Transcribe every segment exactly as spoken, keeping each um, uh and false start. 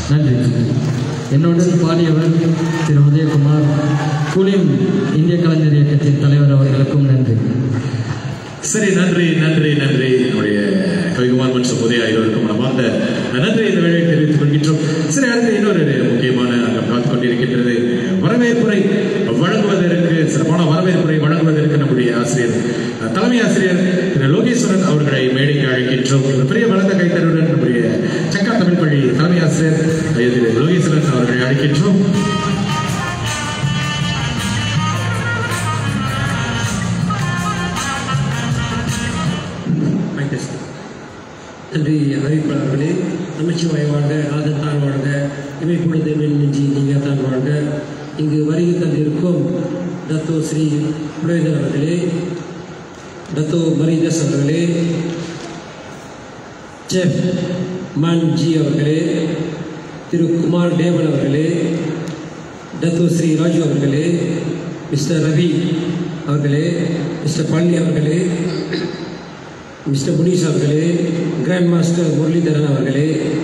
நன்றி. என்னுடன் பாடியவர் திரு உதயகுமார், குலிம் இந்திய கலைஞர் இயக்கத்தின் தலைவர் அவர்களுக்கும் நன்றி. சரி, நன்றி நன்றி நன்றி. என்னுடைய கவிகுமார் மற்றும் உதய இருவருக்கும் மனமார்ந்த நன்றி இந்த வேலையை தெரிவித்துக் கொள்கின்றோம். சரி, அடுத்து இன்னொரு முக்கியமான அங்கம் காத்துக் கொண்டிருக்கின்றது. வரவேற்புரை வழங்குவதற்கு, சிறப்பான வரவேற்புரை வழங்குவதற்கு நம்முடைய ஆசிரியர், தலைமை ஆசிரியர் திரு லோகேஸ்வரன் அவர்களை மேடைக்கு அழைக்கின்றோம். ஒரு பெரிய வளர்ந்த கைத்தறியுடன் நம்முடைய சக்கா தமிழ் பள்ளி தலைமை ஆசிரியர் திரு லோகேஸ்வரன் அவர்களை அழைக்கின்றோம். நன்றி அறிவிப்பாளர்களே. நமச்சிவாய் வாழ்க, ஆதத்தான் வாழ்க, இமைப்பொழுது நெஞ்சி நீங்கள் தான் வாழ்க. இங்கு வருகை தந்திருக்கும் டத்தோ ஸ்ரீ புரோகிதர் அவர்களே, டத்தோ மரிதாஸ் அவர்களே, செஃப் மான்ஜி அவர்களே, திரு குமார் டேவன் அவர்களே, டத்தோ ஸ்ரீ ராஜு அவர்களே, மிஸ்டர் ரவி அவர்களே, மிஸ்டர் பழனி அவர்களே, மிஸ்டர் புனீஷ் அவர்களே, கிராண்ட் மாஸ்டர் முரளிதரன் அவர்களே,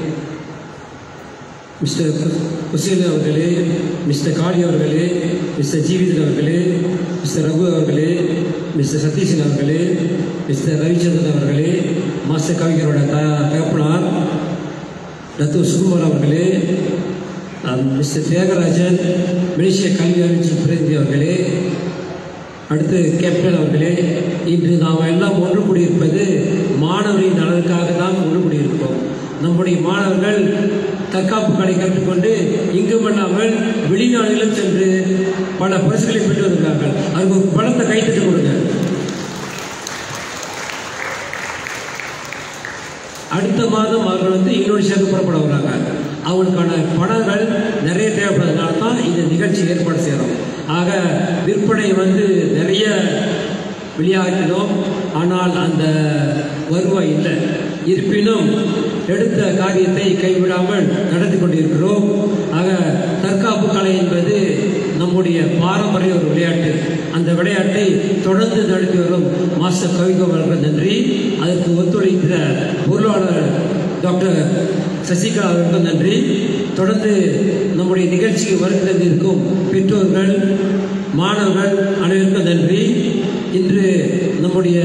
மிஸ்டர் குசேல் அவர்களே, மிஸ்டர் காளி அவர்களே, மிஸ்டர் ஜீவிதன் அவர்களே, மிஸ்டர் ரகு அவர்களே, மிஸ்டர் சதீஷன் அவர்களே, மிஸ்டர் ரவிச்சந்திரன் அவர்களே, மாஸ்டர் கவிஞரோட த தகப்பனார் டத்து சுகுமார் அவர்களே, மிஸ்டர் தியாகராஜன், மலேசிய கல்வி அமைச்சர் பிரதிநிதி அவர்களே, அடுத்து கேப்டன் அவர்களே, இன்று நாம் எல்லாம் ஒன்று கூடியிருப்பது மாணவரின் நலனுக்காக தான் ஒன்று கூடியிருப்போம். நம்முடைய மாணவர்கள் தற்காப்பு கலை கற்றுக்கொண்டு இங்குமல்லாமல் வெளிநாடுகளும் சென்று பல பரிசுகளை பெற்று வருகிறார்கள். அதுக்கு ஒரு பலத்தை கைத்தட்டு கொடுங்க. அடுத்த மாதம் அவர்கள் வந்து இந்தோனேஷியாவுக்கு புறப்பட வர்றாங்க. அவங்களுக்கான பணங்கள் நிறைய தேவைப்படுறதுனால தான் இந்த நிகழ்ச்சி ஏற்பாடு செய்கிறோம். ஆக விற்பனை வந்து நிறைய வெளியாகினோம், ஆனால் அந்த வருவாய் இல்லை. இருப்பினும் எடுத்த காரியத்தை கைவிடாமல் நடத்தி கொண்டிருக்கிறோம். ஆக தற்காப்பு கலை என்பது நம்முடைய பாரம்பரிய ஒரு விளையாட்டு. அந்த விளையாட்டை தொடர்ந்து நடத்தி வரும் மாஸ்டர் கவிகோவர்கள் நன்றி. அதற்கு ஒத்துழைத்த பொருளாளர் டாக்டர் சசிகலா அவர்களுக்கும் நன்றி. தொடர்ந்து நம்முடைய நிகழ்ச்சிக்கு வருகை தந்திருக்கும் பெற்றோர்கள், மாணவர்கள் அனைவருக்கும் நன்றி. இன்று நம்முடைய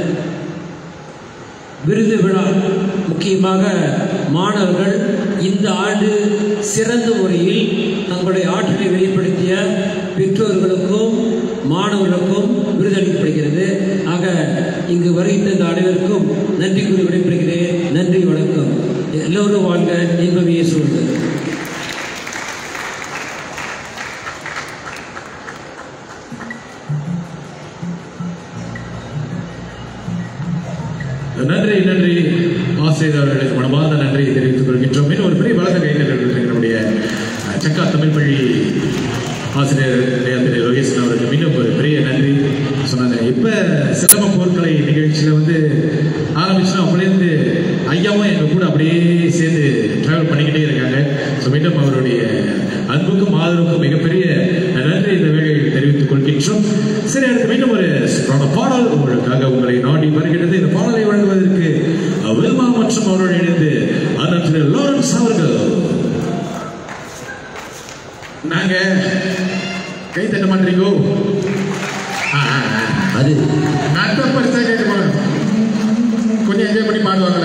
விருது விழா முக்கியமாக மாணவர்கள் இந்த ஆண்டு சிறந்த முறையில் தங்களுடைய ஆற்றலை வெளிப்படுத்திய பெற்றோர்களுக்கும் மாணவர்களுக்கும் விருதளிக்கப்படுகிறது. ஆக இங்கு வருகின்ற அனைவருக்கும் நன்றி கூறி விடைபெறுகிறேன். நன்றி, வணக்கம். எல்லோரும் வாழ்க, இன்பமையே சூழ்ந்து. நன்றி நன்றி ஆசிரியர் அவர்களுக்கு மனமார்ந்த நன்றி தெரிவித்துக் கொள்கின்றோம். இன்னும் ஒரு பெரிய வளர்ந்த கைத்தறிகள் நம்முடைய சக்கா தமிழ் பள்ளி ஆசிரியர் திரு லோகேஸ்வரன் அவருக்கு மீண்டும் ஒரு பெரிய நன்றி சொன்னாங்க. இப்போ சிலம்ப போர்க்கலை நிகழ்ச்சியில் வந்து ஆரம்பிச்சுன்னா அப்படியிருந்து ஐயாவும் எங்கள் கூட அப்படியே சேர்ந்து ட்ராவல் பண்ணிக்கிட்டே இருக்காங்க. ஸோ மீண்டும் அவருடைய அன்புக்கும் ஆதரவுக்கும் மிகப்பெரிய நன்றி இந்த வேளையில் தெரிவித்துக் கொள்கின்றோம். சரி, அடுத்து மீண்டும் ஒரு பாடல் உங்களுக்காக உங்களை நாடி வருகிறது. இந்த பாடலை வழங்குவதற்கு வில்மா மற்றும் அவரோடு இணைந்து அண்ணன் திரு லாரன்ஸ் அவர்கள். நாங்க கை தட்ட மாட்டீங்கோ, அது நான் பரிசா கேட்டு போல கொஞ்சம் என்ஜாய் பண்ணி பாடுவாங்களா.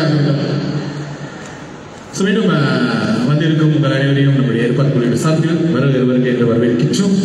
மீண்டும் வந்திருக்கும் உங்கள் அனைவரையும் நம்முடைய ஏற்பாடு குறிப்பிட்ட சார்பில் வருகிறவருக்கு என்று வரவேற்கின்றோம்.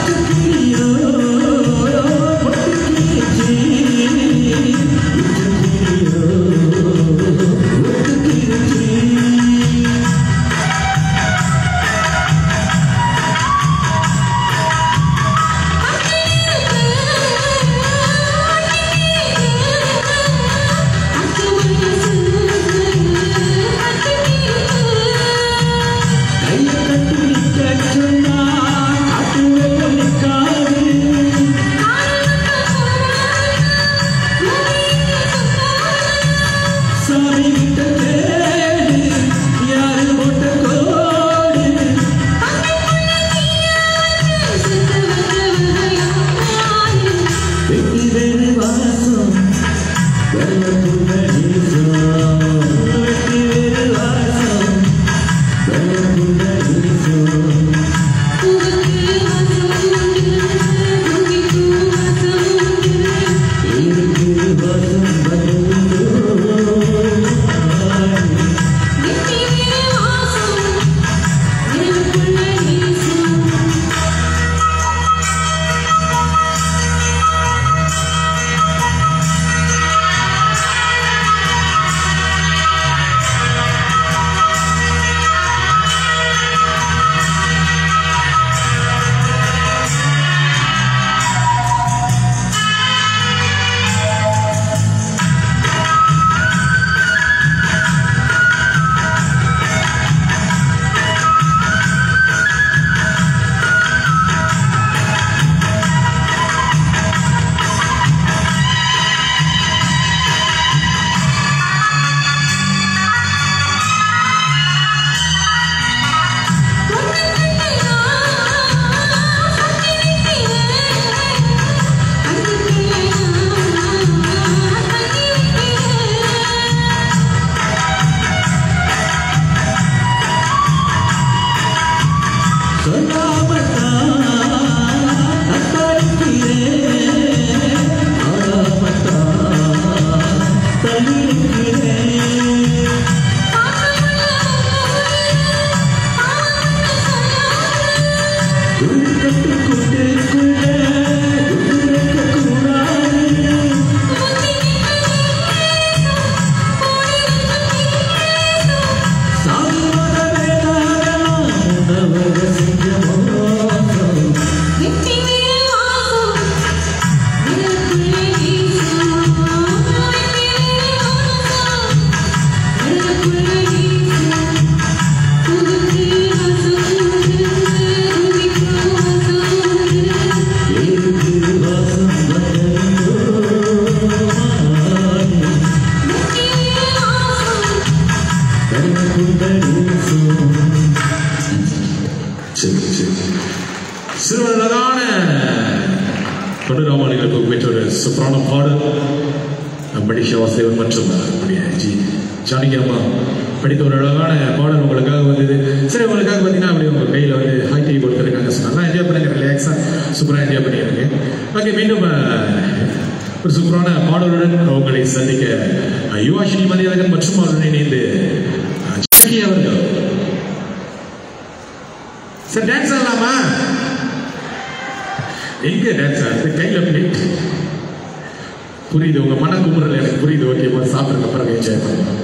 சிறுவர்களான பண்டுராமாளிகளுக்கு பெற்ற ஒரு சூப்பரான பாடல் மணிஷா வாசுதேவன் மற்றும் நம்முடைய ஜி ஜானகி அம்மா படித்த ஒரு அழகான பாடல் உங்களுக்காக வந்தது. சரி, உங்களுக்காக பார்த்தீங்கன்னா அப்படி உங்கள் கையில் வந்து ஹாய் டீ கொடுத்துருக்காங்க. நல்லா என்ஜாய் பண்ணுங்க, ரிலாக்ஸாக சூப்பராக என்ஜாய் பண்ணிடுங்க. ஓகே, மீண்டும் ஒரு சூப்பரான பாடலுடன் உங்களை சந்திக்க யுவாஷினி மதியழகன் மற்றும் அவருடன் இணைந்து ஜானகி அவர்கள். சார் டான்ஸ் ஆடலாமா? எங்க டான்ஸ் ஆடுறது? கையில பிளேட். புரியுது, உங்க மன குமுறல் எனக்கு புரியுது. ஓகேமா, சாப்பிட்றதுக்கு அப்புறம் என்ஜாய் பண்ணுங்க.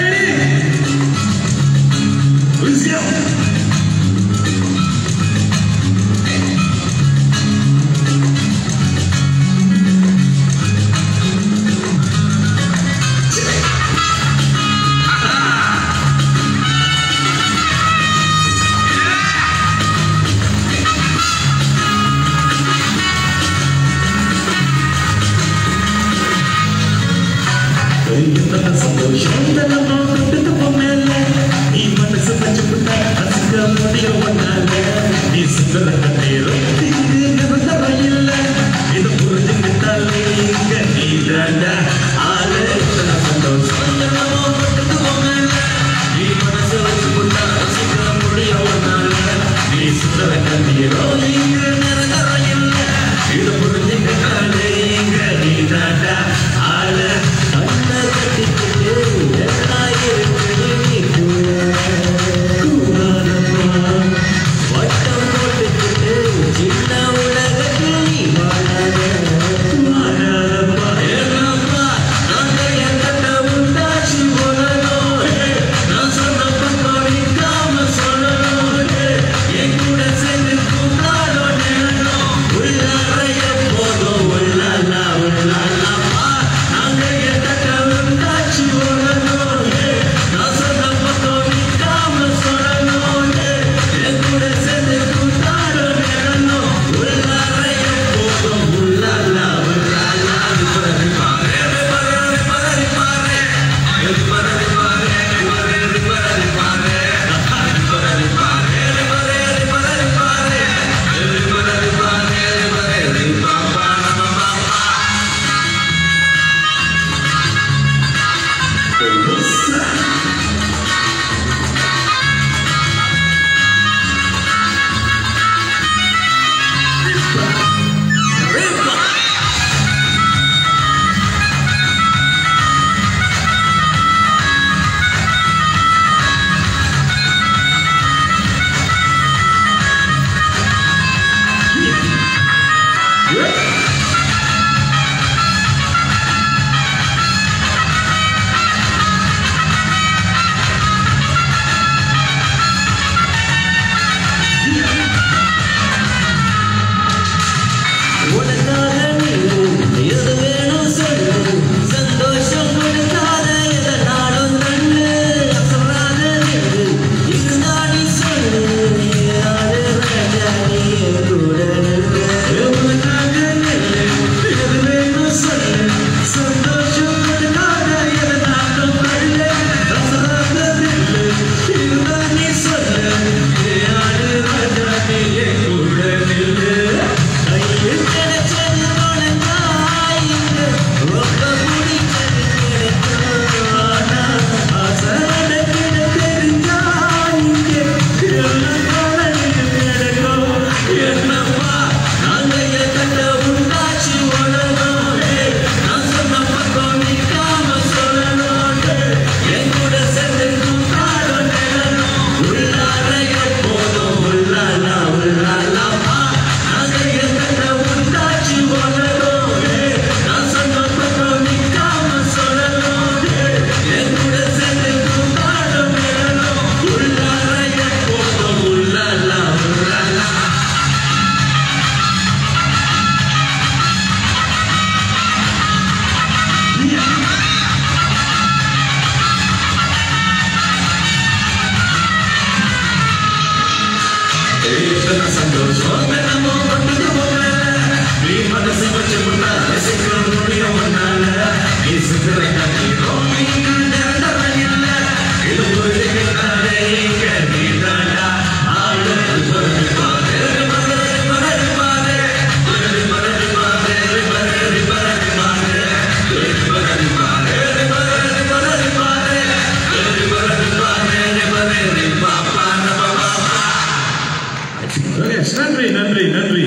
நன்றி நன்றி நன்றி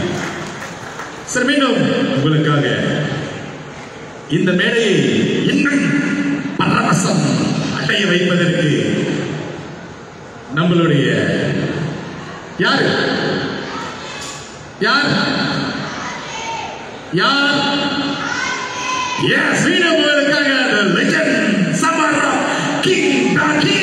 சார். மீண்டும் உங்களுக்காக இந்த மேடையை இன்னும் பரவசம் அடைய வைப்பதற்கு நம்மளுடைய யார் யார் யார் எஸ் மீண்டும் உங்களுக்காக the legend Samara King Daki.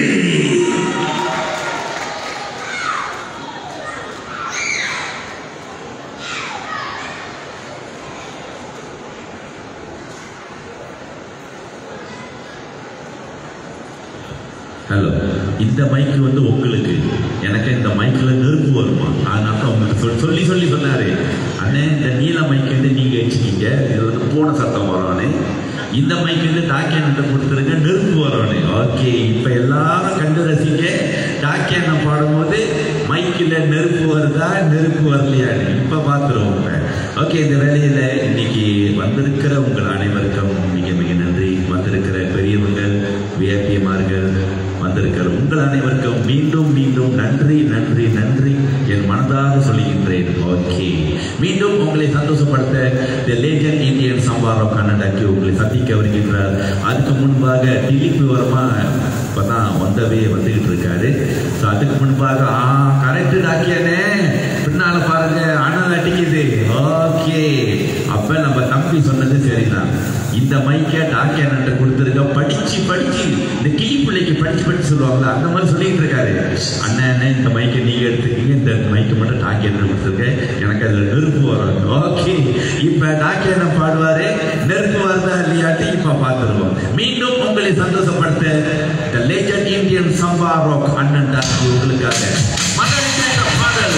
Hello, இந்த மைக்கு வந்து உங்களுக்கு, எனக்கு இந்த மைக்கில் நெருப்பு வருமா, அதனால தான் உங்களுக்கு சொல் சொல்லி சொல்லி சொன்னார், அண்ணே இந்த நீல மைக்கு வந்து நீங்கள் வச்சுக்கிங்க, இது வந்து பூனை சத்தம் வரானே, இந்த மைக்கு வந்து டாக்கியான்கிட்ட கொடுத்துருங்க நெருப்பு வரானே. ஓகே, இப்போ எல்லாரும் கண்டு ரசிக்க டாக்கியான பாடும்போது மைக்கில் நெருப்பு வருதா நெருப்பு வரலையான்னு இப்போ பார்த்துருவோங்க. ஓகே, இந்த வேலையில் இன்னைக்கு வந்திருக்கிற உங்கள் அனைவருக்கும் மிக மிக நன்றி. வந்திருக்கிற பெரியவங்கள், விஐபிமார்கள், வந்திருக்கிற உங்கள் அனைவருக்கும் மீண்டும் மீண்டும் நன்றி நன்றி நன்றி என் மனதாக சொல்லுகின்றேன். ஓகே, மீண்டும் உங்களை சந்தோஷப்படுத்த தி லேஜண்ட் இந்தியன் சம்பாரம் கன்னடாக்கி உங்களை சந்திக்க வருகின்றார். அதுக்கு முன்பாக திலீப் வர்மா இப்பதான் வந்தவே வந்துகிட்டு இருக்காரு. ஸோ அதுக்கு முன்பாக ஆ கரெக்டு டாக்கியானே, பின்னால பாருங்க அண்ணன் அடிக்குது. ஓகே, அப்ப நம்ம தம்பி சொன்னது சரிதான். இந்த மைக்கை டாக்கியான்கிட்ட கொடுத்துருக்க, படிச்சு படிச்சு இந்த கிளி பிள்ளைக்கு படிச்சு படிச்சு சொல்லுவாங்களா, அந்த மாதிரி சொல்லிட்டு இருக்காரு. அண்ணன் இந்த மைக்கை நீங்க எடுத்துக்கீங்க, இந்த மைக்கை மட்டும் டாக்கியான கொடுத்துருக்கேன், எனக்கு அதுல நெருப்பு வரும். ஓகே, இப்ப டாக்கியான பாடுவாரு, நெருப்பு வருதா இல்லையாட்டி இப்ப பார்த்துருவோம். மீண்டும் உங்களை சந்தோஷப்படுத்த the legend Indian Samba rock அண்ணன் டாக்கி உங்களுக்காக மகள் கேட்ட பாடல்.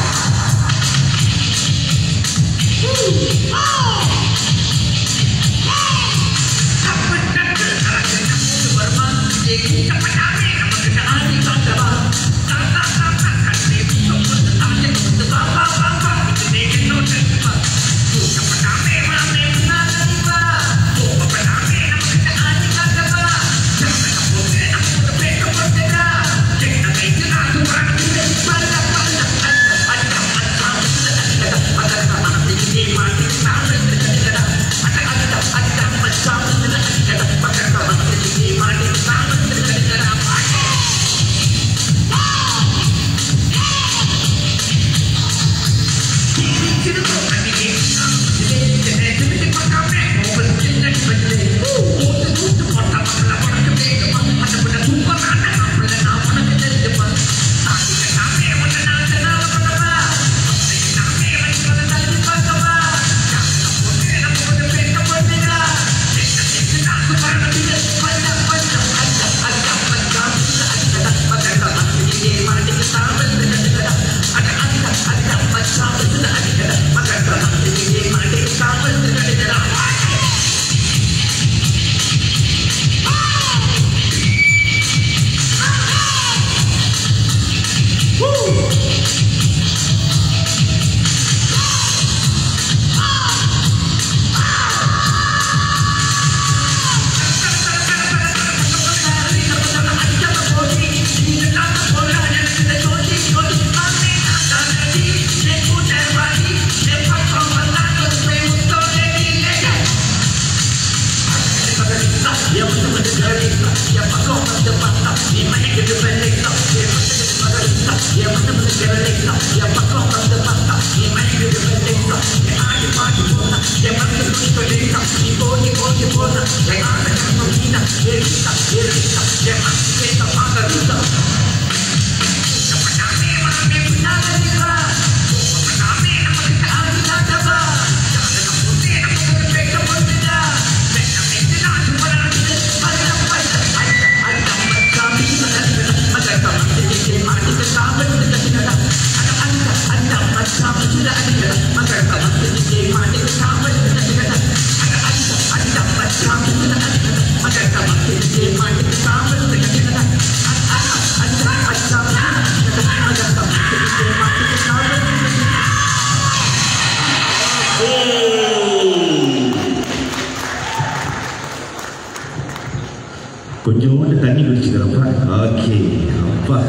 கொஞ்சோண்டு தண்ணி குடிச்சுக்கிறப்பா. ஓகே, அப்பா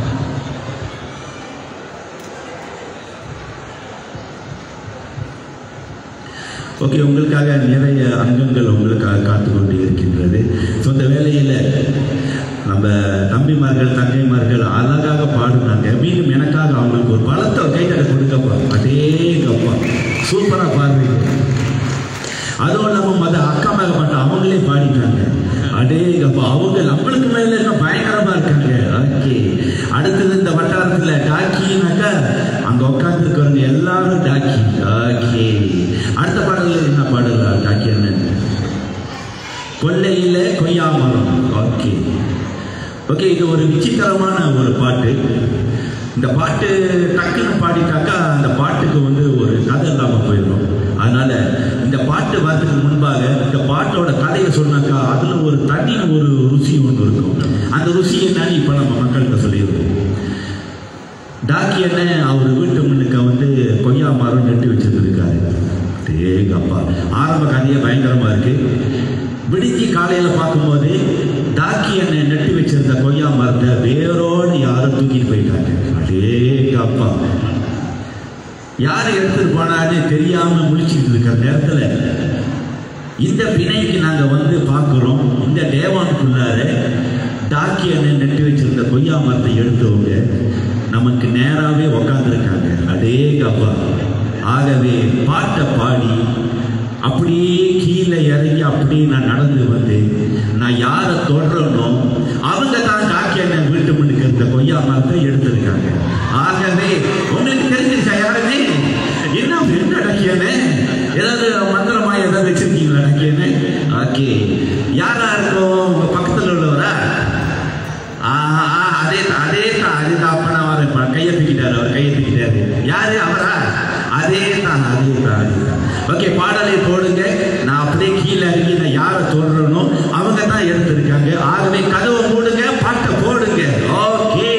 ஓகே, உங்களுக்காக நிறைய அங்கங்கள் உங்களுக்காக காத்து கொண்டு இருக்கின்றது. ஸோ இந்த வேலையில் நம்ம தம்பிமார்கள் தங்கைமார்கள் அழகாக பாடுனாங்க. மீண்டும் எனக்காக அவங்களுக்கு ஒரு பலத்தை கைகளை கொடுக்கப்பா. அதேங்கப்பா, சூப்பராக பாடுறீங்க. அதுவும் இல்லாமல் மத அக்கா மகப்பட்ட அவங்களே பாடிட்டாங்க. அடே அப்ப அவங்க நம்மளுக்கு மேல இருக்க பயங்கரமா இருக்காங்க. ஓகே, அடுத்தது இந்த வட்டாரத்துல டாக்கினாக்கா அங்க உட்கார்ந்து இருக்கிறவங்க எல்லாரும் டாக்கி. ஓகே, அடுத்த பாடல்ல என்ன பாடல் டாக்கி என்ன? கொல்லையில கொய்யாமரம். ஓகே ஓகே இது ஒரு விசித்திரமான ஒரு பாட்டு. இந்த பாட்டு டக்குன்னு பாடிட்டாக்கா அந்த பாட்டுக்கு வந்து ஒரு கதை இல்லாமல் போயிடும். அதனால இந்த பாட்டு வரதுக்கு முன்பாக இந்த பாட்டோட கதையை சொன்னாக்கா அதுல ஒரு தனி ஒரு ருசி ஒன்று இருக்கும். அந்த ருசி என்னன்னு இப்ப நம்ம மக்கள்கிட்ட சொல்லிடுவோம். டாக்கி என்ன அவர் வீட்டு முன்னுக்க வந்து கொய்யா மரம் நட்டு வச்சிருந்துருக்காரு. அப்பா ஆரம்ப கதையே பயங்கரமா இருக்கு. விடிஞ்சி காலையில பார்க்கும்போது டாக்கி எண்ணெய் நட்டு வச்சிருந்த கொய்யா மரத்தை வேரோடு யாரும் தூக்கிட்டு போயிட்டாங்க. அடே அப்பா, யாரு எடுத்துட்டு போனான்னு தெரியாம முழிச்சுட்டு இருக்கிற நேரத்துல இந்த பிணைக்கு நாங்க வந்து பார்க்கிறோம். இந்த டேவானுக்குள்ளார டாக்கி எண்ணெய் நட்டு வச்சிருந்த கொய்யா மரத்தை எடுத்தவங்க நமக்கு நேராவே உக்காந்துருக்காங்க. அடே அப்பா, ஆகவே பாட்டை பாடி அப்படியே கீழே இறங்கி அப்படியே நான் நடந்து வந்து நான் யாரை தொடரனோ அவங்க தான் டாக்கி எண்ணெய் வீட்டு முன்னுக்கு இருந்த கொய்யா மரத்தை எடுத்திருக்காங்க. ஆகவே உங்களுக்கு தெரிஞ்சிருச்சா யாருமே என்ன என்ன டாக்கி எண்ணெய் ஏதாவது மந்திரமா ஏதாவது வச்சிருக்கீங்களா டாக்கி எண்ணெய்? ஓகே, யாரா இருக்கும் உங்க பக்கத்தில் உள்ளவரா? அதே அதே தான் அதே தான் அப்பனா அவர் கையை தூக்கிட்டாரு. அவர் கையை தூக்கிட்டாரு. யாரு அவரா? அதே தான் அதே தான் அதே தான். ஓகே, பாடலை போடுங்க. நான் அப்படியே கீழே இறங்கி நான் யாரை தொடரனோ அவங்க தான் எடுத்திருக்காங்க. ஆகவே கதவை போடுங்க, பாட்டை போடுங்க. ஓகே,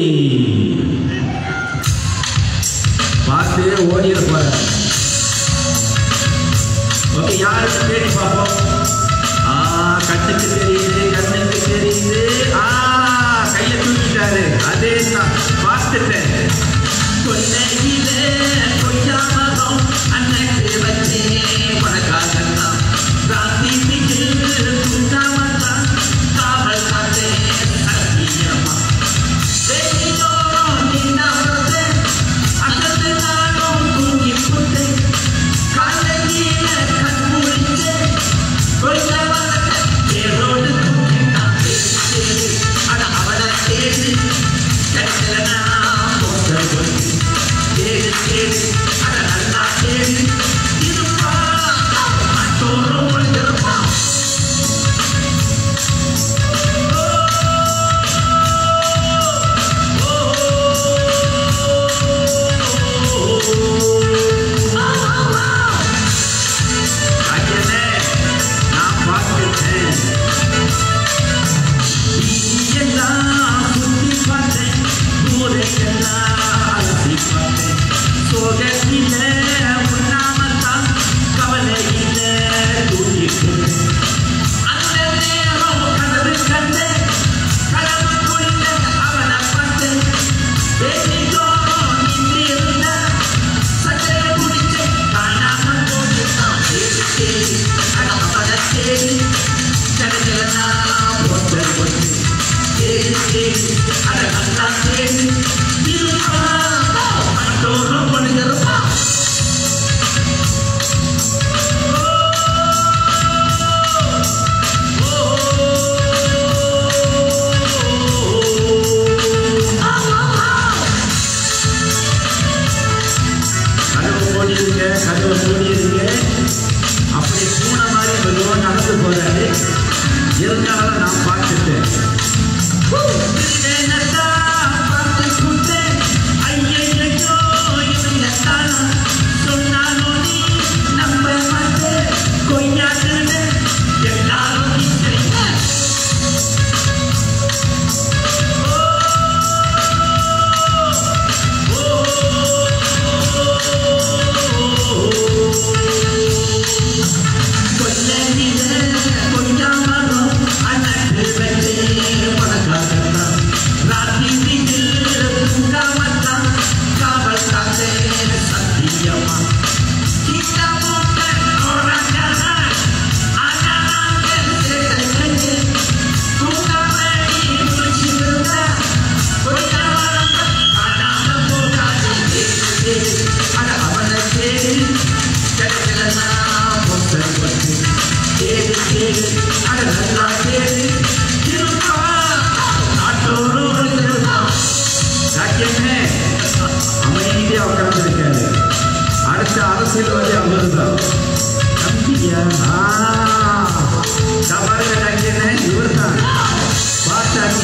பாட்டு ஓடிட போற. ஓகே, யாருக்கு தேடி பார்ப்போம். ஆ கண்ணுக்கு தெரியுது, கண்ணுக்கு தெரியுது. ஆ கையை தூக்கிட்டாரு. அதே தான் பார்த்துட்டேன். கொல்லையிலே கொய்யா மரம் அன்னைக்கு வச்சே பணக்காரன் ராத்திரியில் துண்டாமத்தான் காவல் காத்தே சத்தியமா தேடியோரம் நின்னாமத்தே அகத்து நானும் தூங்கி போட்டே காலையில கண் முடிச்சே கொய்யா மரத்தை தேரோடு தூக்கிட்டான். அட அவனை தேடி கட்டில நான் போட்ட தேடி தேடி அட நல்லா தேடி இருப்பா மற்றோரும் ஒழிஞ்சிருப்பா. நான் பார்த்துட்டேன், எல்லாம் சுத்தி பார்த்தேன், ஊரையெல்லாம் அலசி பார்த்தேன். சோகத்தில உண்ணாமத்தான் கவலையில தூக்கிட்டு அந்த நேரம் கனவு கண்டேன். கனவு கொண்ட அவனை பார்த்தேன். தேடியோரம் நின்றிருந்த சட்டையை குடிச்சு காணாம போட்டுத்தான். தேடி தேடி அட அவனை தேடி கிடைக்கல நான் போட்ட போட்டு தேடி தேடி அட நல்லா தேடி இருப்பா மற்றோரும் ஒழுங்கிருப்பா. கதவை மூடிருங்க, கதவை மூடிருங்க. அப்படி பூனை மாதிரி மெதுவாக நடந்து போறாரு. இருந்தாலும் நான் பார்த்துட்டேன். பார்த்து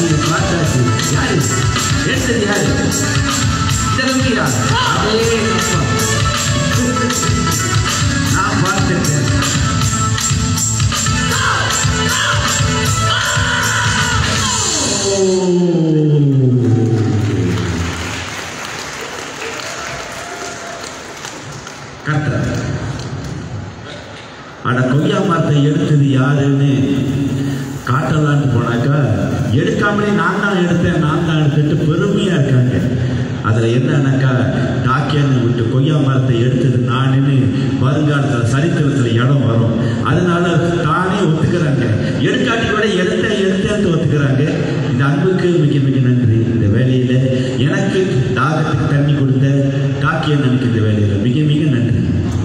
பார்த்தாச்சு பார்த்தாச்சு யாரு எடுத்தது யாரு தெரியா அதே நான் பார்த்துட்டேன் ஆனா கொய்யா மரத்தை எடுத்தது யாருன்னு காட்டலான்னு போனாக்கா எடுக்காமலே நான் தான் எடுத்தேன் நான் தான் எடுத்துட்டு பெருமையா இருக்காங்க. அதுல என்னன்னாக்கா டாக்கியான்னு விட்டு கொய்யா மரத்தை எடுத்தது நானுன்னு வருங்காலத்துல சரித்திரத்துல இடம் வரும். அதனால தானே ஒத்துக்கிறாங்க. எடுக்காட்டி கூட எடுத்த எடுத்தேன்னு ஒத்துக்கிறாங்க. இந்த அன்புக்கு மிக மிக நன்றி. இந்த வேலையில எனக்கு தாகத்துக்கு தண்ணி கொடுத்த டாக்கியன் எனக்கு இந்த வேலையில மிக மிக நன்றி.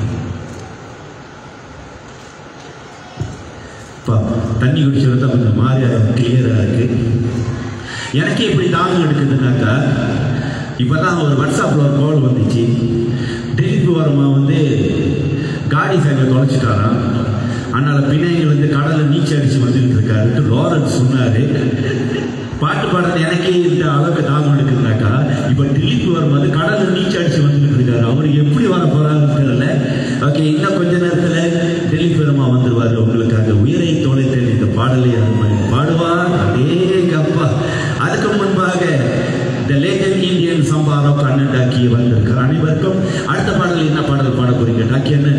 தண்ணி குடிச்சது தான் கொஞ்சம் மாறி கிளியரா இருக்கு. எனக்கு எப்படி தாகம் எடுக்குதுன்னாக்கா இப்பதான் ஒரு வாட்ஸ்அப்ல ஒரு கால் வந்துச்சு. டெல்லிக்கு வரமா வந்து காடி சைக்கிள் தொலைச்சிட்டாராம். அதனால பிணையங்கள் வந்து கடலில் நீச்சல் அடிச்சு வந்துட்டு இருக்காரு. லாரன்ஸ் சொன்னாரு பாட்டு பாடுறது எனக்கே இந்த அளவுக்கு தாகம் எடுக்குதுனாக்கா இப்ப டெல்லிக்கு வரும்போது கடலில் நீச்சல் அடிச்சு வந்துட்டு இருக்காரு. அவரு எப்படி வர போறாருன்னு தெரியல. ஓகே, இன்னும் கொஞ்ச நேரத்துல டெல்லி பெருமா வந்துருவாரு. உங்களுக்காக உயிரை தொலைத்தேன் இந்த பாடலை பாடுவார். அதே கப்பா. அதுக்கு முன்பாக இந்த லேட்டர் இந்தியன் சம்பாரம் கண்ணன் டாக்கி வந்திருக்கார். அனைவருக்கும் அடுத்த பாடல் என்ன பாடல் பாட போறீங்க டாக்கியன்னு?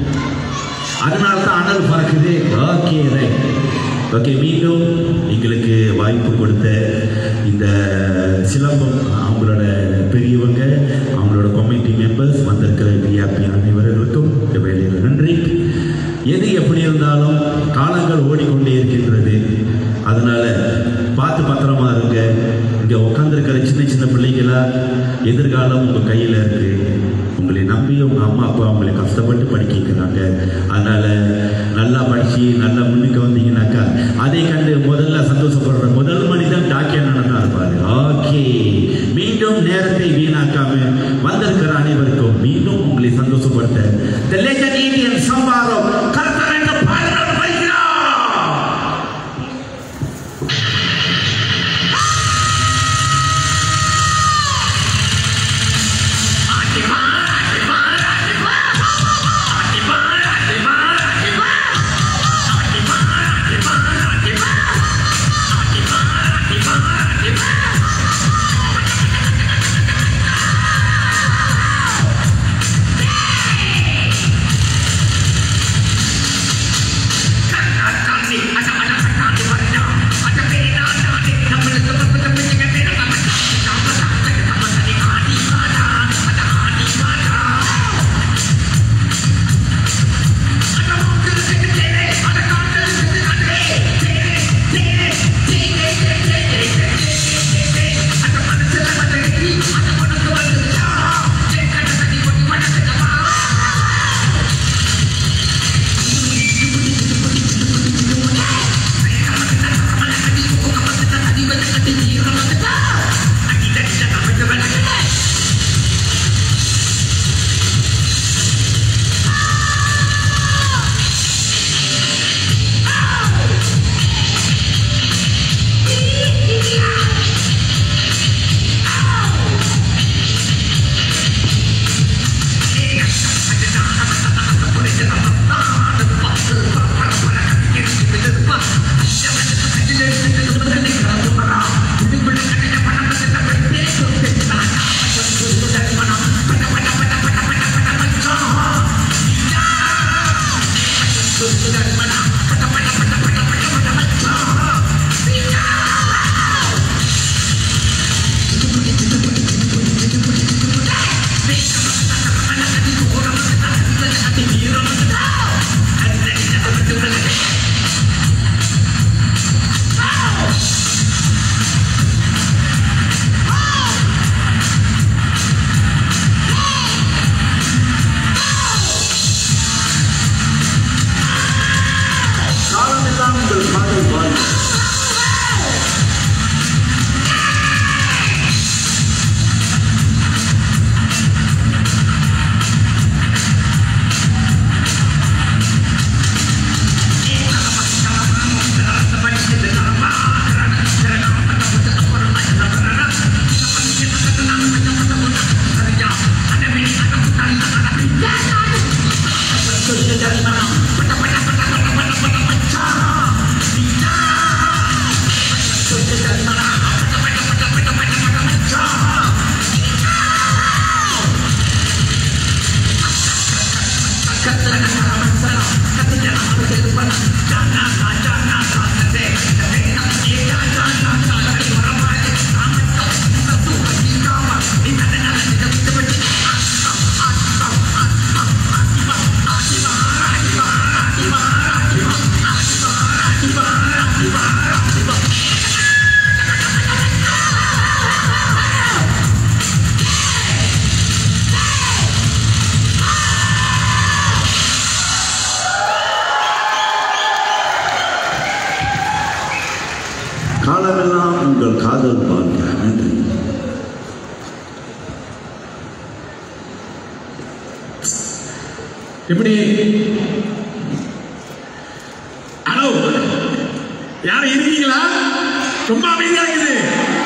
அதனால தான் அனல் பறக்குது. Okay right. ஓகே, மீண்டும் எங்களுக்கு வாய்ப்பு கொடுத்த இந்த சிலம்பம் அவங்களோட பெரியவங்க, அவங்களோட கமிட்டி மெம்பர்ஸ், வந்திருக்கிற விஐபி அனைவர்களுக்கும் இந்த வேலையில் நன்றி. எது எப்படி இருந்தாலும் காலங்கள் ஓடிக்கொண்டே இருக்கின்றது. அதனால பார்த்து பத்திரமா இருங்க. இங்கே உட்காந்துருக்கிற சின்ன சின்ன பிள்ளைங்களா எதிர்காலம் உங்கள் கையில் இருக்கு. உங்களை நம்பி உங்கள் அம்மா அப்பா உங்களை கஷ்டப்பட்டு படிக்க வைக்கிறாங்க. அதனால நல்லா படிச்சு நல்லா முன்னுக்கு வந்தீங்கன்னாக்கா அதை கண்டு முதல்ல சந்தோஷப்படுற முதல் மனிதன் டாக்கியன் தான் இருப்பாரு. ஓகே, மீண்டும் நேரத்தை வீணாக்காம வந்திருக்கிற அனைவருக்கும் மீண்டும் உங்களை சந்தோஷப்படுத்த The Legend Indian சம்பாரம் கர்த்தரங்க பாடல் வைக்கிறார். Hey! காலமெல்லாம் உங்கள் காதல் வாழ்க. நன்றி. எப்படி? ஹலோ, யாரும் இருக்கீங்களா? ரொம்ப அமைதியா இருக்குது.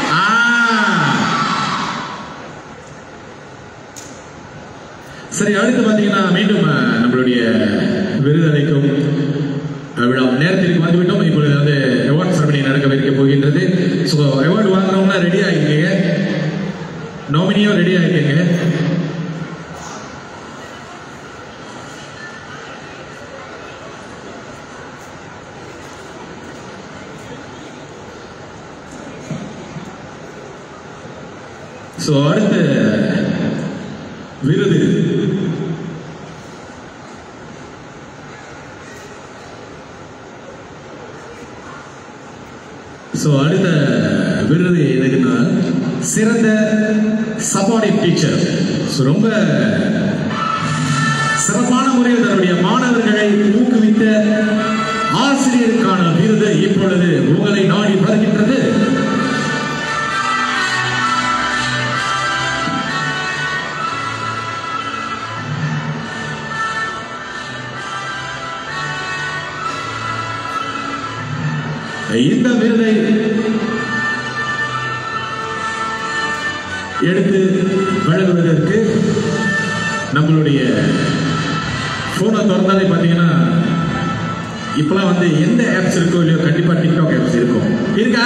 சரி, அடுத்து பாத்தீங்கன்னா மீண்டும் நம்மளுடைய விருதளிக்கும் விழா நேரத்திற்கு வந்துவிட்டோம். இப்பொழுது வந்து அவார்ட் செரமனி நடக்கவிருக்க போகின்றது. ஸோ அவார்டு வாங்குறவங்களாம் ரெடி ஆகிக்கங்க, நாமினியும் ரெடி ஆகிக்கங்க. ஸோ அடுத்த விருது ஸோ அடுத்த விருது எதுக்குன்னா சிறந்த சபார்டினேட் டீச்சர். ஸோ ரொம்ப சிறப்பான முறையில் தன்னுடைய மாணவர்களை ஊக்குவித்த ஆசிரியருக்கான விருது இப்பொழுது உங்களை நாடி வருகின்றது. இந்த விருதை எடுத்து வழங்குவதற்கு நம்மளுடைய போனை திறந்தாலே பார்த்தீங்கன்னா இப்பெல்லாம் வந்து எந்த ஆப்ஸ் இருக்கோ இல்லையோ கண்டிப்பா டிக்டாக் ஆப்ஸ் இருக்கும். இருக்கா?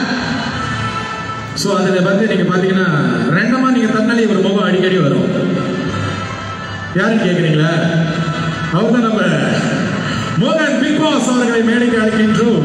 ஸோ அதில் வந்து நீங்க பார்த்தீங்கன்னா ரெண்டமா நீங்க தந்தாலே ஒரு முகம் அடிக்கடி வரும். யாரும் கேட்குறீங்களா? அவங்க நம்ம மோகன் பிக் பாஸ் அவர்களை மேடைக்கு அழைக்கின்றோம்.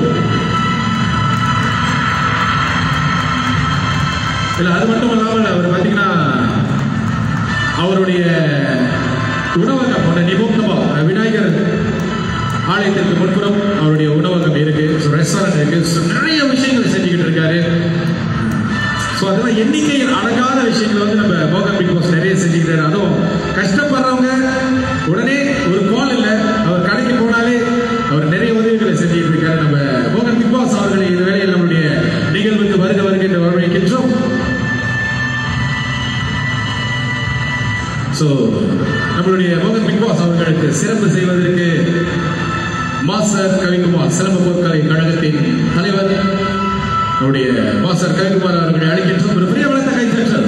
இல்லை, அது மட்டும் இல்லாமல் அவர் பார்த்தீங்கன்னா அவருடைய உணவகம் நிபுணமா விநாயகர் ஆலயத்திற்கு முன்புறம் அவருடைய உணவகம் இருக்கு, ரெஸ்டாரண்ட் இருக்கு, நிறைய விஷயங்கள் செஞ்சுக்கிட்டு இருக்காரு. ஸோ அதெல்லாம் எண்ணிக்கையில் அடங்காத விஷயங்கள் வந்து நம்ம மோகன் பிக் பாஸ் நிறைய செஞ்சுக்கிறாரு. அதுவும் கஷ்டப்படுறவங்க உடனே ஒரு கால் இல்லை, அவர் கடைக்கு போனாலே அவர் நிறைய உதவிகளை செஞ்சுக்கிட்டு இருக்காரு. நம்ம மோகன் பிக் பாஸ் அவர்களை இந்த வேளையில் நம்முடைய நிகழ்வுக்கு வருக வருக என்று வரவேற்கின்றோம். ஸோ நம்மளுடைய மோகன் பிக் பாஸ் அவர்களுக்கு சிறப்பு செய்வதற்கு மாஸ்டர் கவிக்குமார் சிலம்ப போர்க்கலை கழகத்தின் தலைவர் நம்முடைய மாஸ்டர் கவிக்குமார் அவர்களை அழைக்கின்றோம். ஒரு பெரிய வளர்த்த கைத்தட்டல்.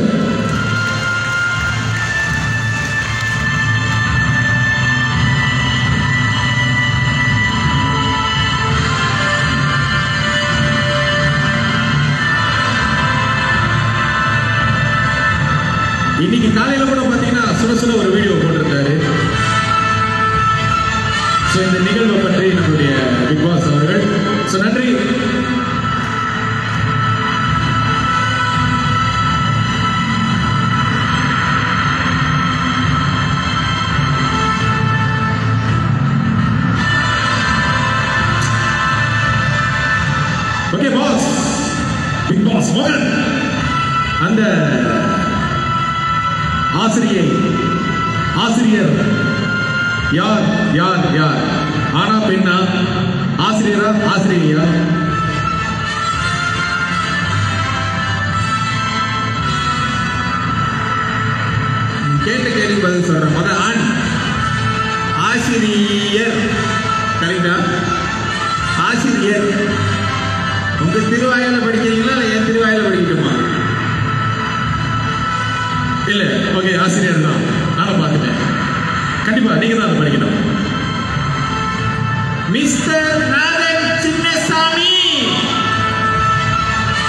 இன்னைக்கு காலையில கூட பாத்தீங்கன்னா சுட சுட ஒரு வீடியோ போட்டிருக்காரு. ஸோ இந்த நிகழ்வை பற்றி நம்மளுடைய பிக் பாஸ் அவர்கள். ஸோ நன்றி. ஓகே பாஸ், பிக் பாஸ் மோகன் அந்த ஆசிரியை ஆசிரியர் யார் யார் யார்? ஆனா பெண்ணா? ஆசிரியரா ஆசிரியையா? கேட்ட கேள்வி பதில் சொல்றேன். முத ஆண் ஆசிரியர், கரெக்டா? ஆசிரியர் உங்க திருவாயில படிக்கிறீங்களா இல்ல என் திருவாயில படிக்கட்டுமா? இல்ல, ஓகே, ஆசிரியர் தான். நானும் பார்த்துட்டேன். கண்டிப்பா நீங்க தான் அதை படிக்கணும். மிஸ்டர் நாதன் சின்னசாமி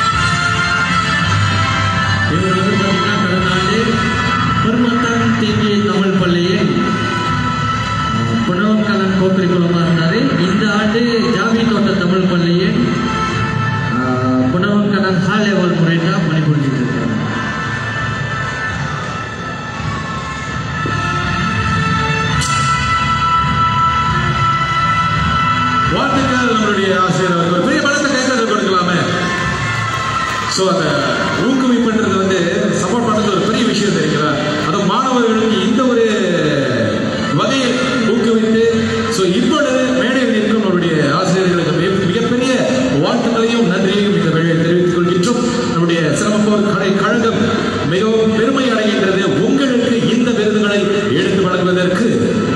ஸோ அந்த ஊக்குவிப்புன்றது வந்து சப்போர்ட் பண்ணுறது ஒரு பெரிய விஷயம் தெரியுங்களா. அதுவும் மாணவர்களுக்கு இந்த ஒரு வகையை ஊக்குவித்து ஸோ இப்பொழுது மேடையில் இருக்கும் நம்முடைய ஆசிரியர்களுக்கு மிகப்பெரிய வாழ்த்துக்களையும் நன்றியையும் இந்த வேளையில் தெரிவித்துக் கொள்கின்றோம். நம்முடைய சிரமப்போர் கலை கழகம் மிகவும் பெருமை அடைகின்றது உங்களுக்கு இந்த விருதுகளை எடுத்து வழங்குவதற்கு.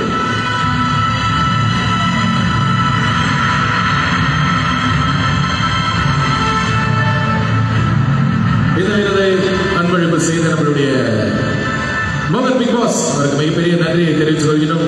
இந்த விருதை அன்பளிப்பு செய்த நம்மளுடைய மோகன் பிக் பாஸ் அவருக்கு மிகப்பெரிய நன்றியை தெரிவித்துக் கொள்கிறோம்.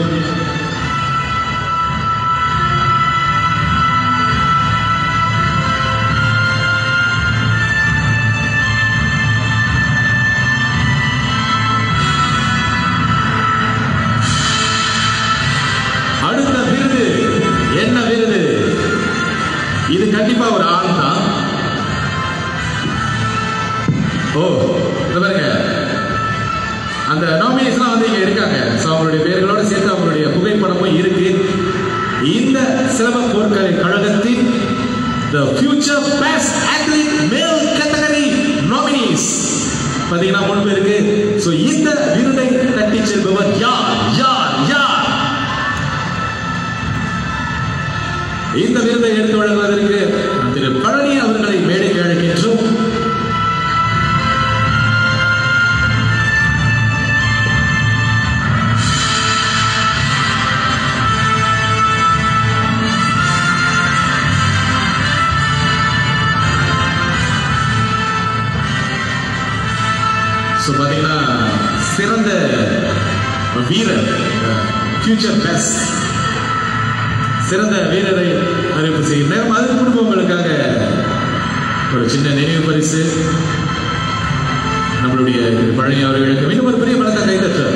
அடுத்த விருது என்ன விருது? இது கண்டிப்பா ஒரு ஆண் தான். ஓ பாருங்க, அந்த நாமினேஷன் வந்து இங்க இருக்காங்க. ஸோ அவங்களுடைய பேர்களோட சேர்த்து அவங்களுடைய புகைப்படமும் இருக்கு. இந்த சிலம்ப போர்க்கலை கழகத்தின் The Future Best Athlete Male Category Nominees பாத்தீங்கன்னா மூணு பேருக்கு. ஸோ இந்த விருதை தட்டி செல்பவர் யார் யார் யார்? இந்த விருதை எடுத்து வழங்குவதற்கு திரு பழனி அவர்களை மேடைக்கு அழைக்கின்றோம். ஸோ பார்த்தீங்கன்னா சிறந்த வீரர் ஃபியூச்சர் பெஸ்ட் சிறந்த வீரரை அறிவிப்பு செய்கின்றனர். அது குடும்பங்களுக்காக ஒரு சின்ன நினைவு பரிசு நம்மளுடைய பழனி அவர்களுக்கு மீண்டும் ஒரு பெரிய பலத்தை கைதற்ற.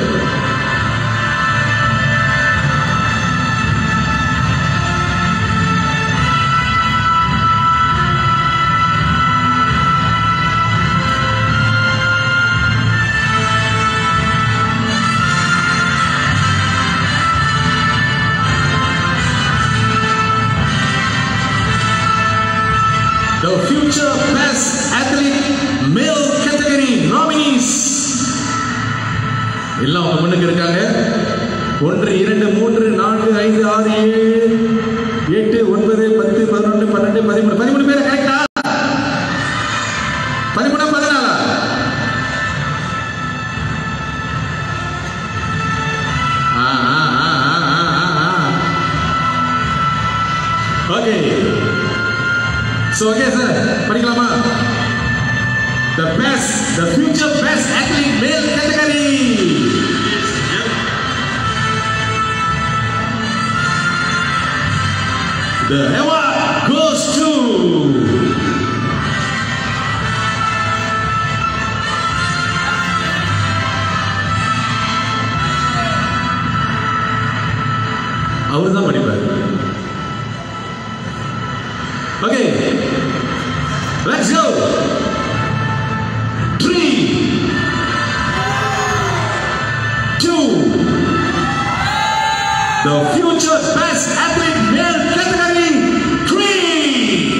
The Future Best Athlete Male Category Nominees எல்லாம் அவங்க முன்னுக்கு இருக்காங்க. ஒன்று இரண்டு மூன்று நான்கு ஐந்து ஆறு ஏழு எட்டு ஒன்பது பத்து பதினொன்று பன்னெண்டு பதிமூணு பதிமூணு பேர் கரெக்டா? பதிமூணா பதினாலா? ஓகே. So okay sir, படிக்கலாமா? The best, the future best athlete male category. Yep. The award goes to அவர் தான் படிப்பார். Okay, let's go. Three, two, the future best athlete male category three.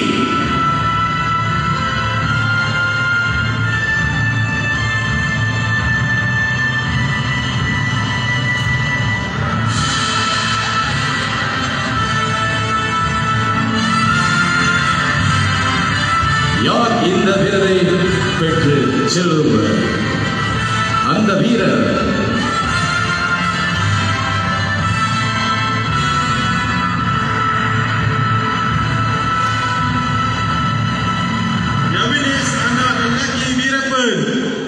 யார் இந்த விருதை பெற்று செல்வர்? அந்த வீரர் யவினேஷ் அண்ணா லக்கி வீரப்பன்.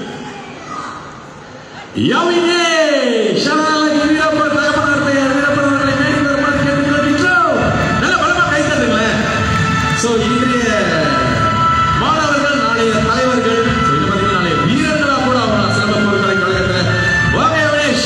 யவினேஷ் அண்ணா லக்கி வீரப்பன் தகப்பனார்த்தை வீரப்பன் அவர்களை மேடைக்கு வருமாறு கேட்டுக்கொள்கின்றோம். நல்ல பலமா கை தட்டுங்களேன். சோ இன்றைய மாணவர்கள் நாளைய தலைவர்கள், நாளைய வீரர்களா கூட அவங்க சிலம்ப போர்க்கலை கழகத்தில் வாங்க யவினேஷ்.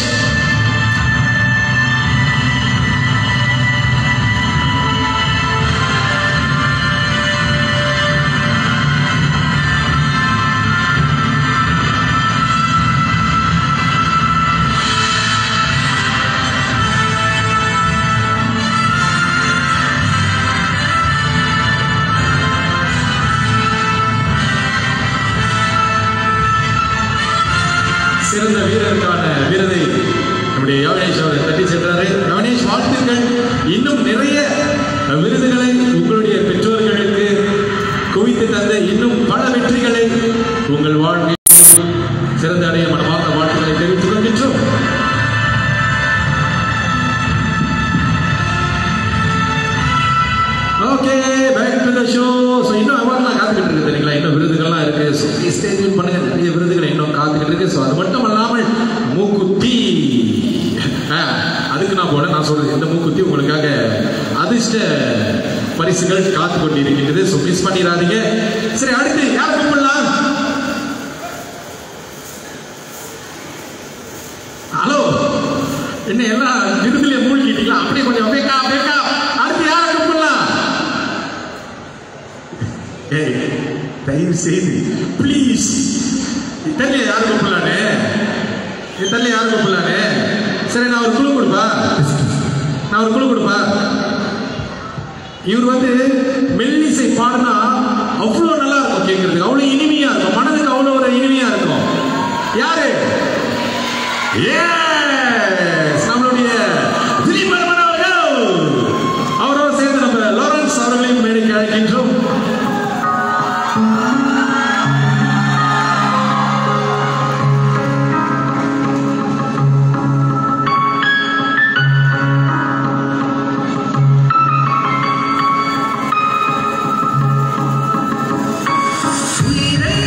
சிறந்த வீரருக்கான விருதை நம்முடைய யோகேஷ் அவர் தட்டி சென்றாரு. யோகேஷ் வாழ்த்துக்கள். இன்னும் நிறைய விருதுகளை உங்களுடைய பெற்றோர்களுக்கு குவித்து தந்த இன்னும் பல வெற்றிகளை உங்கள் வாழ்வில் சிறந்த அடைய மனமார்ந்த வாழ்த்துக்களை தெரிவித்துக் கொள்கின்றோம். Okay, back to the show. So இன்னும் அவார்ட்லாம் காத்துக்கிட்டு இருக்கு தெரியுங்களா, இன்னும் விருதுகள்லாம் இருக்கு. ஸோ ஸ்டே டியூன் பண்ணுங்க, நிறைய விருதுகள் இன்னும் காத்துக்கிட்டு இருக்கு. ஸோ அது மட்டும் இல்லாமல் மூக்குத்தி, அதுக்கு நான் போனேன். நான் சொல்றது இந்த மூக்குத்தி உங்களுக்காக அதிர்ஷ்ட பரிசுகள் காத்து கொண்டு இருக்கின்றது. ஸோ மிஸ் பண்ணிடாதீங்க. சரி, அடுத்து யார் கூப்பிடலாம்? ஹலோ, என்ன எல்லாம் விருதுல மூழ்கிட்டீங்களா? அப்படியே கொஞ்சம் பேக்கா பேக்கா. அடுத்து யாரை கூப்பிடலாம்? ஏய், தயவு செய்து ப்ளீஸ், தெரியல யாரு கூப்பிடலானே, தெரியல யாரு கூப்பிடலானே. சரி, நான் ஒரு குழு கொடுப்பா, நான் ஒரு குழு கொடுப்பா. இவர் வந்து மெல்லிசை பாடினா அவ்வளோ நல்லா இருக்கும், கேட்கறதுக்கு அவ்வளோ இனிமையா இருக்கும், மனதுக்கு அவ்வளோ ஒரு இனிமையா இருக்கும். யாரு? நம்மளுடைய திலீபன் அவர்கள். அவரோடு சேர்ந்து நம்ம லாரன்ஸ் அவர்களையும் மேடைக்கு அழைக்கின்றோம். We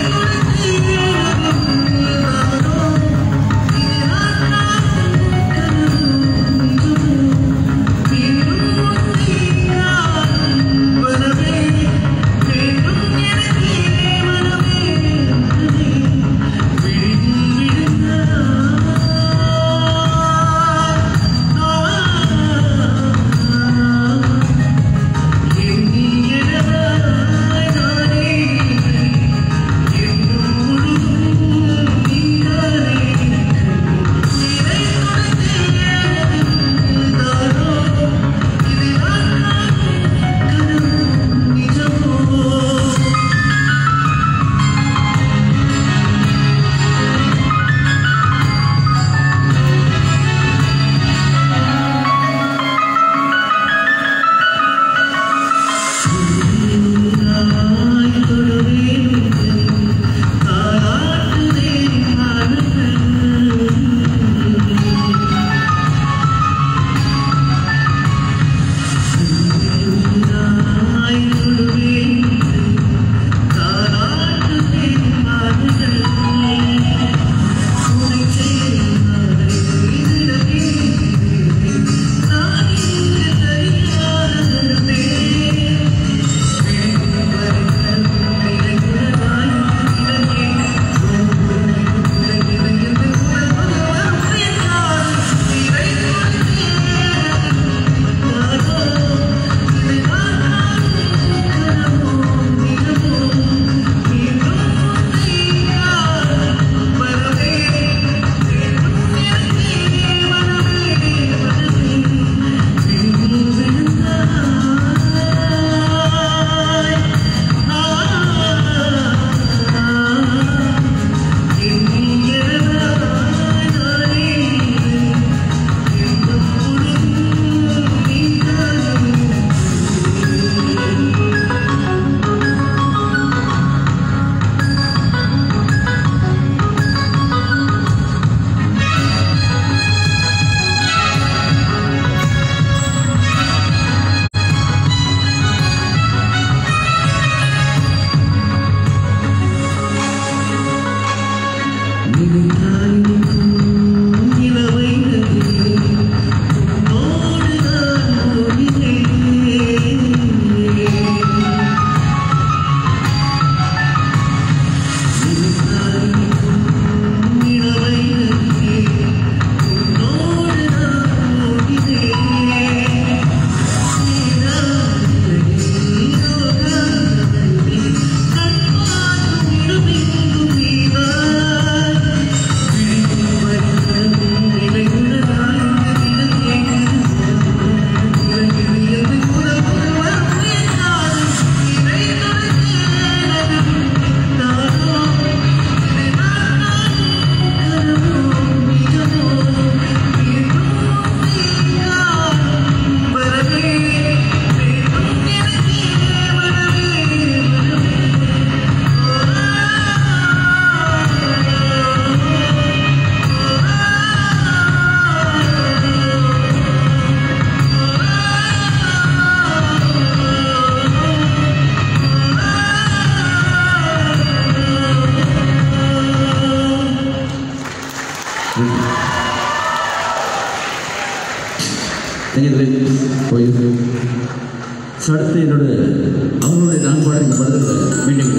போயிருக்கு. அடுத்து என்னோட அவங்களுடைய நான் பாடுற படத்தை மீட்டிங்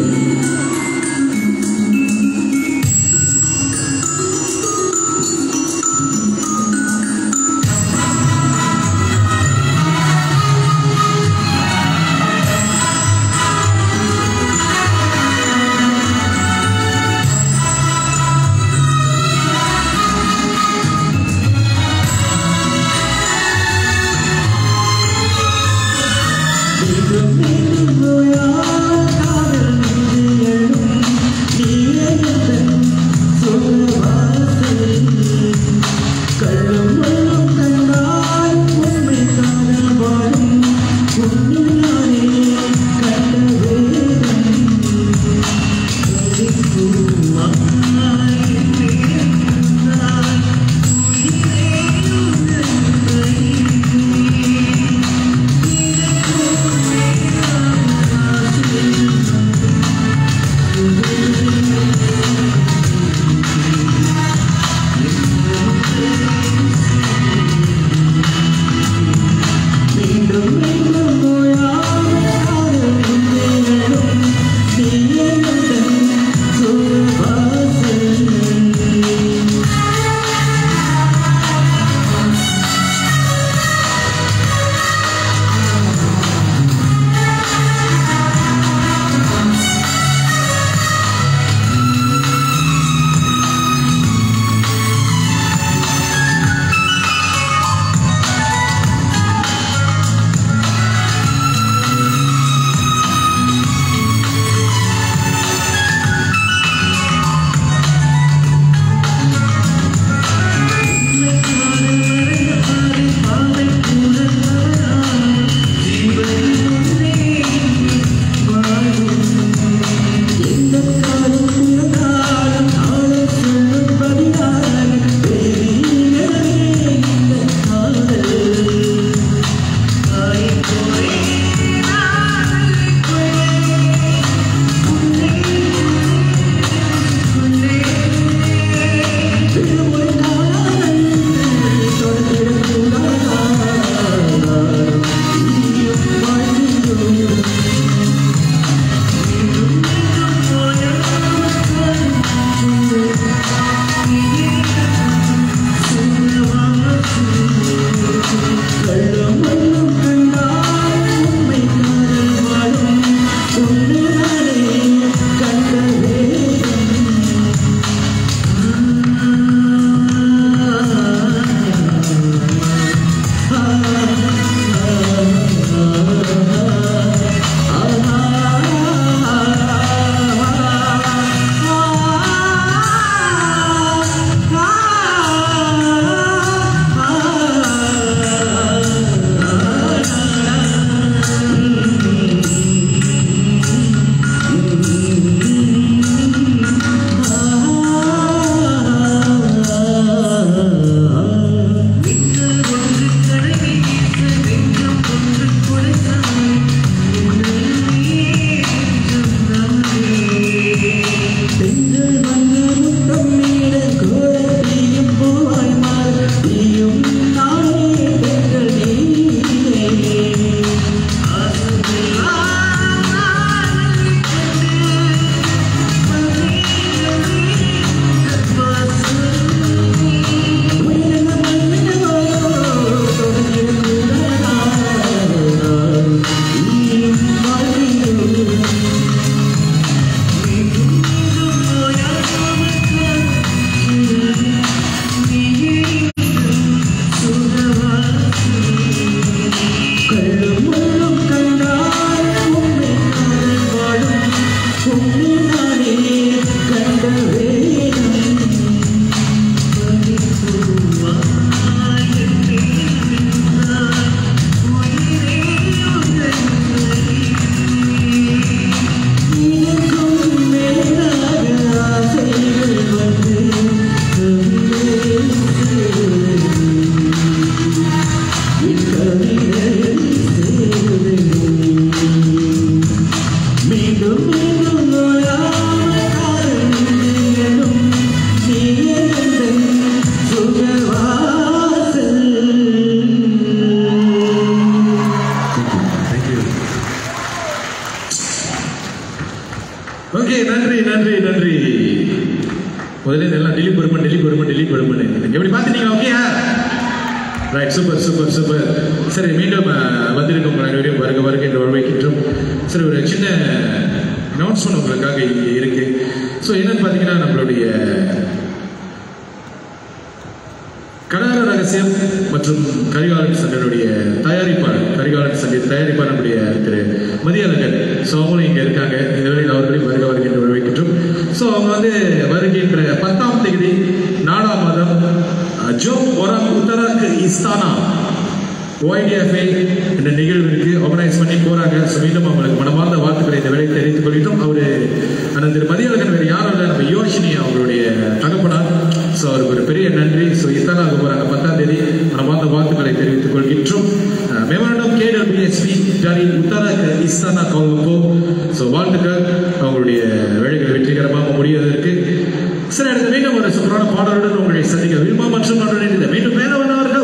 முதல்ல இதெல்லாம் டெல்லி பெருமன் டெல்லி பெருமன் டெல்லி பெருமன் எப்படி பார்த்துட்டீங்களா? ஓகேயா? Right, super super super. சரி, மீண்டும் வந்திருக்கும் உங்கள் அனைவரையும் வருக வருக என்று வரவேற்கின்றோம். சரி, ஒரு சின்ன அனௌன்ஸ்மெண்ட் உங்களுக்காக இங்கே இருக்கு. ஸோ என்னன்னு பார்த்தீங்கன்னா, நம்மளுடைய கடார ரகசியம் மற்றும் கரிகாலன் சண்டனுடைய தயாரிப்பாளர் கரிகாலன் சண்டை தயாரிப்பாளர் நம்முடைய திரு மதியழகன். ஸோ அவங்களும் இங்கே இருக்காங்க. இந்த வேளையில் அவர்களையும் வருக வருக என்று வரவேற்கின்றோம். ஸோ அவங்க வந்து வருகின்ற பத்தாம் தேதி நாலாம் மாதம் ஜோம் ஒரம் உத்தராக் இஸ்தானா ஒய்டிஎஃப்ஐ என்ற நிகழ்விற்கு ஆர்கனைஸ் பண்ணி போறாங்க. ஸோ மீண்டும் அவங்களுக்கு மனமார்ந்த வாழ்த்துக்களை இந்த வேலையை தெரிவித்துக் கொள்கிறோம். அவரு அந்த திரு மதியழகன் வேறு யாரும் இல்லை, நம்ம யோஷினி அவங்களுடைய தகப்பனார். ஸோ அவருக்கு ஒரு பெரிய நன்றி. ஸோ இஸ்தானாக போறாங்க பத்தாம் தேதி. மனமார்ந்த வாழ்த்துக்களை தெரிவித்துக் கொள்கின்றோம். மெமரண்டம் கேடபிள்யூஎஸ்பி ஜாரி உத்தராக் இஸ்தானா கவுப்போ. ஸோ வாழ்த்துக்கள், அவங்களுடைய வேலைகள் வெற்றிகரமாக முடிவதற்கு. சரி, அடுத்த மீண்டும் ஒரு சூப்பரான பாடலுடன் உங்களை சந்திக்க விரும்பா மற்றும் மீண்டும் மேலவன் அவர்கள்.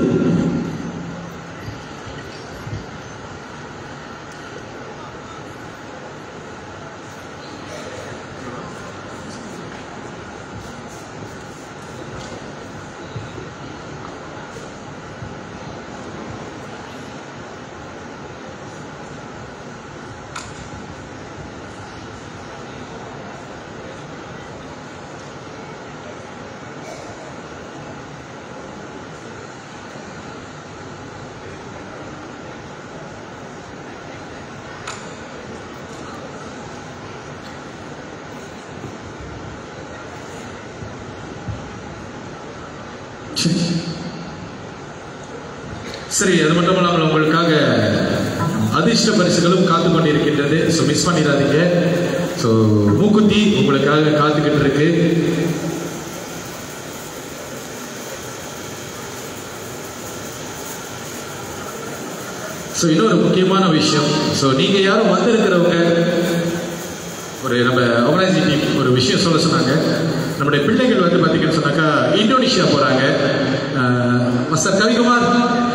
சரி, அது மட்டும் இல்லாமல் உங்களுக்காக அதிர்ஷ்ட பரிசுகளும் காத்து கொண்டிருக்கின்றது. ஸோ மிஸ் பண்ணிடாதீங்க. ஸோ மூக்குத்தி உங்களுக்காக காத்துக்கிட்டு இருக்கு. ஸோ இன்னொரு முக்கியமான விஷயம், ஸோ நீங்க யாரும் வந்திருக்கிறவங்க ஒரு நம்ம ஆர்கனைசிங் டீம் ஒரு விஷயம் சொல்ல சொன்னாங்க. நம்முடைய பிள்ளைகள் வந்து பார்த்தீங்கன்னு சொன்னாக்கா இந்தோனேஷியா போறாங்க. மஸ்டர் கவிகுமார்,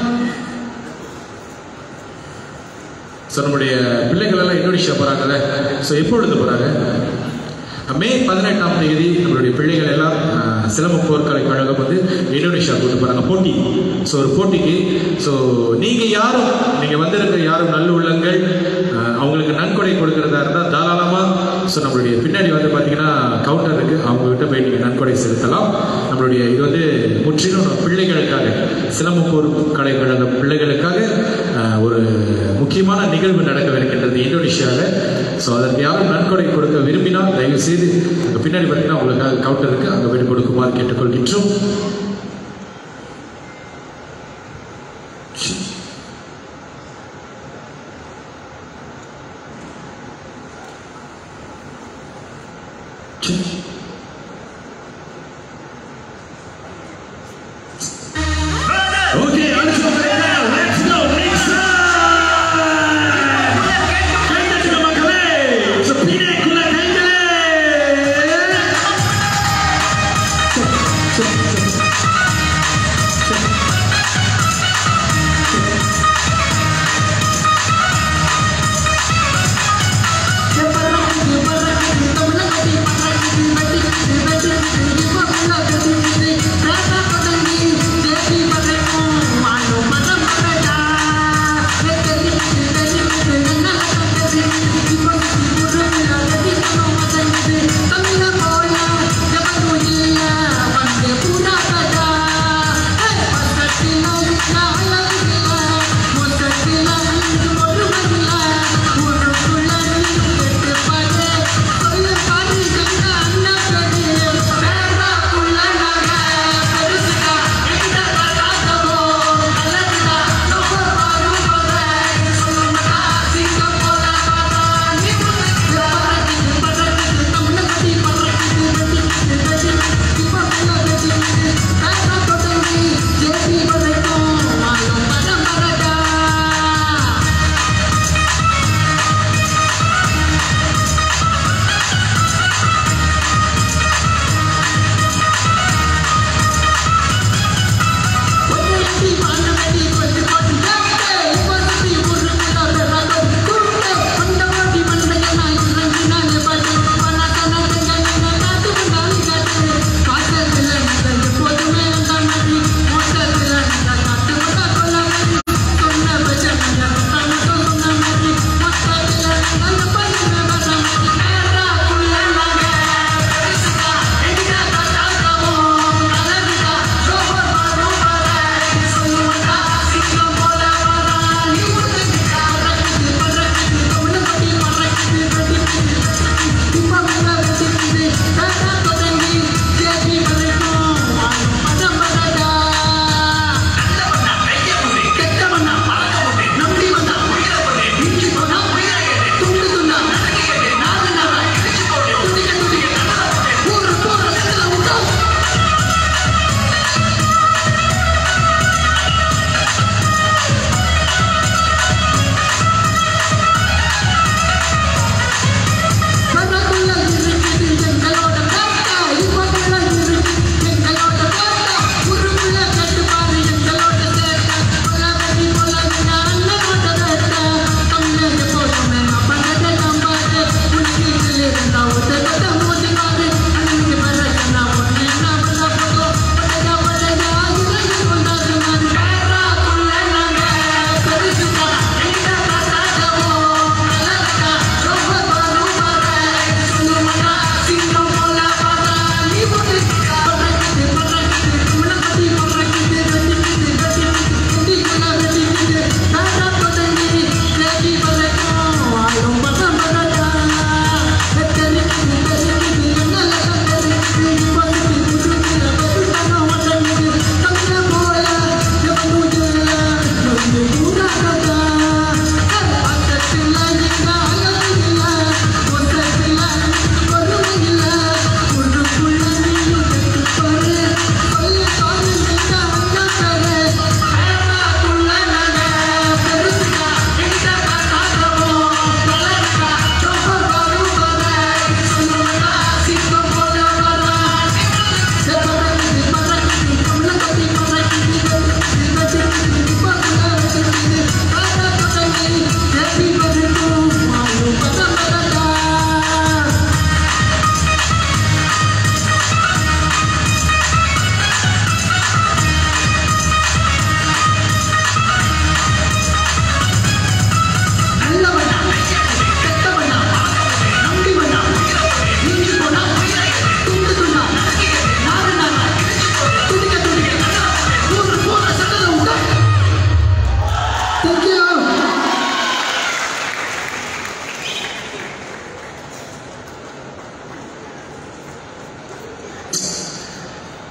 ஸோ நம்முடைய பிள்ளைகள் எல்லாம் இந்தோனேஷியா போறாங்கல்ல. ஸோ எப்பொழுது போறாங்க? மே பதினெட்டாம் தேதி நம்மளுடைய பிள்ளைகள் எல்லாம் சிலம்ப போர்க்கலை கழகம் வந்து இந்தோனேஷியா கூட்டு போறாங்க போட்டி. ஸோ ஒரு போட்டிக்கு. ஸோ நீங்க யாரும் நீங்க வந்திருக்கிற யாரும் நல்ல உள்ளங்கள் அவங்களுக்கு நன்கொடை கொடுக்கறதா இருந்தால் தாராளமா. ஸோ நம்மளுடைய பின்னாடி வந்து பார்த்தீங்கன்னா கவுண்டர் இருக்கு, அவங்க கிட்ட போய் நீங்க நன்கொடை செலுத்தலாம். நம்மளுடைய இது வந்து முற்றிலும் பிள்ளைகளுக்காக சிலம்ப போர்க்கலை கழக பிள்ளைகளுக்காக ஒரு முக்கியமான நிகழ்வு நடக்கவிருக்கின்றது இந்தோனேஷியாவில். ஸோ அதற்கு யாரும் நன்கொடை கொடுக்க விரும்பினால் தயவு செய்து அங்கே பின்னாடி பார்த்தீங்கன்னா உங்களுக்காக கவுண்டர் இருக்கு, அங்கே போய் கொடுக்குமாறு கேட்டுக்கொள்கின்றோம். Thank you.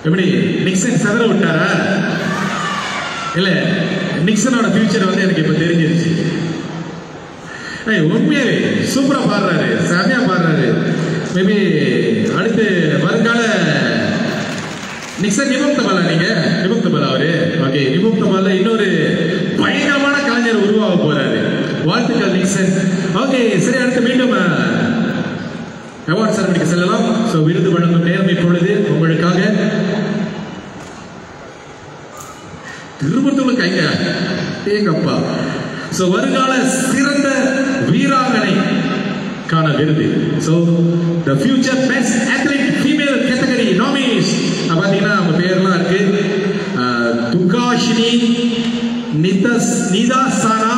எப்படி நிக்சன் செதற விட்டாரா? இல்ல நிக்சனோட ஃபியூச்சர் வந்து எனக்கு இப்ப தெரிஞ்சிருச்சு. உண்மையாவே சூப்பரா பாடுறாரு, செமையா பாடுறாரு. மேபி அடுத்து வருங்கால நிக்சன் நிபுக்த பாலா, நீங்க நிபுக்த பாலா அவரு. ஓகே, நிபுக்த பாலா இன்னொரு பயங்கரமான கலைஞர் உருவாக போறாரு. வாழ்த்துக்கள் நிக்சன். ஓகே, சரி, அடுத்து மீண்டும் அவார்ட் செரமனிக்கு செல்லலாம். சோ விருது வழங்கும் நேரம் இப்பொழுது உங்களுக்காக. திருப்பத்தூர் கைங்க ஏங்கப்பா. சோ வருங்கால சிறந்த வீராங்கனை கான விருது. So the future best athlete female category nominees பாத்தீங்கன்னா அவங்க பேர்லாம் இருக்கு. துகாஷினி, நிதஸ் நிதாசானா,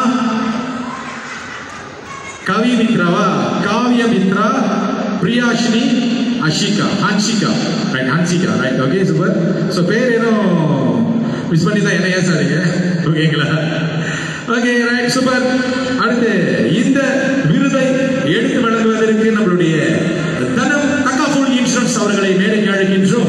கவி மித்ராவா, Kaviya Mithra, Priyashini, Ashika, Hanshika, right, Hanshika, right. Okay, super. So பேர் ஏதோ மிஸ் பண்ணி தான் என்ன ஏசாதீங்க, ஓகேங்களா? Okay, right, super. அடுத்து இந்த விருதை எடுத்து வழங்குவதற்கு நம்மளுடைய தனம் தக்காஃபுல் இன்சூரன்ஸ் அவர்களை மேடைக்கு அழைக்கின்றோம்.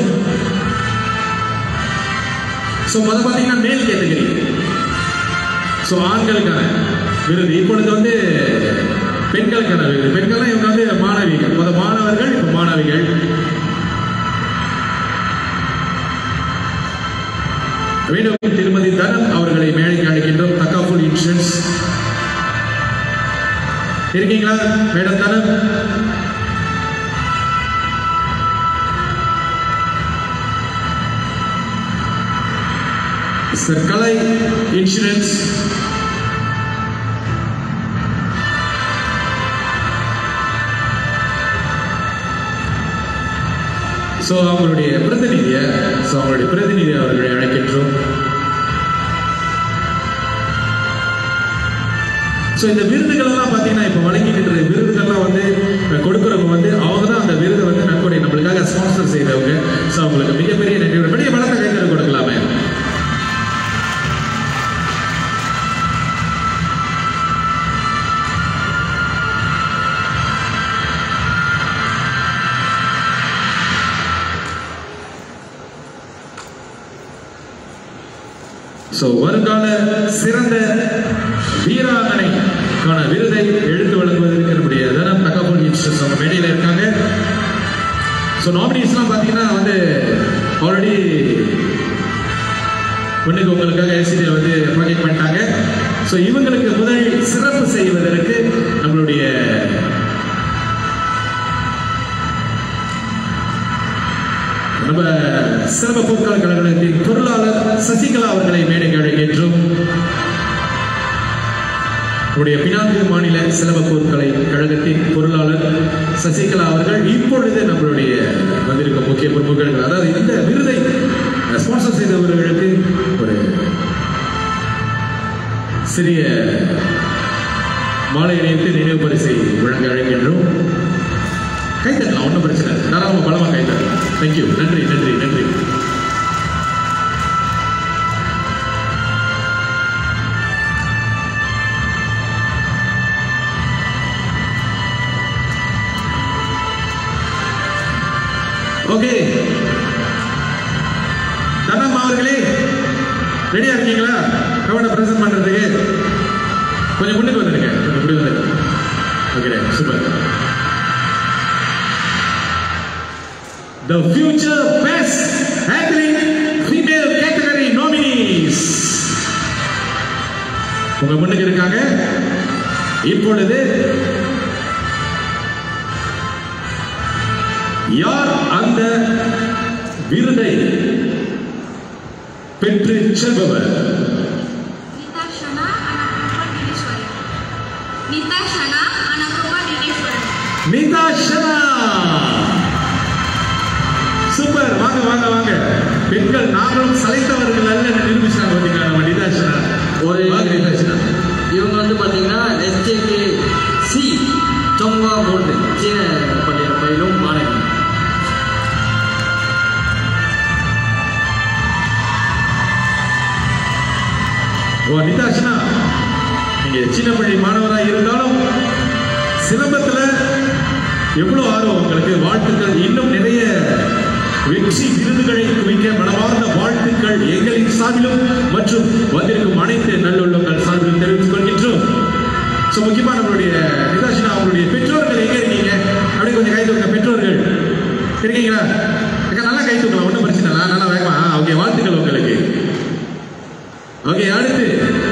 சோ முத பாத்தீங்கன்னா மேல் கேட்டகரி, சோ ஆண்களுக்கான விருது. இப்பொழுது வந்து பெண்களுக்கான விருது. பெண்கள் இவங்க வந்து மாணவிகள், முத மாணவர்கள், இப்ப மாணவிகள். மீண்டும் திருமதி தனம் அவர்களை மேடைக்கு அழைக்கின்றோம். தக்காஃபுல் இன்சூரன்ஸ் இருக்கீங்களா மேடம்? தனம் சார், கலை இன்சூரன்ஸ். சோ அவங்களுடைய பிரதிநிதிய சோ அவங்களுடைய பிரதிநிதி அவர்களை அழைக்கின்றோம். சோ இந்த விருதுகள் எல்லாம் பாத்தீங்கன்னா இப்ப வழங்கிட்டு இருக்கிற விருதுகள்லாம் வந்து கொடுக்கிறவங்க வந்து அவங்க தான் அந்த விருதை வந்து நன்கொடை நம்மளுக்காக ஸ்பான்சர் செய்தவங்க. சோ அவங்களுக்கு மிகப்பெரிய நன்றி. பெரிய பலத்தை கைத்தறி கொடுக்கலாமே. சோ வருங்கால சிறந்த வீராங்கனைக்கான விருதை எடுத்து வழங்குவதற்கு நம்முடைய தனம் தக்காஃபுல் இன்சூரன்ஸ் அவங்க மேடையில் இருக்காங்க. சோ நாமினிஸ்லாம் பாத்தீங்கன்னா வந்து ஆல்ரெடி முன்னுக்கு உங்களுக்காக எல்சிடி வந்து ப்ராஜெக்ட் பண்ணிட்டாங்க. சோ இவங்களுக்கு முதல் சிறப்பு செய்வதற்கு நம்மளுடைய நம்ம சிறப்பு போக்குவரத்து கழகத்தின் பொருளாளர் சசிகலா அவர்களை மேடைக்கு அழைக்கின்றோம். நம்முடைய பினாங்கு மாநில சிலம்ப போர்க்கலை கழகத்தின் பொருளாளர் சசிகலா அவர்கள் இப்பொழுது நம்மளுடைய வந்திருக்கும் முக்கிய பொறுப்புகள், அதாவது இந்த விருதை ஸ்பான்சர் செய்தவர்களுக்கு ஒரு சிறிய மாலை இணைத்து நினைவு பரிசை வழங்க அழைக்கின்றோம். கைத்தட்டலாம், ஒன்றும் பிரச்சனை இல்லை, தாராளமா பலமா கைத்தட்டலாம். தேங்க்யூ, நன்றி நன்றி நன்றி. ஓகே, தனம் அவர்களே ரெடியா இருக்கீங்களா? கவன பிரசன்ட் பண்றதுக்கு கொஞ்சம் முன்னுக்கு வந்துருங்க, கொஞ்சம் முன்னாடி வந்துருங்க. Okay, super. The future best athlete female category nominees உங்க முன்னுக்கு இருக்காங்க. இப்பொழுது யார் அந்த விருதை பெற்று செல்பவர்? நிதாஷனா. சூப்பர், வாங்க வாங்க வாங்க. பெண்கள் நாங்களும் சளைத்தவர்கள் அல்ல நிரூபிச்சாங்க பாத்தீங்களா நம்ம நிதாஷனா. ஒரு நிதாஷனா இவங்க வந்து பாத்தீங்கன்னா எஸ்ஜேகே சி சோங்வா போர்டு சீன பள்ளியில பயிலும் மாணவி. ஓ நிதாஷனா, நீங்க சீன பள்ளி மாணவராக இருந்தாலும் சிலம்பத்துல எவ்வளவு ஆர்வம் உங்களுக்கு. வாழ்த்துக்கள். இன்னும் நிறைய வெற்றி விருதுகளை குவிக்க சார்பிலும் மற்றும் வந்திருக்கும் அனைத்து நல்லுள்ளங்கள் சார்பிலும் தெரிவித்துக் கொள்கின்றோம். ஸோ முக்கியமாக நம்மளுடைய நிதாஷினா அவங்களுடைய பெற்றோர்கள் எங்கே இருக்கீங்க? அப்படியே கொஞ்சம் கை தூக்க. பெற்றோர்கள் இருக்கீங்களா? நல்லா கை தூக்கலாம், ஒன்றும் பிரச்சனை இல்லை. நல்லா வேகமா. ஓகே, வாழ்த்துக்கள் உங்களுக்கு. ஓகே, அடுத்து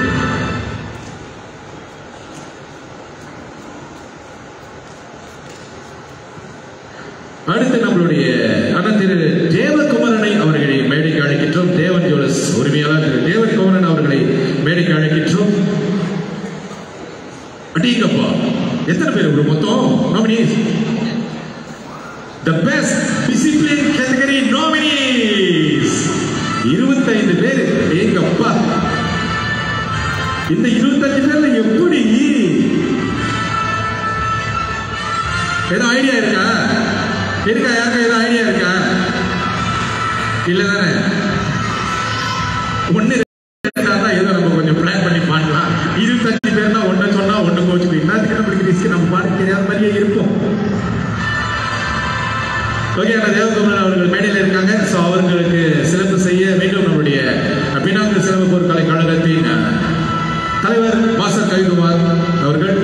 அடுத்து நம்மளுடைய அண்ணன் திரு தேவகுமரனை அவர்களை மேடைக்கு அழைக்கின்றோம். தேவன் ஜுவல்லர்ஸ் உரிமையாளர் திரு தேவகுமரன் அவர்களை மேடைக்கு அழைக்கின்றோம். அடிங்கப்பா, எத்தனை பேர் ஒரு மொத்தம் நாமினீஸ்? The best discipline category nominees இருபத்தைந்து பேர். ஏங்கப்பா, இந்த இருபத்தஞ்சு பேர்ல எப்படி ஏதோ ஐடியா இருக்கா? இருக்கா? யாருக்கும் ஏதோ ஐடியா இருக்கா? இல்லதானே? ஒன்னு தான் ஏதோ நம்ம கொஞ்சம் பிளான் பண்ணி பாடலாம். இருபத்தஞ்சு பேர் தான் ஒன்னு சொன்னா ஒண்ணு கோச்சு நம்மளுக்கு ரிஸ்க் நம்ம பாட தெரியாத மாதிரியே இருப்போம். ஓகே, தேவகுமரன் அவர்கள் மேடையில் இருக்காங்க. ஸோ அவர்களுக்கு சிறப்பு செய்ய மீண்டும் நம்முடைய பினாங்கு சிறப்பு பொருட்களை கழகத்தின் தலைவர் வாசர் கவிகுமார் அவர்கள்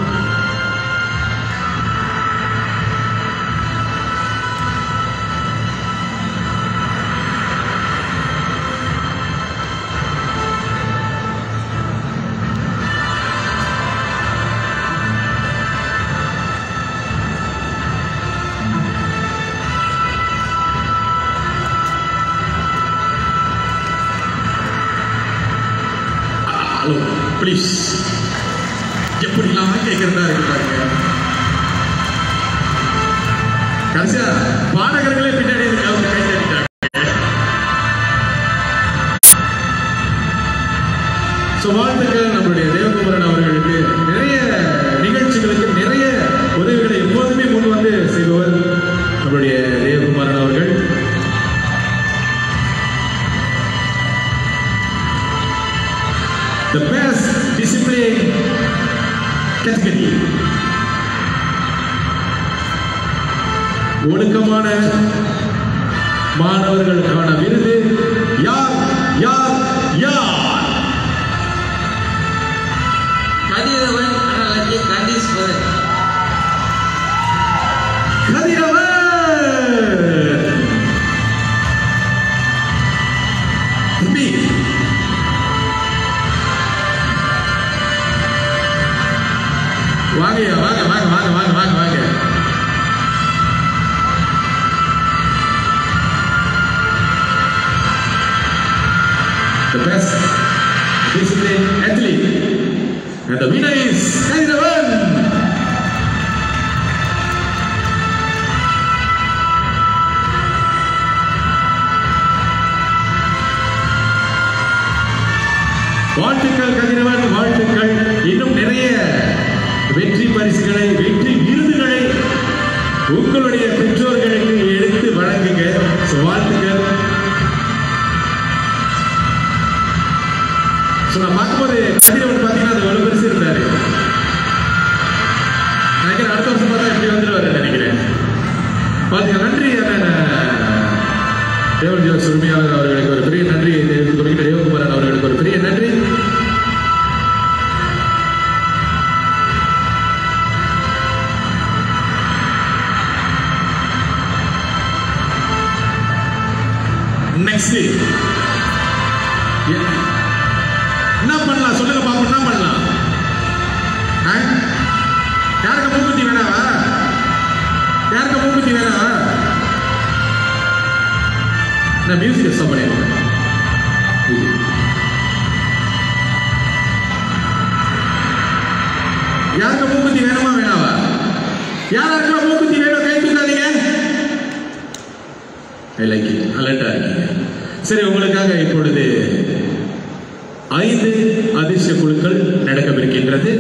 பிளீஸ் எப்படிலாம் கேட்கிறதா இருக்காங்க. கடைசியா பாடகர்களே பின்னாடி அவங்க கை தட்டிட்டாங்க. வாழ்த்துக்கள் நம்மளுடைய தேவகுமரன் அவர்களுக்கு. நிறைய நிகழ்ச்சிகளுக்கு நிறைய உதவிகளை எப்போதுமே முன் வந்து செய்பவர் நம்மளுடைய தேவகுமரன் அவர்கள். The best discipline category. ஒடுக்கமான மாணவர்களுக்கான விருது யார் யார் யார்? கதிரவன் அனலஜி கண்டீஸ்வரன். கதிரவன் தம்பி வாங்க வாங்க வாங்க வாங்க வாங்க வாங்க வாங்க The best discipline athlete and the winner is Kadirevan. வாழ்த்துக்கள் கதிரவன், வாழ்த்துக்கள். இன்னும் நிறைய வெற்றி பரிசுகளை வெற்றி விருதுகளை உங்களுடைய பெற்றோர்களுக்கு எடுத்து வழங்குங்க. வாழ்த்துக்கள். நான் பார்க்கும்போது கதிரவன் பார்த்தீங்கன்னா அது ஒரு பெருசு இருந்தாரு. நினைக்கிறேன் அடுத்த வருஷம் பார்த்தா எப்படி வந்துருவாரு நினைக்கிறேன். பார்த்தீங்க. நன்றி தேவன் ஜோஸ் உரிமையாளர் அவர்களுக்கு ஒரு பெரிய நன்றியை தெரிவித்துக் கொள்கிற தேவகுமரன் அவர்களுக்கு ஒரு பெரிய நன்றி. நெக்ஸ்ட் என்ன பண்ணலாம் சொல்லுங்க பாப்போம். என்ன பண்ணலாம்? யாருக்கு மூக்குத்தி வேணாவா? யாருக்கு மூக்குத்தி வேணாவா? நான் மியூசிக் ஸ்டாப் பண்ணிடுறேன். யாருக்கு மூக்குத்தி வேணுமா வேணாவா? யாருக்கெல்லாம் மூக்குத்தி வேணும் கை தூக்காதீங்க. I like it. அலர்ட்டா இருக்கீங்க. சரி, உங்களுக்காக இப்பொழுது ஐந்து அதிர்ஷ்ட குழுக்கள் நடக்கவிருக்கின்றது.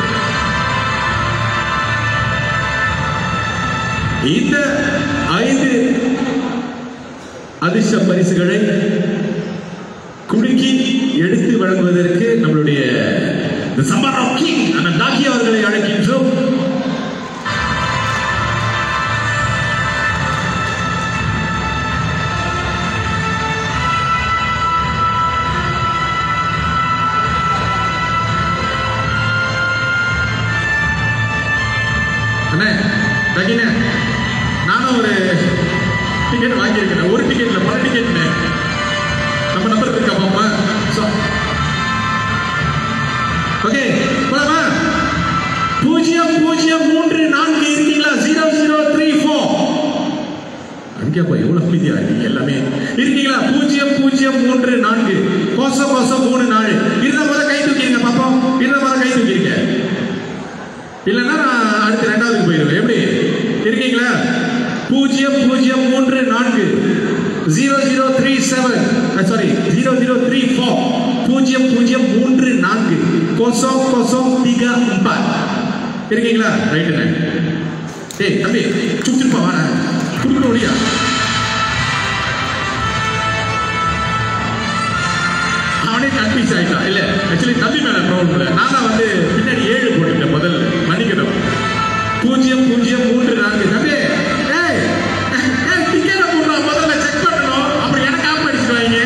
இந்த ஐந்து அதிர்ஷ்ட பரிசுகளை குலுக்கி எடுத்து வழங்குவதற்கு நம்மளுடைய டாக்கி அவர்களை அழைக்கின்றோம். இங்கப்பா எவ்வளவு அமைதியா இருக்கீங்க எல்லாமே இருக்கீங்களா? பூஜ்ஜியம் பூஜ்ஜியம் மூன்று நான்கு கோசம் கோசம் மூணு நாலு இருந்த போத கை தூக்கிருங்க பாப்போம். இருந்த போத கை தூக்கிருங்க, இல்லைன்னா நான் அடுத்து ரெண்டாவதுக்கு போயிடுவேன். எப்படி இருக்கீங்களா? பூஜ்ஜியம் பூஜ்ஜியம் மூன்று நான்கு zero zero three seven sorry zero zero three four பூஜ்ஜியம் பூஜ்ஜியம் மூன்று நான்கு கோசம் கோசம் திகா எம்பாத் இருக்கீங்களா? ரைட்டுண்ணே. டேய் தம்பி சுத்திருப்பா வாடா குடுக்க முடியா? அவனே கன்ஃபியூஸ் ஆயிட்டான். இல்ல ஆக்சுவலி தம்பி மேல ப்ராப்ளம் இல்லை, நான் தான் வந்து பின்னாடி ஏழு போட்டுட்டேன் முதல்ல, மன்னிக்கணும். பூஜ்ஜியம் பூஜ்ஜியம் மூன்று நான்கு தம்பி ஏய் டிக்கெட்டை போடுறா, முதல்ல செக் பண்ணணும், அப்புறம் எனக்கு ஆப் அடிச்சுடுவாங்க.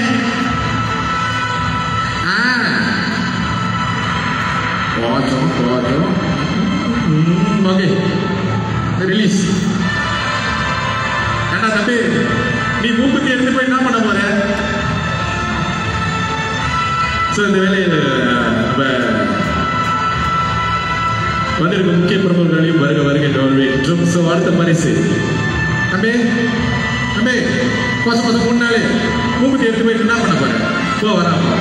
கொஞ்சம் கொஞ்சம் ஓகே ரிலீஸ். ஏண்டா தம்பி நீ மூக்குத்தி எடுத்து போய் என்ன பண்ண போற? ஸோ இந்த வேலையில் நம்ம வந்திருக்கும் முக்கிய பிரமுகர்களையும் வருக வருக என்று வரவேற்கிறோம். ஸோ அடுத்த பரிசு தம்பி தம்பி கொஞ்சம் கொஞ்சம் மூணு நாள் மூக்குத்தி எடுத்து போயிட்டு என்ன பண்ண போற? போ வராமா?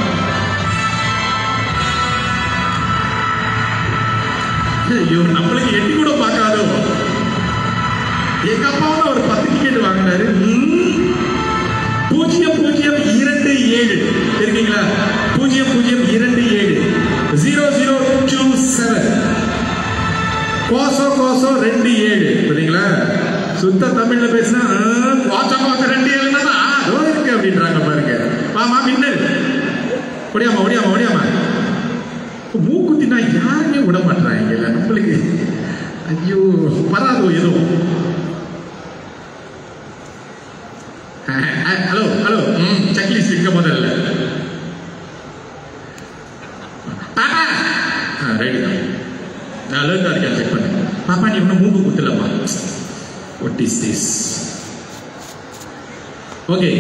ஐயோ நம்மளுக்கு எட்டி கூட பார்க்காதோ. எங்க அப்பாவும் ஒரு பத்து டிக்கெட் வாங்கினாரு. பூஜ்ஜியம் பூஜ்ஜியம் இரண்டு ஏழு இருக்கீங்களா? பூஜ்ஜியம் பூஜ்ஜியம் இரண்டு ஏழு ஜீரோ ஜீரோ டூ செவன் கோசம் கோசம் ரெண்டு ஏழு சரிங்களா? சுத்த தமிழ்ல பேசினா கோசம் கோசம் ரெண்டு ஏழுன்னா இருக்கு அப்படின்றாங்க பாருங்க. ஆமா மின்னல் ஒடியாமா ஒடியாமா ஒடியாமா மூக்குத்தினா யாருமே விட மாட்டாங்க இல்ல நம்மளுக்கு. ஐயோ வராதோ எதுவும். ஹலோ ஹலோ செக்லிஸ்ட் இருக்க முதல்ல பாப்பா ரைட் நான் அலர்ட்டா இருக்கேன், செக் பண்ணு. பாப்பா நீ இன்னும் மூக்கு குத்தலப்பா. What is this? ஓகே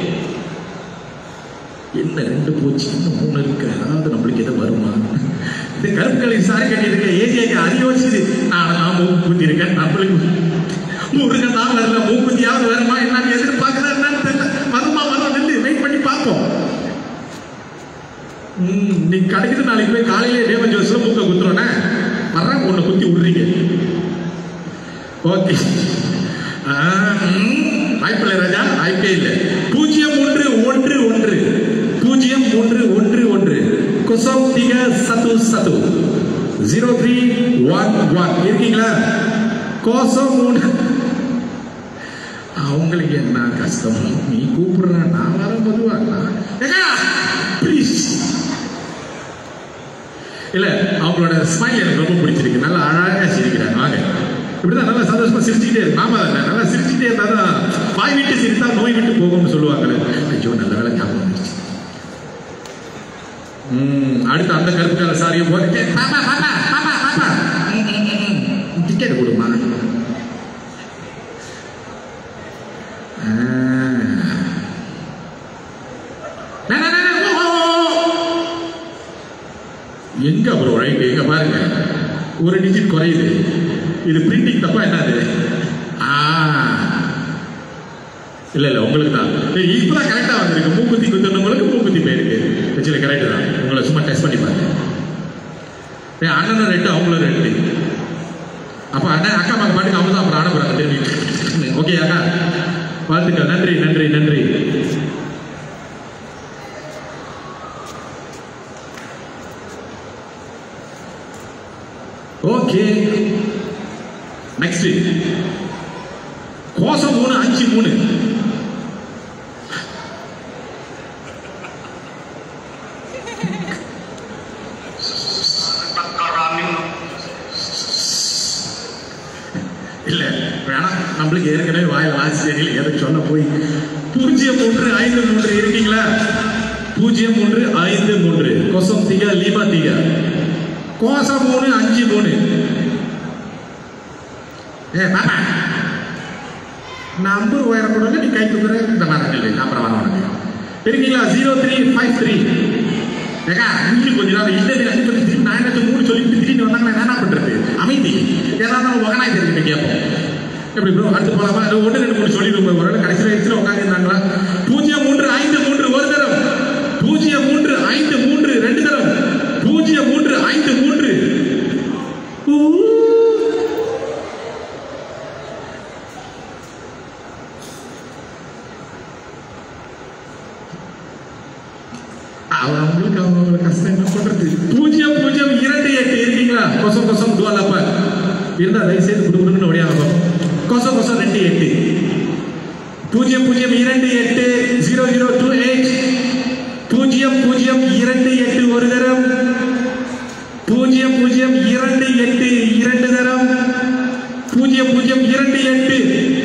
என்ன ரெண்டு போச்சு இன்னும் மூணு இருக்கு. அதாவது நம்மளுக்கு எதை வருமா? இந்த கருப்புகளை சாரி கட்டியிருக்க ஏரியாக்கு அறியோச்சு நான் நான் மூக்கு குத்தி இருக்கேன். நம்மளுக்கு முருகன் தான் வரல, மூக்குத்தியாவது வருமா என்னன்னு எதிர்பார்க்கிறா என்னன்னு தெரியல. வருமா வரும் நெல்லு வெயிட் பண்ணி பார்ப்போம். ம் நீ கிடைக்குது நாளைக்கு போய் காலையிலே தேவ ஜோஸ்ல மூக்க குத்துறோன்னே வர்றேன் ஒன்று குத்தி விடுறீங்க. ஓகே வாய்ப்பில்லை ராஜா, வாய்ப்பே இல்லை. பூஜ்ஜியம் மூன்று ஒன்று ஒன்று பூஜ்ஜியம் மூன்று ஒன்று ஒன்று கொசம் திக சத்து சத்து ஜீரோ த்ரீ ஒன் ஒன் இருக்கீங்களா? கோசம் மூணு அவங்களுக்கு என்ன கஷ்டம்? நீ கூப்பிடுற நான் வர பொதுவாங்க ப்ளீஸ். இல்ல அவங்களோட ஸ்மைல் எனக்கு ரொம்ப பிடிச்சிருக்கு, நல்லா அழகா சிரிக்கிறாங்க. வாங்க இப்படிதான் நல்லா சந்தோஷமா சிரிச்சுக்கிட்டே இருக்கு. ஆமா தானே, நல்லா சிரிச்சுக்கிட்டே இருந்தாதான் வாய் விட்டு சிரித்தா நோய் விட்டு போகும்னு சொல்லுவாங்களே. ஐயோ நல்ல வேலை ஞாபகம் வந்துருச்சு. ம் அடுத்து அந்த கருப்புக்கார சாரியை போட்டு பாப்பா பாப்பா பாப்பா பாப்பா டிக்கெட் கொடுமா. எங்க ப்ரோ ரைட் எங்க பாருங்க ஒரு டிஜிட் குறையுது. இது பிரிண்டிங் தப்பா என்னது? இல்ல இல்ல உங்களுக்கு தான் இப்பதான் கரெக்டா வந்திருக்கு. மூக்குத்தி குத்துனவங்களுக்கு மூக்குத்தி போயிருக்கு. ஆக்சுவலி கரெக்ட் தான். உங்களை சும்மா டெஸ்ட் பண்ணி பாருங்க. அண்ணனும் ரெட்டு அவங்களும் ரெட்டு. அப்ப அண்ணன் அக்கா மக்க பாட்டுக்கு அவங்க தான் அப்புறம் அனுப்புறாங்க திரும்பி. ஓகே அக்கா வாழ்த்துக்கள். நன்றி நன்றி நன்றி. ஓகே நெக்ஸ்ட் கோசம் மூணு அஞ்சு மூணு இல்ல வேணா நம்மளுக்கு ஏற்கனவே வாயில் ஆசிரியர்கள் எதை சொன்ன போய். பூஜ்ஜியம் மூன்று ஐந்து மூன்று இருக்கீங்களா? பூஜ்ஜியம் மூன்று ஐந்து மூன்று கோசம் திகா லீபா திகா கோசம் மூணு அஞ்சு மூணு. ஏ பாப்பா நான் ஐம்பது உயரம் கூட நீ கை தூக்குற இந்த மாதிரி அப்புறம் வர இருக்கீங்களா? ஜீரோ த்ரீ ஃபைவ் த்ரீ ஏக்கா இன்னும் கொஞ்சம் நாள் இல்லை திரும்பி நான் என்ன மூணு சொல்லிட்டு திடீர்னு வந்தாங்கன்னா என்ன பண்றது? அமைதி ஏதாவது ஒகனாய் தெரிஞ்சு கேட்போம். எப்படி ப்ரோ அடுத்து போலாமா? ஒன்று ரெண்டு மூணு சொல்லிடுவோம். ஒரு கடைசியில் எத்தனை உட்காந்துருந்தாங்களா? பூஜ்ஜியம் மூன்று ஐந்து மூன்று ஒரு தரம், பூஜ்ஜியம் மூன்று ஐந்து மூன்று ரெண்டு தரம், பூஜ்ஜியம் மூன்று ஐந்து மூன்று. அவங்களுக்கு அவங்க கஷ்டம் என்ன பண்றது? பூஜ்ஜியம் பூஜ்ஜியம் இரண்டு எட்டு இருக்கீங்களா? கொசம் கொசம் டுவலப்ப இருந்தா தயவு செய்து குடுக்கணும்னு ஒடியாகும். கொசம் கொசம் ரெண்டு எட்டு, பூஜ்ஜியம் பூஜ்ஜியம் இரண்டு எட்டு ஜீரோ ஜீரோ டூ எயிட், பூஜ்ஜியம் பூஜ்ஜியம் இரண்டு எட்டு ஒரு தரம், பூஜ்ஜியம் பூஜ்ஜியம் இரண்டு எட்டு இரண்டு தரம், பூஜ்ஜியம் பூஜ்ஜியம் இரண்டு எட்டு.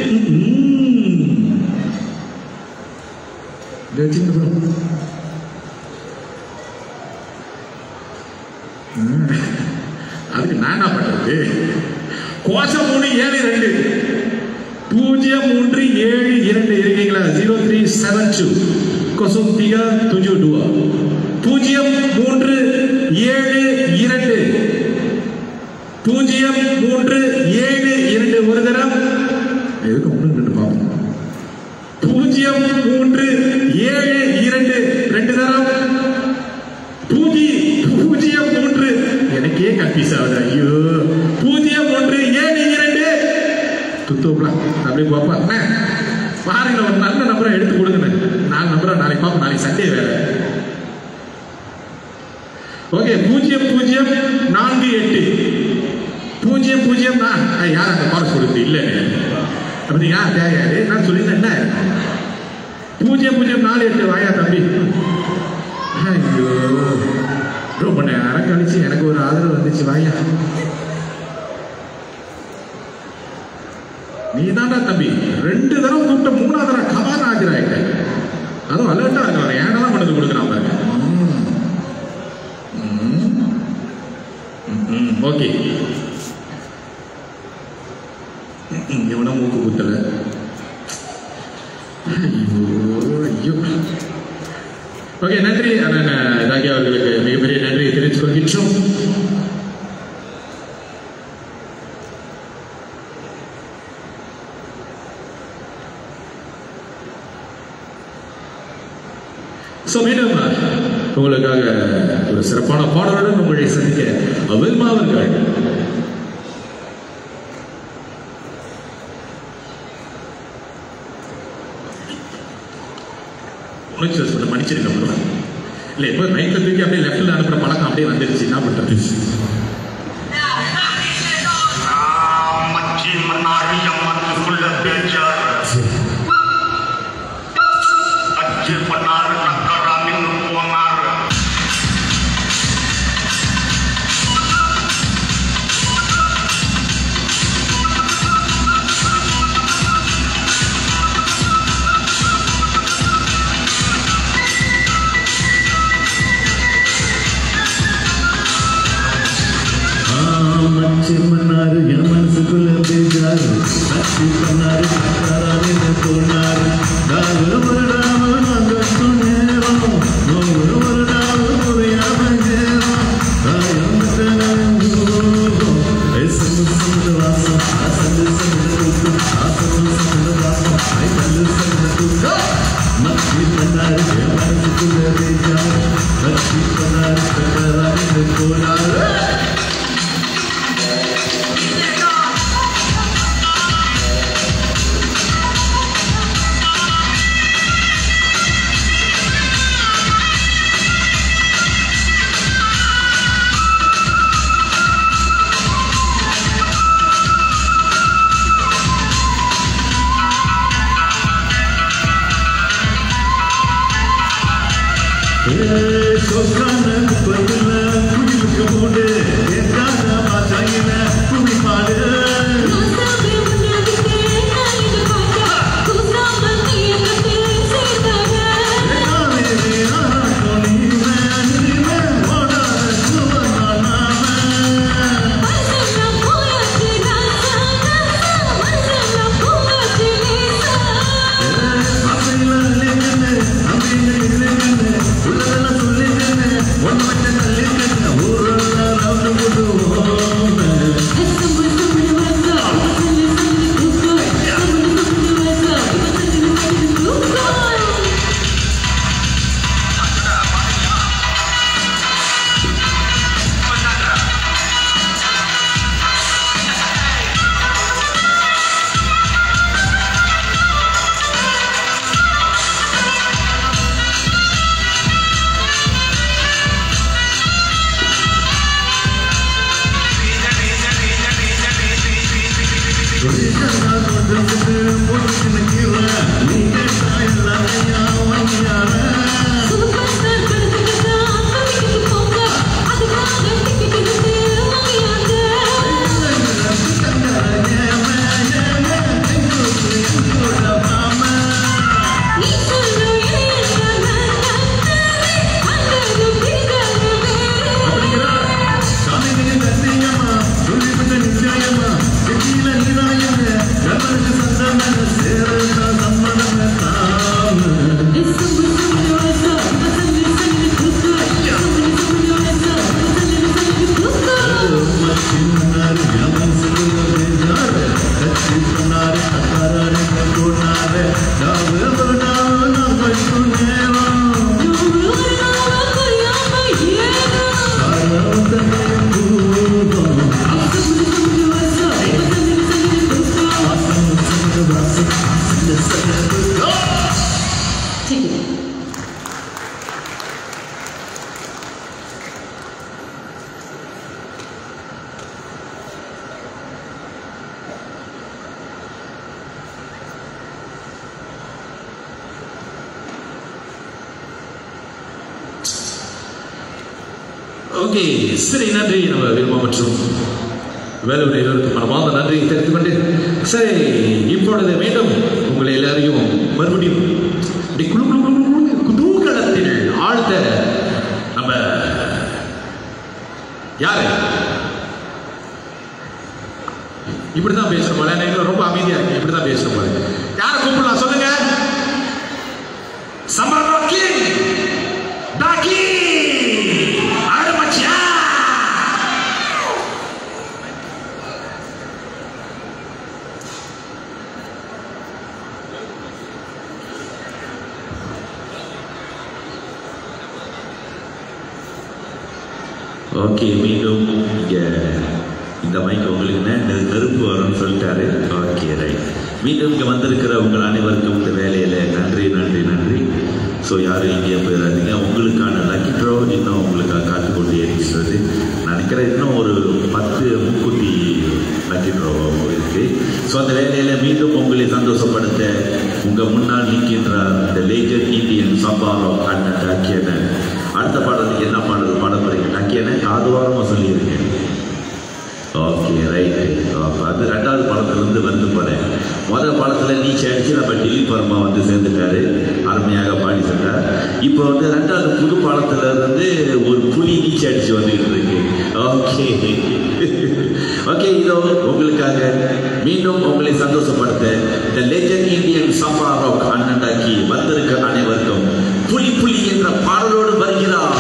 அதுக்கு நான் என்ன பண்றது? கோஷம் மூணு ஏழு ரெண்டு, பூஜ்ஜியம் மூன்று ஏழு இரண்டு இருக்கீங்களா? ஜீரோ த்ரீ செவன் டூ கொசம் தியா துஜு டுவா, பூஜ்ஜியம் மூன்று ஏழு இரண்டு, பூஜ்ஜியம் மூன்று ஏழு இரண்டு ஒரு தரம். எதுக்கு ஒன்று ரெண்டு பார்ப்போம். பூஜ்ஜியம் மூன்று ஏழு இரண்டு ரெண்டு தரம், பூஜ்ஜி பூஜ்ஜியம் மூன்று எனக்கே கன்ஃபியூஸ் ஆகுது. ஐயோ, பூஜ்ஜியம் மூன்று ஏழு இரண்டு துத்தோப்லாம் அப்படி பார்ப்பா பாருங்க. ஒரு நல்ல நம்பரை எடுத்து கொடுங்க. நாலு நம்பரை நாளைக்கு பார்ப்போம். நாளைக்கு சண்டே வேற. ஓகே, பூஜ்ஜியம் பூஜ்ஜியம் நான்கு எட்டு, பூஜ்ஜியம் பூஜ்ஜியம் நான் யார் அந்த பாரஸ் கொடுத்து இல்லை அப்படிங்க யாரு நான் சொல்லியிருந்தேன். என்ன பூஜ்ஜியம் பூஜ்ஜியம் நாலு எட்டு வாயா தம்பி. ஐயோ, ரொம்ப நேரம் கழிச்சு எனக்கு ஒரு ஆதரவு வந்துச்சு. வாயா நீ தாண்டா தம்பி. ரெண்டு தடவை கூப்பிட்ட மூணாவது தடவை கவான ஆஜராயிட்ட. அதுவும் அலர்ட்டா இருக்கான். ஏன்னா தான் கொண்டு கொடுக்குறான் பாருங்க. ஓகே, இவன மூக்கு குத்தல. ஐயோ, ஓகே, நன்றி தாகி அவர்களுக்கு மிகப்பெரிய நன்றி தெரிவித்துக் கொள்கின்றோம். மீண்டும் உங்களுக்காக ஒரு சிறப்பான பாடலுடன் உங்களை சந்திக்க வெல்மா அவர்கள். மன்னிச்சிருக்க இல்ல, இப்போ ரைட்ல தூக்கி அப்படியே லெப்ட்ல அனுப்புற பழக்கம் அப்படியே வந்துருச்சு. என்ன பண்றது? மன்னாரு என் மனசுக்குள்ள பேஜாரு, சக்தி பண்ணாரு கராரின்னு சொன்னாரு. நாலு வருடாம நாங்க சொன்னேரோம், நூறு வருடாம புரியாம சேரோம். சந்து சந்து வாசம், சந்து சந்து தூக்கம், சந்து சந்து வாசம், சந்து சந்து தூக்கம். மக்தி பண்ணாரு என் மனசுக்குள்ள பேஜாரு, சக்தி பண்ணாரு கராரின்னு சொன்னாரு. சொக்கான குப்பையில குடிலுக்கு மூடு, எங்கான பாச்சாயின குடிப்பாடு. ஒன்னு ஓகே, சரி, நன்றி. நம்ம விரும்ப மற்றும் வேலூர் இருவருக்கும் மனமார்ந்த நன்றியை தெரிவித்துக் கொண்டு, சரி, இப்பொழுது மீண்டும் உங்களை எல்லாரையும் மறுபடியும் குழு குழு குழு குழு குதூகலத்தில் ஆழ்த்த நம்ம யாரு இப்படிதான் பேசுற போல, ரொம்ப அமைதியா இருக்கு. இப்படிதான் பேசுற போல. யாரை கூப்பிடலாம் சொல்லுங்க? சமர்வாக்கி டாக்கி ஓகே, மீண்டும் இங்கே இந்த மைக் உங்களுக்கு நெருப்பு வரும்னு சொல்லிட்டாரு. Okay, right. மீண்டும் இங்கே வந்திருக்கிற உங்கள் அனைவருக்கும் இந்த வேலையில் நன்றி நன்றி நன்றி. ஸோ யாரும் இங்கே போயிடாதீங்க. உங்களுக்கான லக்கி ட்ரோ இன்னும் உங்களுக்காக காத்து கொண்டு இருக்கிறது. நினைக்கிறேன் இன்னும் ஒரு பத்து முக்குட்டி லக்கி ட்ரோ இருக்குது. ஸோ அந்த வேலையில் மீண்டும் உங்களை சந்தோஷப்படுத்த உங்கள் முன்னால் நிற்கின்ற இந்த லேஜர் இந்தியன் சம்பாரோ அண்ணன் டாக்கியன அடுத்த பாடத்துக்கு என்ன பாடுறது பாட போறீங்க? டாக்கியன காதுவாரமாக சொல்லியிருக்கேன். Okay, right. அது ரெண்டாவது படத்துலேருந்து வந்து போகிறேன். முதல் படத்தில் நீச்சல் அடித்து நம்ம டில்லி பர்மா வந்து சேர்ந்துட்டாரு, அருமையாக பாடி சென்றார். இப்போ வந்து ரெண்டாவது புது பாடத்துல இருந்து ஒரு புலி நீச்சல் அடித்து வந்துக்கிட்டு இருக்கு. ஓகே ஓகே, இதோ உங்களுக்காக மீண்டும் உங்களை சந்தோஷப்படுத்த the legend Indian Samba rock அண்ணன் டாக்கி வந்திருக்க அனைவருக்கும் புலி புலி என்ற பாடலோடு வருகிறார்.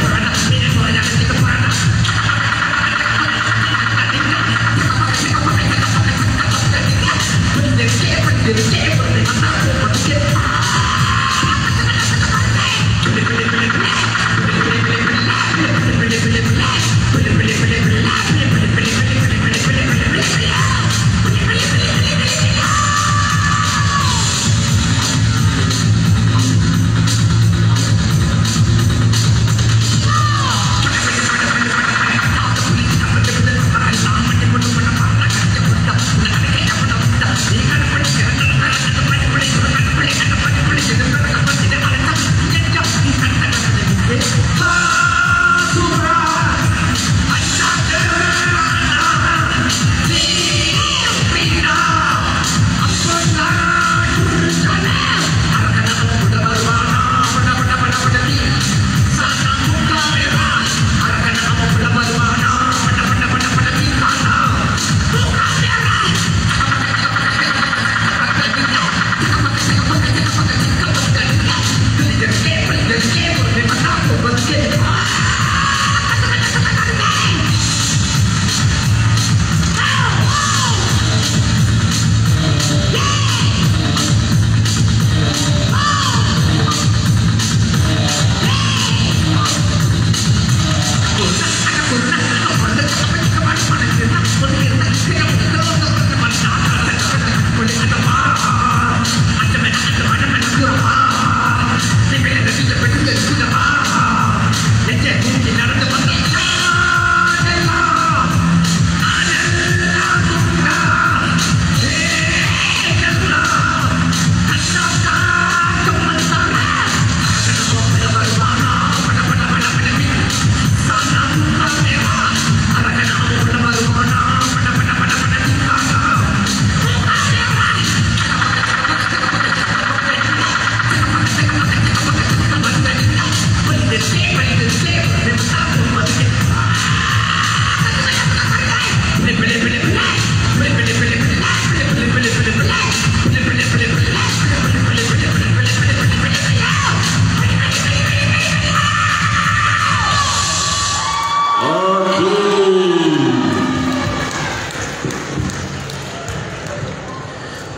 Come on.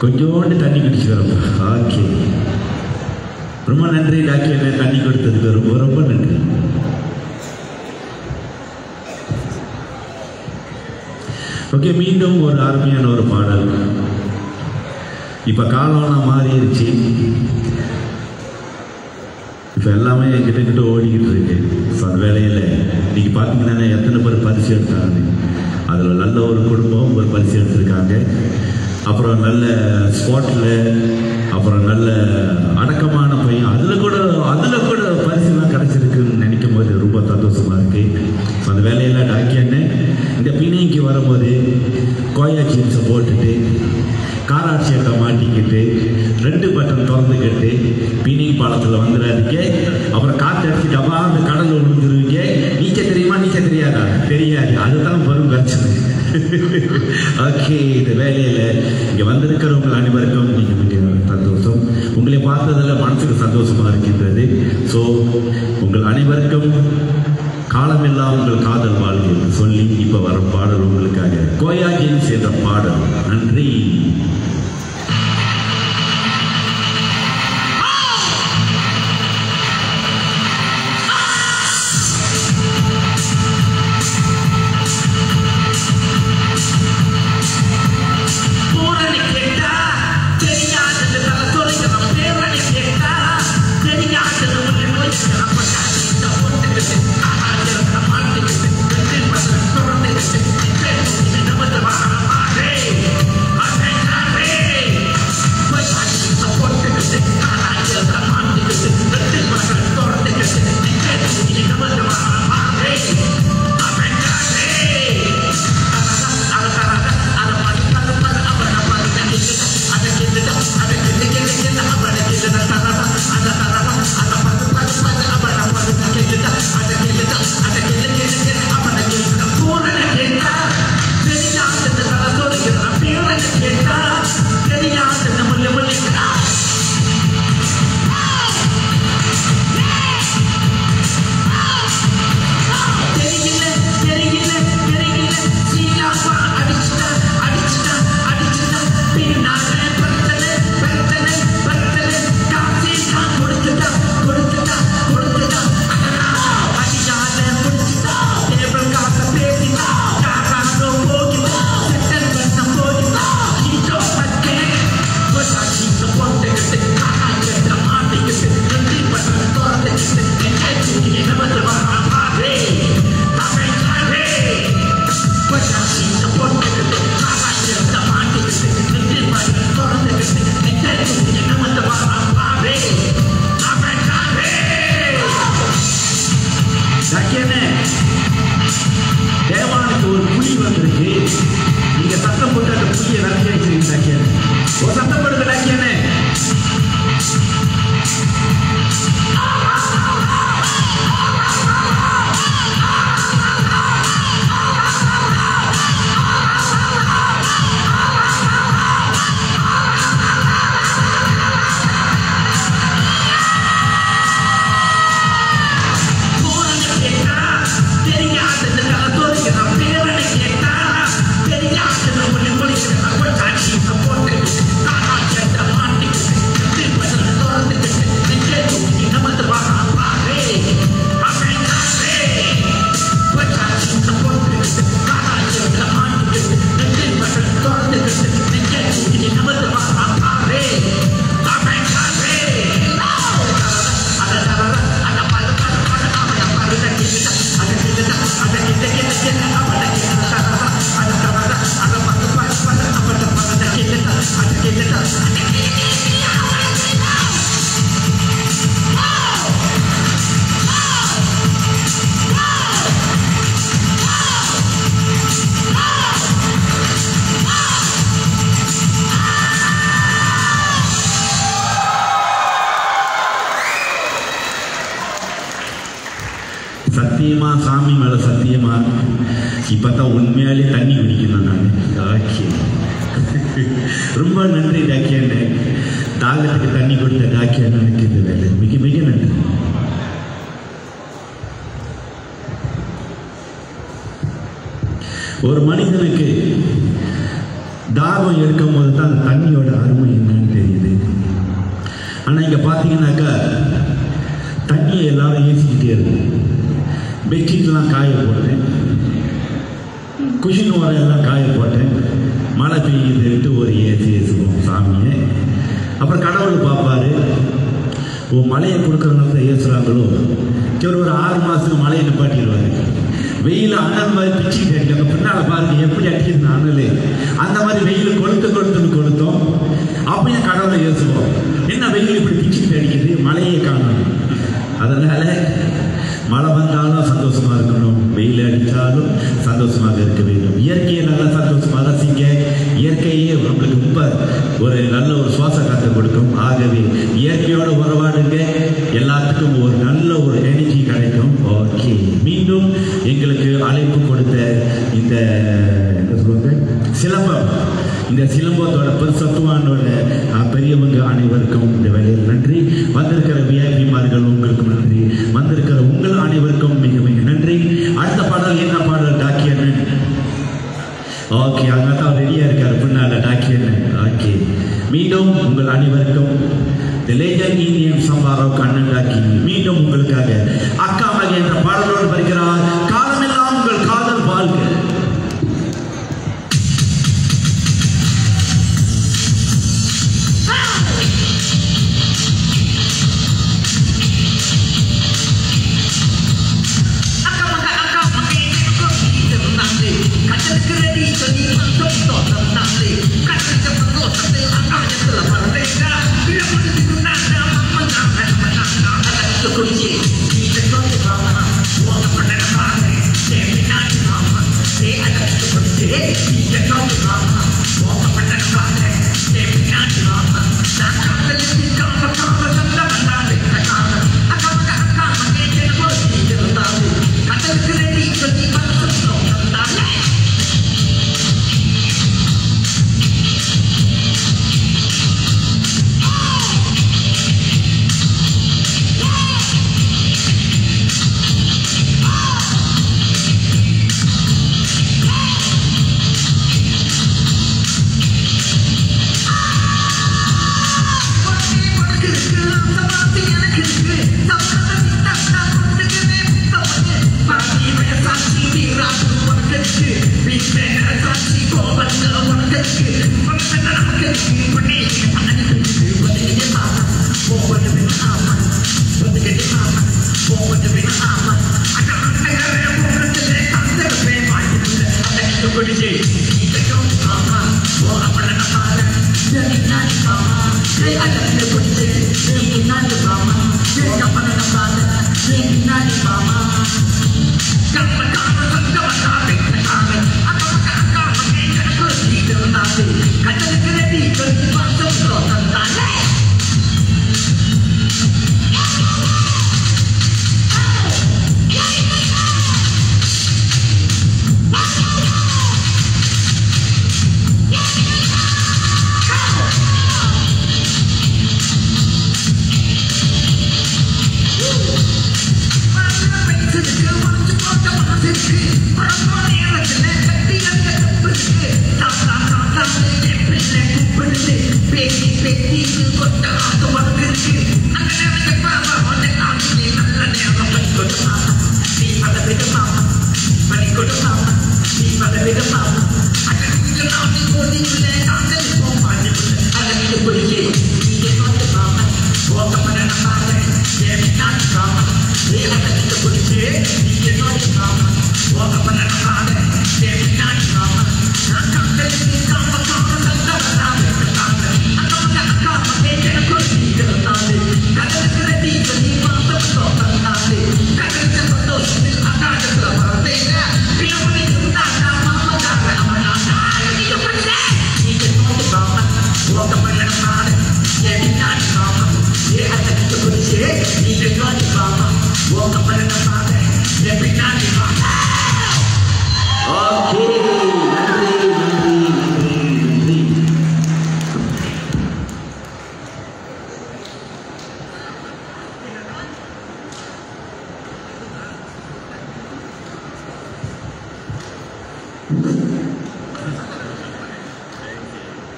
கொஞ்சோண்டு தண்ணி குடிச்சுக்கிறோம். ஓகே, ரொம்ப நன்றி டாக்டர், தண்ணி கொடுத்ததுக்கு ரொம்ப ரொம்ப நன்றி. ஓகே, மீண்டும் ஒரு அருமையான ஒரு பாடல். இப்போ காலம் மாறிடுச்சு, இப்போ எல்லாமே கிட்ட கிட்ட ஓடிக்கிட்டு இருக்கு. ஸோ அந்த வேலையில் இன்னைக்கு பார்த்தீங்கன்னா எத்தனை பேர் பரிசு எடுத்தாங்க. அதில் நல்ல ஒரு குடும்பம் ஒரு பரிசு எடுத்திருக்காங்க. அப்புறம் நல்ல ஸ்பாட்டில், அப்புறம் நல்ல அடக்கமான பையன், அதில் கூட அதில் கூட பரிசுலாம் கிடச்சிருக்குன்னு நினைக்கும் போது ரொம்ப சந்தோஷமாக இருக்குது. அந்த வேலையெல்லாம் டாக்கியான்னு இந்த பிணைக்கு வரும்போது கோயா ஜீன்ஸை போட்டுட்டு காராட் ஷர்ட்டை மாட்டிக்கிட்டு ரெண்டு பட்டன் திறந்துக்கிட்டு பிணை பாலத்தில் வந்துடாதீங்க. அப்புறம் காற்று அடிச்சுட்டு அப்பா அந்த கடலில் விழுந்துருவீங்க. நீச்ச தெரியுமா நீச்ச தெரியாதா? தெரியாது. அதுதான் வரும் பிரச்சனை. ஓகே, இந்த வேலையில் இங்கே வந்திருக்கிறவங்க அனைவருக்கும் நீங்கள் மிக சந்தோஷம். உங்களை பார்த்ததில் மனசுக்கு சந்தோஷமாக இருக்கின்றது. ஸோ உங்கள் அனைவருக்கும் காலமெல்லாம் உங்கள் காதல் வாழ்க்கை என்று சொல்லி இப்போ வரும் பாடல் உங்களுக்காக கோயா ஜீன்ஸ் என்ற பாடல். நன்றி. தேவானுக்கு ஒரு புலி வந்திருக்கு. நீங்க சத்தம் போட்டு அந்த புலியை விரட்டி அடிச்சிருக்கீங்க டாக்கியானே. ஒரு சத்தம் போடுங்க டாக்கியானே. சத்தியமா சாமி மேல சத்தியமா இப்பதான் உண்மையாலே தண்ணி குடிக்கணும் நான். ஓகே, ரொம்ப நன்றி டாக்கியானே. தாகத்துக்கு தண்ணி கொடுத்த டாக்கியானுக்கு இந்த வேலை மிக மிக நன்றி. ஒரு மனிதனுக்கு தாகம் எடுக்கும் போது தான் அந்த தண்ணியோட அருமை என்னன்னு தெரியுது. ஆனால் இங்கே பார்த்தீங்கன்னாக்கா தண்ணியை எல்லாரும் ஏசிக்கிட்டே இருக்கு. பெட்ஷீட்லாம் காய போட்டேன், குஷின் எல்லாம் காய போட்டேன். மழை பெய்யுதுன்ட்டு ஒரு ஏசி ஏசுவோம் சாமியை. அப்புறம் கடவுள் பார்ப்பாரு, ஓ மழையை கொடுக்குறவங்க தான் ஏசுகிறாங்களோ, சரி ஒரு ஆறு மாதத்துக்கு மழையை நிப்பாட்டிடுவாரு. வெயில் அனல் மாதிரி பிச்சுக்கிட்டு அடிக்காங்க, பின்னால் பாருங்க எப்படி அடிக்குது அனல். அந்த மாதிரி வெயில் கொளுத்து கொளுத்துன்னு கொளுத்தோம். அப்பயும் கடவுளை ஏசுவோம், என்ன வெயில் இப்படி பிச்சுக்கிட்டு அடிக்குது, மழையை காணும். அதனால மழை வந்தாலும் சந்தோஷமா இருக்கணும், வெயில் அடித்தாலும் சந்தோஷமாக இருக்க வேண்டும். இயற்கையை நல்லா சந்தோஷமாக ரசிங்க. இயற்கையே நம்மளுக்கு ரொம்ப ஒரு நல்ல ஒரு சுவாச காற்று கொடுக்கும். ஆகவே இயற்கையோட உறவாடுங்க, எல்லாத்துக்கும் ஒரு நல்ல ஒரு எனர்ஜி கிடைக்கும். ஓகே, மீண்டும் எங்களுக்கு அழைப்பு கொடுத்த இந்த என்ன சொல்லுவாங்க சிலம்பம், இந்த சிலம்பத்தோட பெருசத்துவானோட பெரியவங்க அனைவருக்கும் இந்த வேலையில் நன்றி. வந்திருக்கிற விஐபிமார்கள் உங்களுக்கும் நன்றி, வந்திருக்கிற உங்கள் அனைவருக்கும் மிக மிக நன்றி. அடுத்த பாடல் என்ன பாடல்? டாக்கியண்ணன். ஓகே, அதனால தான் ரெடியா இருக்காரு பின்னால டாக்கியண்ணன். ஓகே, மீண்டும் உங்கள் அனைவருக்கும் தி லெஜண்ட் இந்தியன் சம்பாரம் கண்ணன் டாக்கி மீண்டும் உங்களுக்காக அக்கா மகன் என்ற பாடலோடு வருகிறார். காலமெல்லாம் உங்கள் காதல் வாழ்க.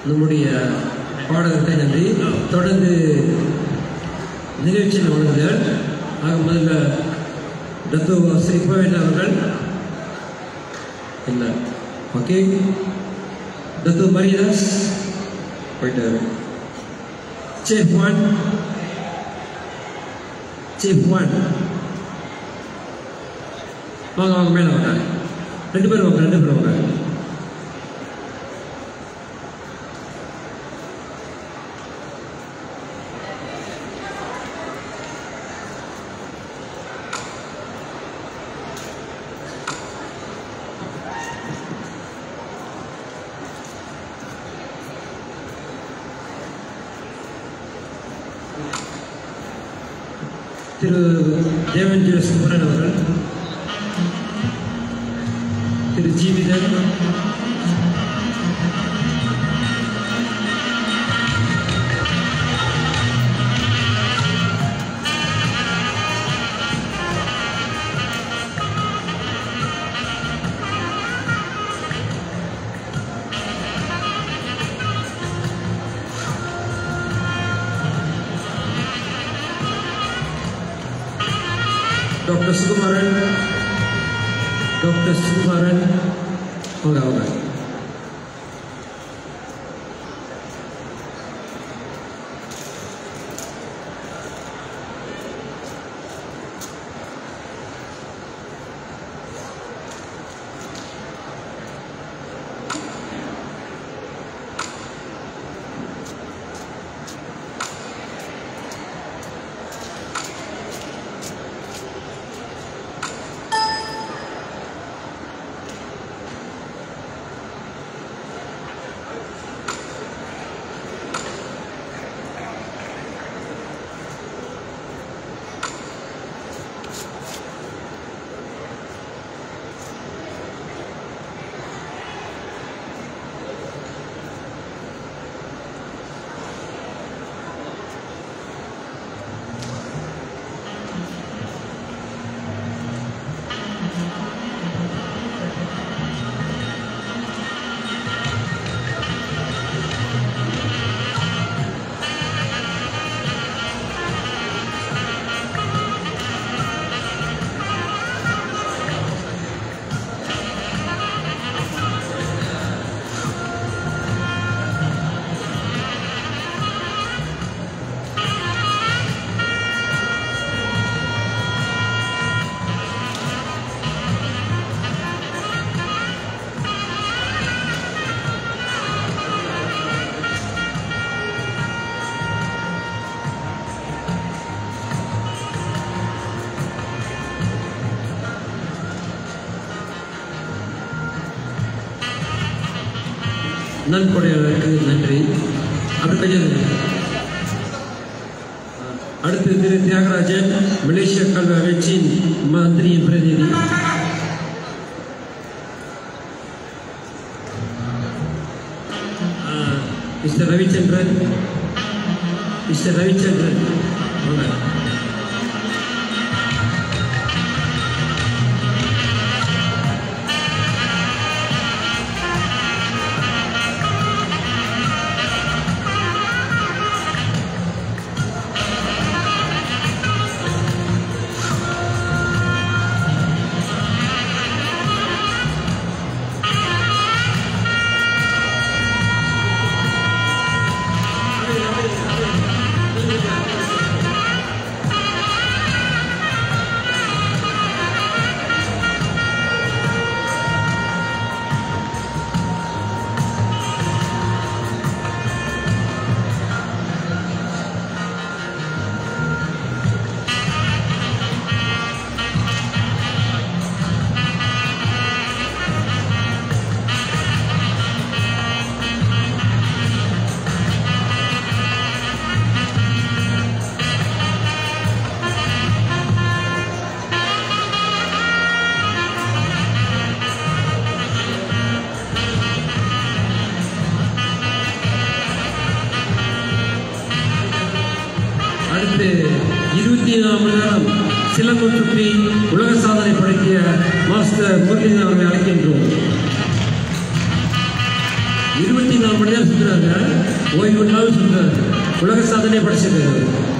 நம்முடைய பாடகருக்கு நன்றி. தொடர்ந்து நிகழ்ச்சியில் வழங்குகிறார். ஆக முதல்ல டத்து ஸ்ரீ கோவேந்தர் அவர்கள் இல்லை ஓகே. டத்து மரியதாஸ் போயிட்டாரு. சீஃப் ஒன் சீஃப் ஒன் வாங்க வாங்க மேலே வாங்க. ரெண்டு பேரும் வாங்க ரெண்டு பேரும் வாங்க. திரு தேவஞ்சு சுமரன் அவர்கள், திரு ஜீவிதன், டாக்டர் சுகுமாரன், டாக்டர் சுகுமாரன் அவங்க அவங்க நன்கொடையாளருக்கு நன்றி. அப்படி அடுத்து திரு தியாகராஜன், மலேசிய கல்வி அமைச்சின் மந்திரியின் பிரதிநிதி. மிஸ்டர் ரவிச்சந்திரன், மிஸ்டர் ரவிச்சந்திரன் வாங்க. அடுத்து இருபத்தி நாலு மணி நேரம் சிலம்பம் சுற்றி உலக சாதனை படைத்திய மாஸ்டர் முரளிதரன் அவர்களை அழைக்கின்றோம். இருபத்தி நாள் மணி நேரம் சுற்றுறாங்க, ஓய்வு நாள் சுற்றுறாரு, உலக சாதனை படைச்சிருக்காரு.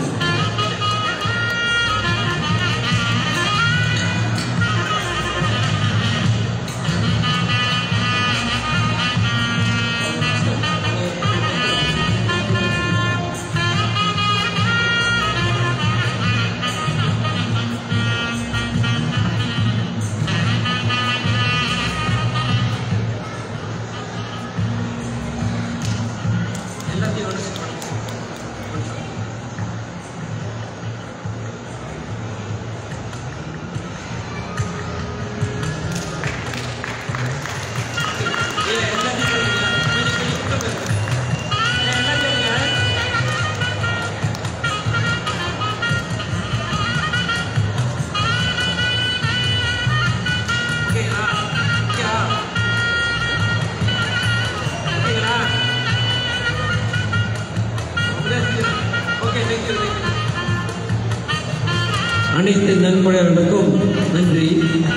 அனைத்து நண்பர்களுக்கும் நன்றி.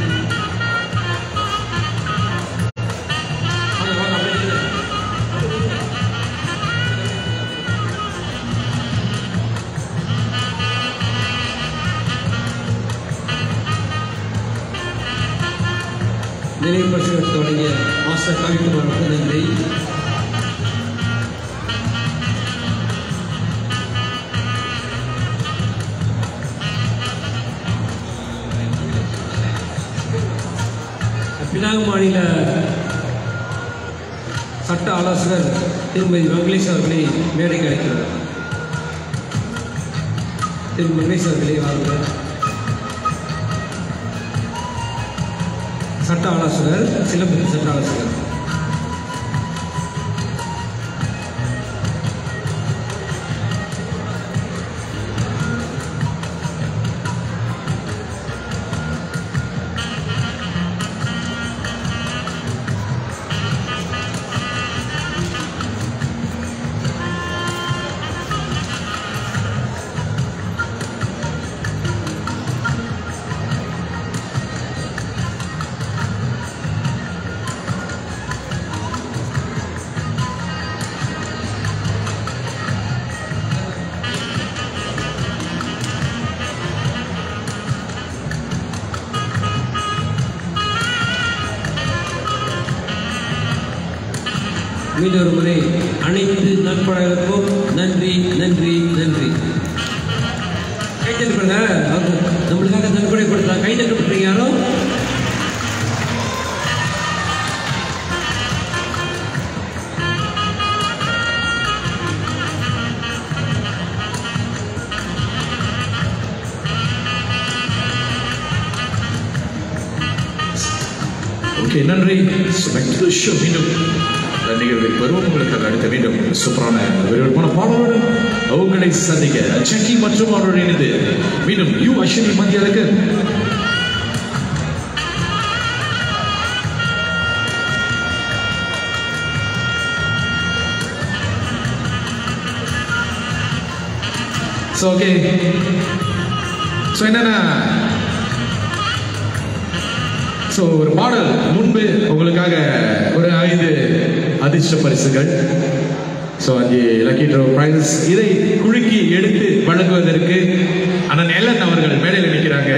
நினைவு பரிசு தொடங்கிய மாஸ்டர் கவிக்குமாருக்கு நன்றி. பினாங் மாநில சட்ட ஆலோசகர் திருமதி மங்களேஷ் அவர்களை மேடைக்கு அழைக்கிறார். திரு மங்களேஷ் அவர்களை வாருங்கள். சட்ட ஆலோசகர் சிலம்பதி சட்ட ஆலோசகர். மீண்டும் ஒரு முறை அனைத்து நண்பர்களுக்கும் நன்றி நன்றி நன்றி. கைத்தட்டு நம்மளுக்காக நன்கொடை கொடுத்தா கைத்தட்டு பண்றீங்க யாரும்? ஓகே, நன்றி. மீண்டும் நிகழ்வில் வருவோம். உங்களுக்கு அடுத்த மீண்டும் சூப்பரான விருப்பமான பாடலுடன் அவங்களை சந்திக்க செக்கி மற்றும் அவருடைய இணைந்து மீண்டும் யூ அஸ்வினி மத்தியாளுக்கு ஸோ ஓகே ஸோ என்னன்னா ஸோ ஒரு பாடல் முன்பு உங்களுக்காக ஒரு ஐந்து அதிர்ஷ்ட பரிசுகள், ஸோ அஞ்சு லக்கி ட்ரா பிரைசஸ், இதை குலுக்கி எடுத்து வழங்குவதற்கு அண்ணன் எல்லன் அவர்கள் மேடையில் நிற்கிறாங்க.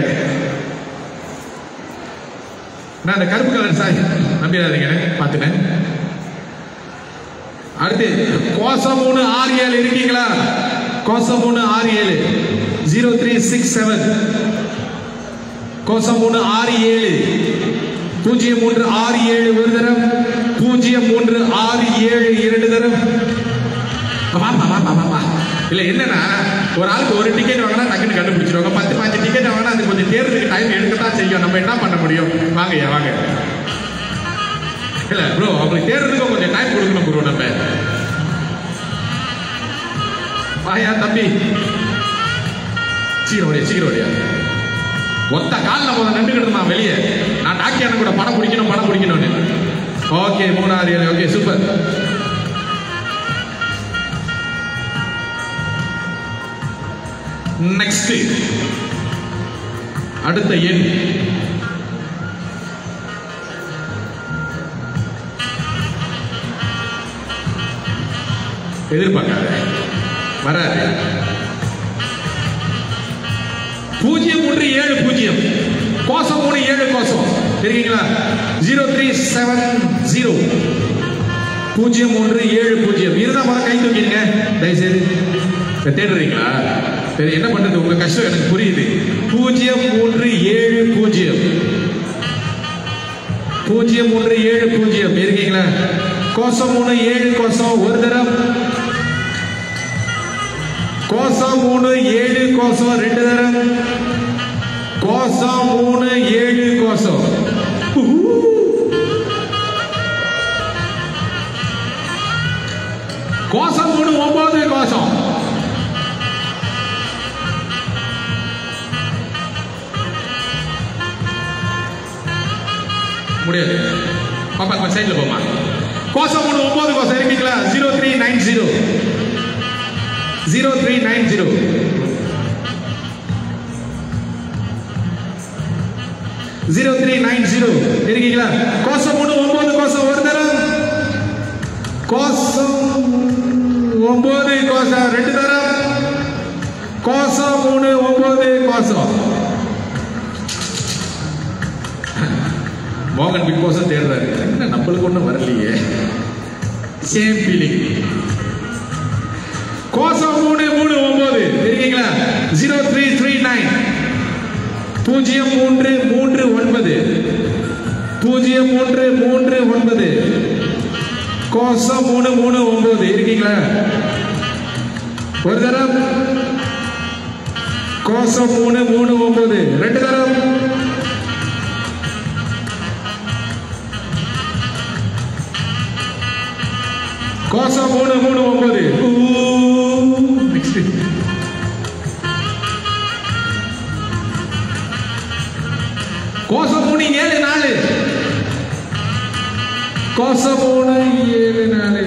நான் அந்த கருப்பு கலர் சாய் நம்பிடாதீங்க, பார்த்துட்டேன். அடுத்து கோசம் மூணு ஆறு ஏழு இருக்கீங்களா? கோசம் மூணு ஆறு ஏழு ஜீரோ த்ரீ சிக்ஸ் செவன் கோசம் மூணு ஆறு ஏழு பூஜ்ஜியம் மூன்று ஆறு ஏழு ஒரு தரம், பூஜ்ஜியம் மூன்று ஆறு ஏழு இரண்டு தரம். இல்ல என்னன்னா ஒரு ஆளுக்கு ஒரு டிக்கெட் வாங்கினா டக்குன்னு கண்டுபிடிச்சிருவாங்க. பத்து பாஞ்சு டிக்கெட் வாங்கினா அது கொஞ்சம் தேர்தலுக்கு டைம் எடுக்கத்தான் செய்யும். நம்ம என்ன பண்ண முடியும்? வாங்கய்யா வாங்க. இல்ல ப்ரோ, அவங்களுக்கு தேர்தலுக்கு கொஞ்சம் டைம் கொடுக்கணும் ப்ரோ. நம்ம வாயா தம்பி, சீக்கிரம் ஓடியா சீக்கிரம் ஓடியா. ஒத்த காலில் போத நின்றுக்கிட்டு நான் வெளியே, நான் டாக்கியான கூட படம் பிடிக்கணும் படம் பிடிக்கணும்னு. ஓகே, மூணாறு ஏழு. Okay, super. நெக்ஸ்ட் அடுத்த எண் எதிர்பார்க்காத, வராது. பூஜ்ஜியம் ஒன்று ஏழு பூஜ்ஜியம் கோசம் மூணு ஏழு கோசம் இருக்கீங்களா? ஜீரோ த்ரீ செவன் ஜீரோ பூஜ்ஜியம் ஒன்று ஏழு பூஜ்ஜியம் இருந்தா முதல்ல கை தூக்கிடுங்க தயவுசெய்து. தேடுறீங்களா? சரி, என்ன பண்றது, உங்க கஷ்டம் எனக்கு புரியுது. பூஜ்ஜியம் மூன்று ஏழு பூஜ்ஜியம் பூஜ்ஜியம் ஒன்று ஏழு பூஜ்ஜியம் இருக்கீங்களா? கோசம் மூணு ஏழு கோசம் ஒரு தரம், கோசம் மூணு ஏழு கோசம் ரெண்டு தரம், கோசம் மூணு ஏழு கோசம். கோசம் மூணு ஒன்பது கோசம். முடியாது பாப்பா, கொஞ்சம் சைட்ல போமா. கோசம் மூணு ஒன்பது கோசம் இருக்கீங்களா? Zero three nine zero zero three nine zero zero three nine zero இருக்கீங்களா? கோசம் மூணு ஒன்பது கோசம் ஒரு தரம், கோசம் ஒன்பது கோசம் ரெண்டு தரம், கோசம் மூணு ஒன்பது கோசம். மோகன் பிக் பாஸ் தேடுறாரு, என்ன நம்மளுக்கு ஒன்றும் வரலையே. Same feeling. கோசம் மூணு மூணு ஒன்பது இருக்கீங்களா? ஜீரோ த்ரீ த்ரீ நைன் பூஜ்ஜியம் மூன்று மூன்று ஒன்பது பூஜ்ஜியம் மூன்று மூன்று ஒன்பது கோசம் மூணு மூணு ஒன்பது இருக்கீங்களா? ஒரு தரம், கோசம் மூணு மூணு ஒன்பது ரெண்டு தரம், கோசம் மூணு மூணு ஒன்பது. கோசம் மூணு ஏழு நாலு கோசம் மூணு ஏழு நாலு.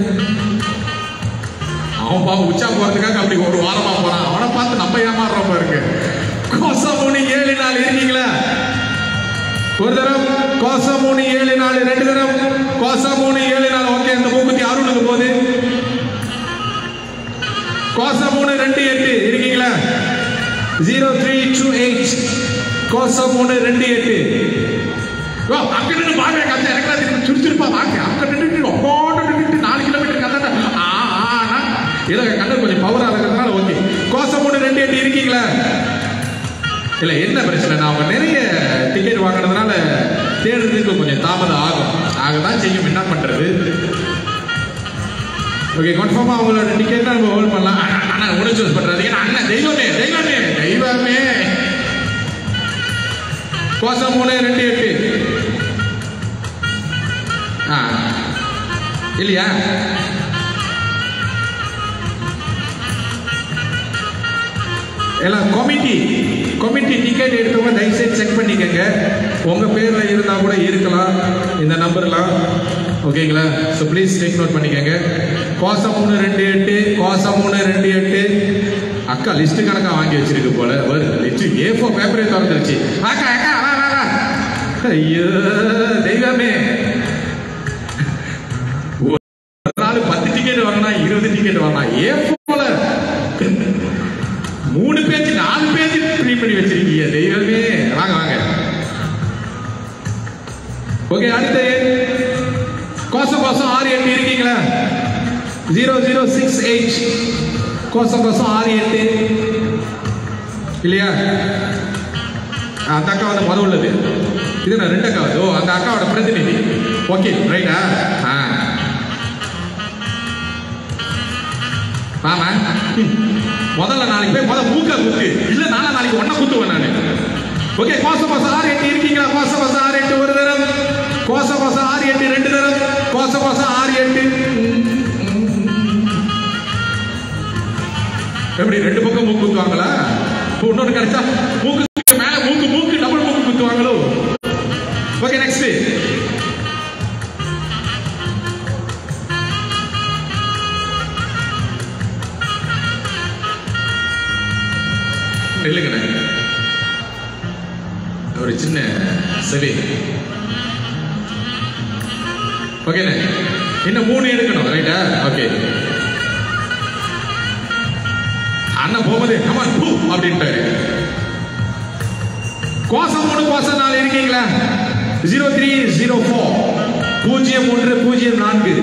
அவன் பாவம் உச்சா போறதுக்காக அப்படி ஒரு வாரமா போறான். அவனை பார்த்து நம்ம ஏமாறுறோம் பாருங்க. கோசம் மூணு ஏழு நாலு இருக்கீங்களா? ஒரு தரம், கோசம் மூணு ஏழு நாலு ரெண்டு தரம், கோசம் மூணு ஏழு நாலு. ஓகே, இந்த மூக்குத்தி அருணுக்கு போகுது. கோசம் மூணு ரெண்டு எட்டு இருக்கீங்களா? ஜீரோ த்ரீ டூ எயிட் கோசம் மூணு ரெண்டு எட்டு. அங்கிட்டு வாங்க கத்த எனக்கு சுறுச்சுருப்பா வாங்க. அங்கிட்டு நின்று நாலு கிலோமீட்டர் கத்த இல்ல கண்ணு கொஞ்சம் பவரா இருக்கிறதுனால ஓகே. கோசம் மூணு ரெண்டு எட்டு இருக்கீங்களா? இல்ல என்ன பிரச்சனை, நான் அவங்க நிறைய டிக்கெட் வாங்கினதுனால தேடுறதுக்கு கொஞ்சம் தாமதம் ஆகும். ஆகதான் செய்யும், என்ன பண்றது. ஓகே, கன்ஃபார்மா அவங்களோட டிக்கெட் நம்ம ஹோல்ட் பண்ணலாம். ஆனா உடனே சூஸ் பண்றது அண்ணன் தெய்வமே தெய்வமே தெய்வமே. கோசம் மூணு ரெண்டு எட்டு இல்லையா? எல்லாம் கமிட்டி கமிட்டி டிக்கெட் எடுத்தவங்க தயவுசெய்து செக் பண்ணிக்கங்க. உங்க பேர்ல இருந்தா கூட இருக்கலாம் இந்த நம்பர்லாம். ஓகேங்களா? ஸோ ப்ளீஸ் டேக் நோட் பண்ணிக்கங்க. கோசம் மூணு ரெண்டு எட்டு கோசம் மூணு ரெண்டு எட்டு. அக்கா லிஸ்ட் கணக்கா வாங்கி வச்சிருக்கு போல. லிஸ்ட் ஏ ஃபோர் பேப்பரே திறந்துருச்சு. அக்கா அக்கா ஐயோ தெய்வமே. ஒரு நாள் பத்து டிக்கெட் வாங்கினா இருபது டிக்கெட் வாங்கினா ஏ போல மூணு பேஜ் நாலு பேஜ் பிரிண்ட் பண்ணி வச்சிருக்கீங்க தெய்வமே. வாங்க வாங்க. ஓகே, அடுத்து கோசம் கோசம் ஆறு எட்டு இருக்கீங்களா? ஜீரோ ஜீரோ சிக்ஸ் எயிட் கோசம் கோசம் ஆறு எட்டு இல்லையா? அந்த அக்கா வந்து முதல் உள்ளது. இது நான் ரெண்டு அக்கா வந்து ஓ அந்த அக்காவோட பிரதிநிதி. ஓகே ரைட்டா? ஆமா, முதல்ல நாளைக்கு போய் முதல் மூக்கா குத்து, இல்ல நாளா நாளைக்கு ஒன்ன குத்துவேன் நானு. ஓகே, கோசம் கோசம் ஆறு எட்டு இருக்கீங்களா? கோசம் கோசம் ஆறு எட்டு ஒரு தரம், கோசம் கோசம் ஆறு எட்டு ரெண்டு தரம், கோசம் கோசம் ஆறு எட்டு. எப்படி ரெண்டு பக்கம் மூக்கு குத்துவாங்களா? இன்னொன்று கிடைச்சா மூக்கு மேல மூக்கு மூக்கு டபுள் மூக்கு குத்துவாங்களோ? ஓகே, நெக்ஸ்ட் இல்லைங்கண்ணே, ஒரு சின்ன செவி. ஓகேண்ணே, இன்னும் மூணு எடுக்கணும் ரைட்டா? ஓகே, அண்ணன் போகுது கமான் பூ அப்படின்ட்டாரு. கோசம் மூணு கோசம் நாலு இருக்கீங்களா? ஜீரோ த்ரீ ஜீரோ ஃபோர் பூஜ்ஜியம் மூன்று பூஜ்ஜியம் நான்கு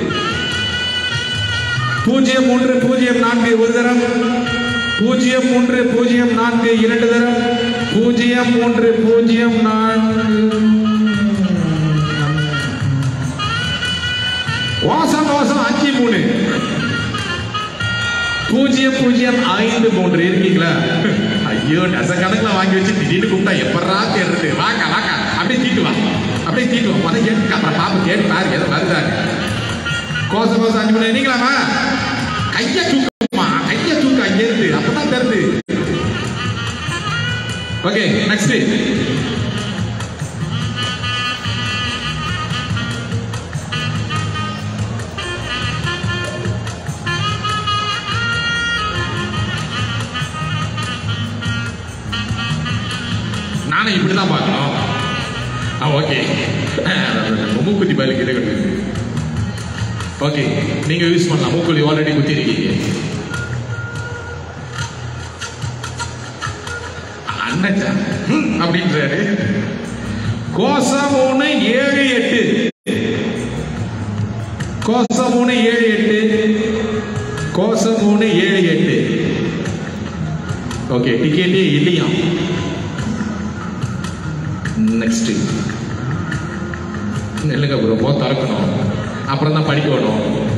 பூஜ்ஜியம் மூன்று பூஜ்ஜியம் நான்கு ஒரு தரம், பூஜ்ஜியம் மூன்று பூஜ்ஜியம் நான்கு இரண்டு தரம், பூஜ்ஜியம் மூன்று பூஜ்ஜியம் நான்கு வாசம் வாசம் அஞ்சு மூணு பூஜ்ஜியம் பூஜ்ஜியம் ஐந்து மூன்று இருக்கீங்களா? ஐயோ டச கணக்கில் வாங்கி வச்சு திடீர்னு கூப்பிட்டா எப்படா தேடுறது? வாக்கா வாக்கா அப்படியே தீட்டு வா, அப்படியே தீட்டு வா. மொதல் கேட்டு அப்புறம் பாப்பா கேட்டு பாரு எதை வருதாங்க. கோசம் கோசம் அஞ்சு மூணு நீங்களாமா? கைய தூக்கமா, கைய தூக்க அங்கே இருந்து அப்பதான் தெரியுது. Okay next. நானும் இப்படிதான் பார்க்கணும். ஓகே மூக்குத்தி பதில் கிட்ட கிடையாது. ஓகே நீங்க யூஸ் பண்ணலாம். மூக்குத்தி ஆல்ரெடி குத்தி இருக்கீங்க. அண்ணா அப்படின்றாரு. கோசம் மூணு ஏழு எட்டு கோசம் மூணு ஏழு எட்டு கோசம் மூணு ஏழு எட்டு ஓகே டிக்கெட்டே இல்லையா? நெக்ஸ்ட் இல்லைங்க ப்ரோ போ திறக்கணும் அப்புறம் தான் படிக்கணும்.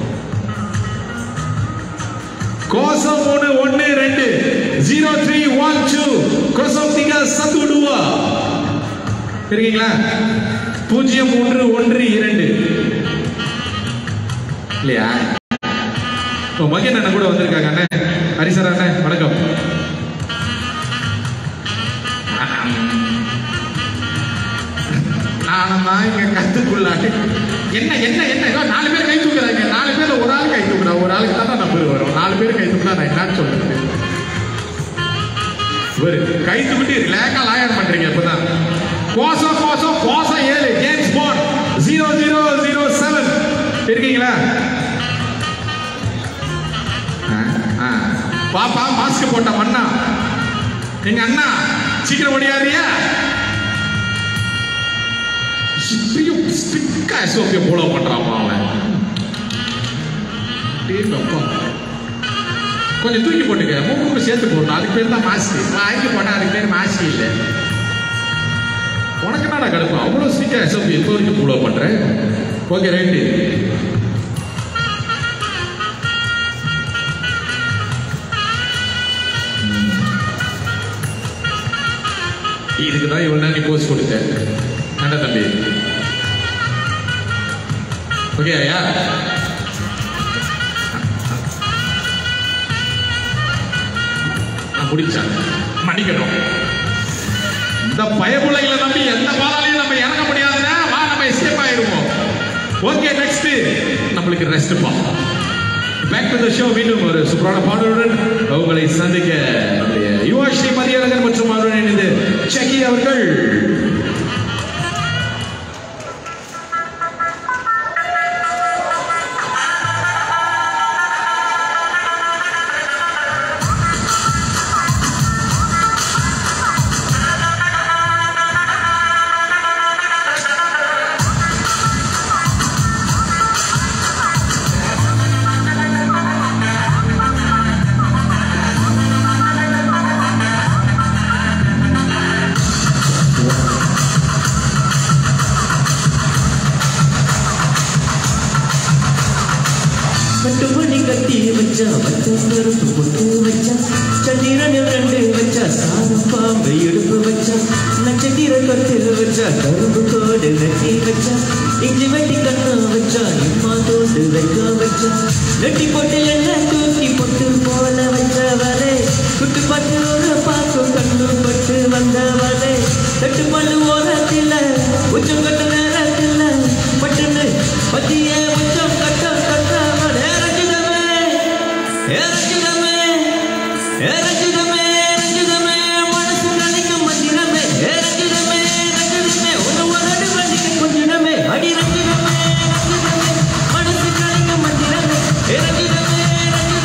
கோசம் மூணு ஒன்னு ரெண்டு ஜீரோ த்ரீ ஒன் டூ கோசம் திகா சத்து விடுவா இருக்கீங்களா? பூஜ்ஜியம் மூன்று ஒன்று இரண்டு இல்லையா? மகன் அண்ணன் கூட வந்திருக்காங்க. அண்ணன் ஹரிசர் அண்ணன் வணக்கம். நானும் இங்க கத்துக்குள்ளாட்டு என்ன என்ன என்ன நாலு பேர் கை தூக்குறாங்க. நாலு பேர்ல ஒரு ஆள் கை தூக்குறா. ஒரு ஆளுக்கு தான் நம்பர் வரும். நாலு பேர் கை தூக்குறா நான் என்னன்னு சொல்றது? ஒரு கை தூக்கிட்டு ரிலாக்ஸா லாயர் பண்றீங்க இப்பதான். கோசம் கோசம் கோசம் ஏழு James Bond zero zero zero seven இருக்கீங்களா? பாப்பா மாஸ்க் போட்ட மண்ணா எங்க அண்ணா சீக்கிரம் ஓடியாரியா? போல பண்றான் அவன். கொஞ்சம் தூக்கி போட்டுக்க, மூக்கு சேர்த்து போடணும். அதுக்கு பேர் தான் மாஸ்க். வாங்கி போட்டா அதுக்கு பேர் மாஸ்க் இல்லை. உனக்கு என்னடா கடுப்பு? அவ்வளவு ஸ்ட்ரிக்டா எஸ்ஓபி எப்போ வரைக்கும் ஃபாலோ பண்றேன்? Okay right. இதுக்குதான் இவன் நீ போஸ்ட் கொடுத்த அண்ணா தம்பி. ஓகே ஐயா நான் முடிச்சேன். மன்னிக்கணும். இந்த பயபுள்ளைகளை நம்பி எந்த பாலாலையும் நம்ம இறங்க முடியாதுன்னா வா நம்ம எஸ்கேப் ஆயிடுவோம். ஓகே நெக்ஸ்ட் நம்மளுக்கு ரெஸ்ட் பா. Back to the show. மீண்டும் ஒரு சூப்பரான பாடலுடன் உங்களை சந்திக்க நம்முடைய யுவாஸ்ரீ மதியழகன் மற்றும் அவருடன் இணைந்து செக்கி அவர்கள். பட்டுமணி கட்டி வச்சா வச்ச கருப்பு பொட்டு வச்சா சந்திரனில் ரெண்டு வச்சா சாரம் பாம்பை எடுப்பு வச்சா நட்சத்திர கட்டில் வச்சா கரும்பு கோடு நட்டி வச்சா இஞ்சி வெட்டி கண்ணா வச்சா இம்மா தோண்டு வைக்க வச்சா நெட்டி போட்டு என்ன தூக்கி பொட்டு போல வச்சவரே குட்டு பட்டு ஒரு பாக்கு கண்ணு பட்டு வந்தவரே தட்டு பல்லு ஓரத்தில் உச்சம் கட்ட நேரத்தில் பட்டுன்னு பத்திய உச்சம் கட்ட கட்ட அடி ரஞ்சிதமே ரஞ்சிதமே மனசு கலைக்கும் மந்திரமே ரஞ்சிதமே ரஞ்சிதமே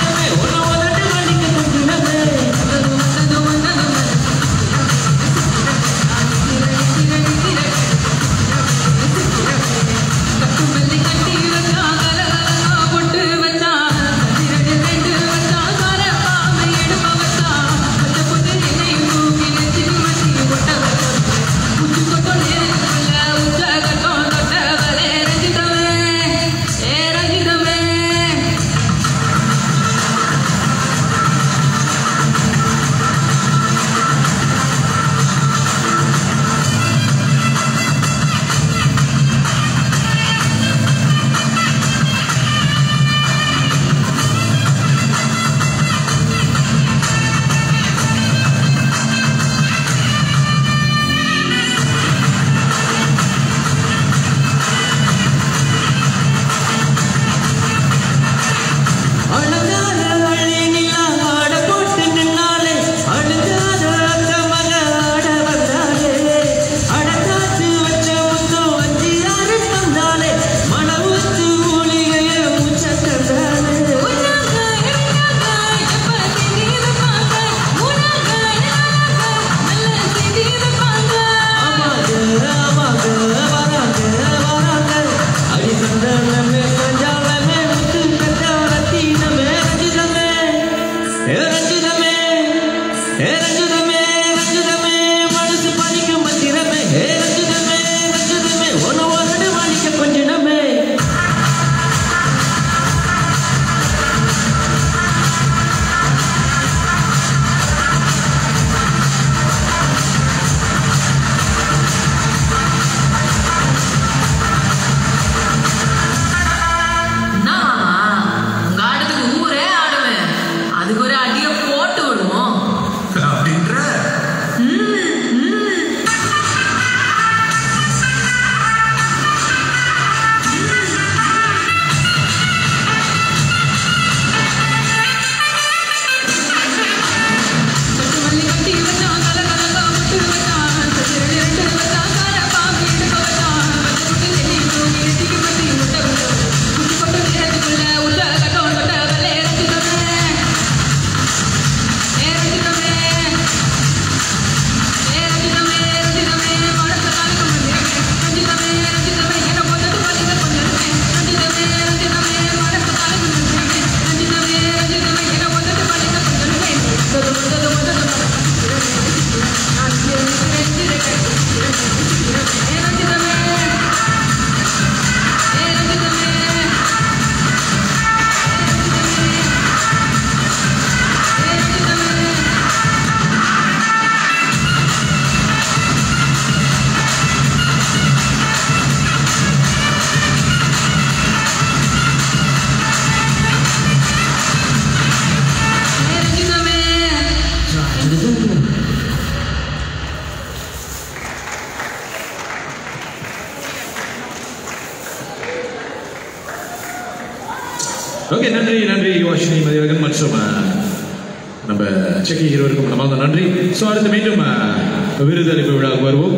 ஓகே, நன்றி நன்றி யோஷினி மதியழகன் மற்றும் நம்ம செக்கி இருவருக்கும் நம்ம நன்றி. ஸோ அடுத்து மீண்டும் விருதளிப்பு விழாவுக்கு வருவோம்.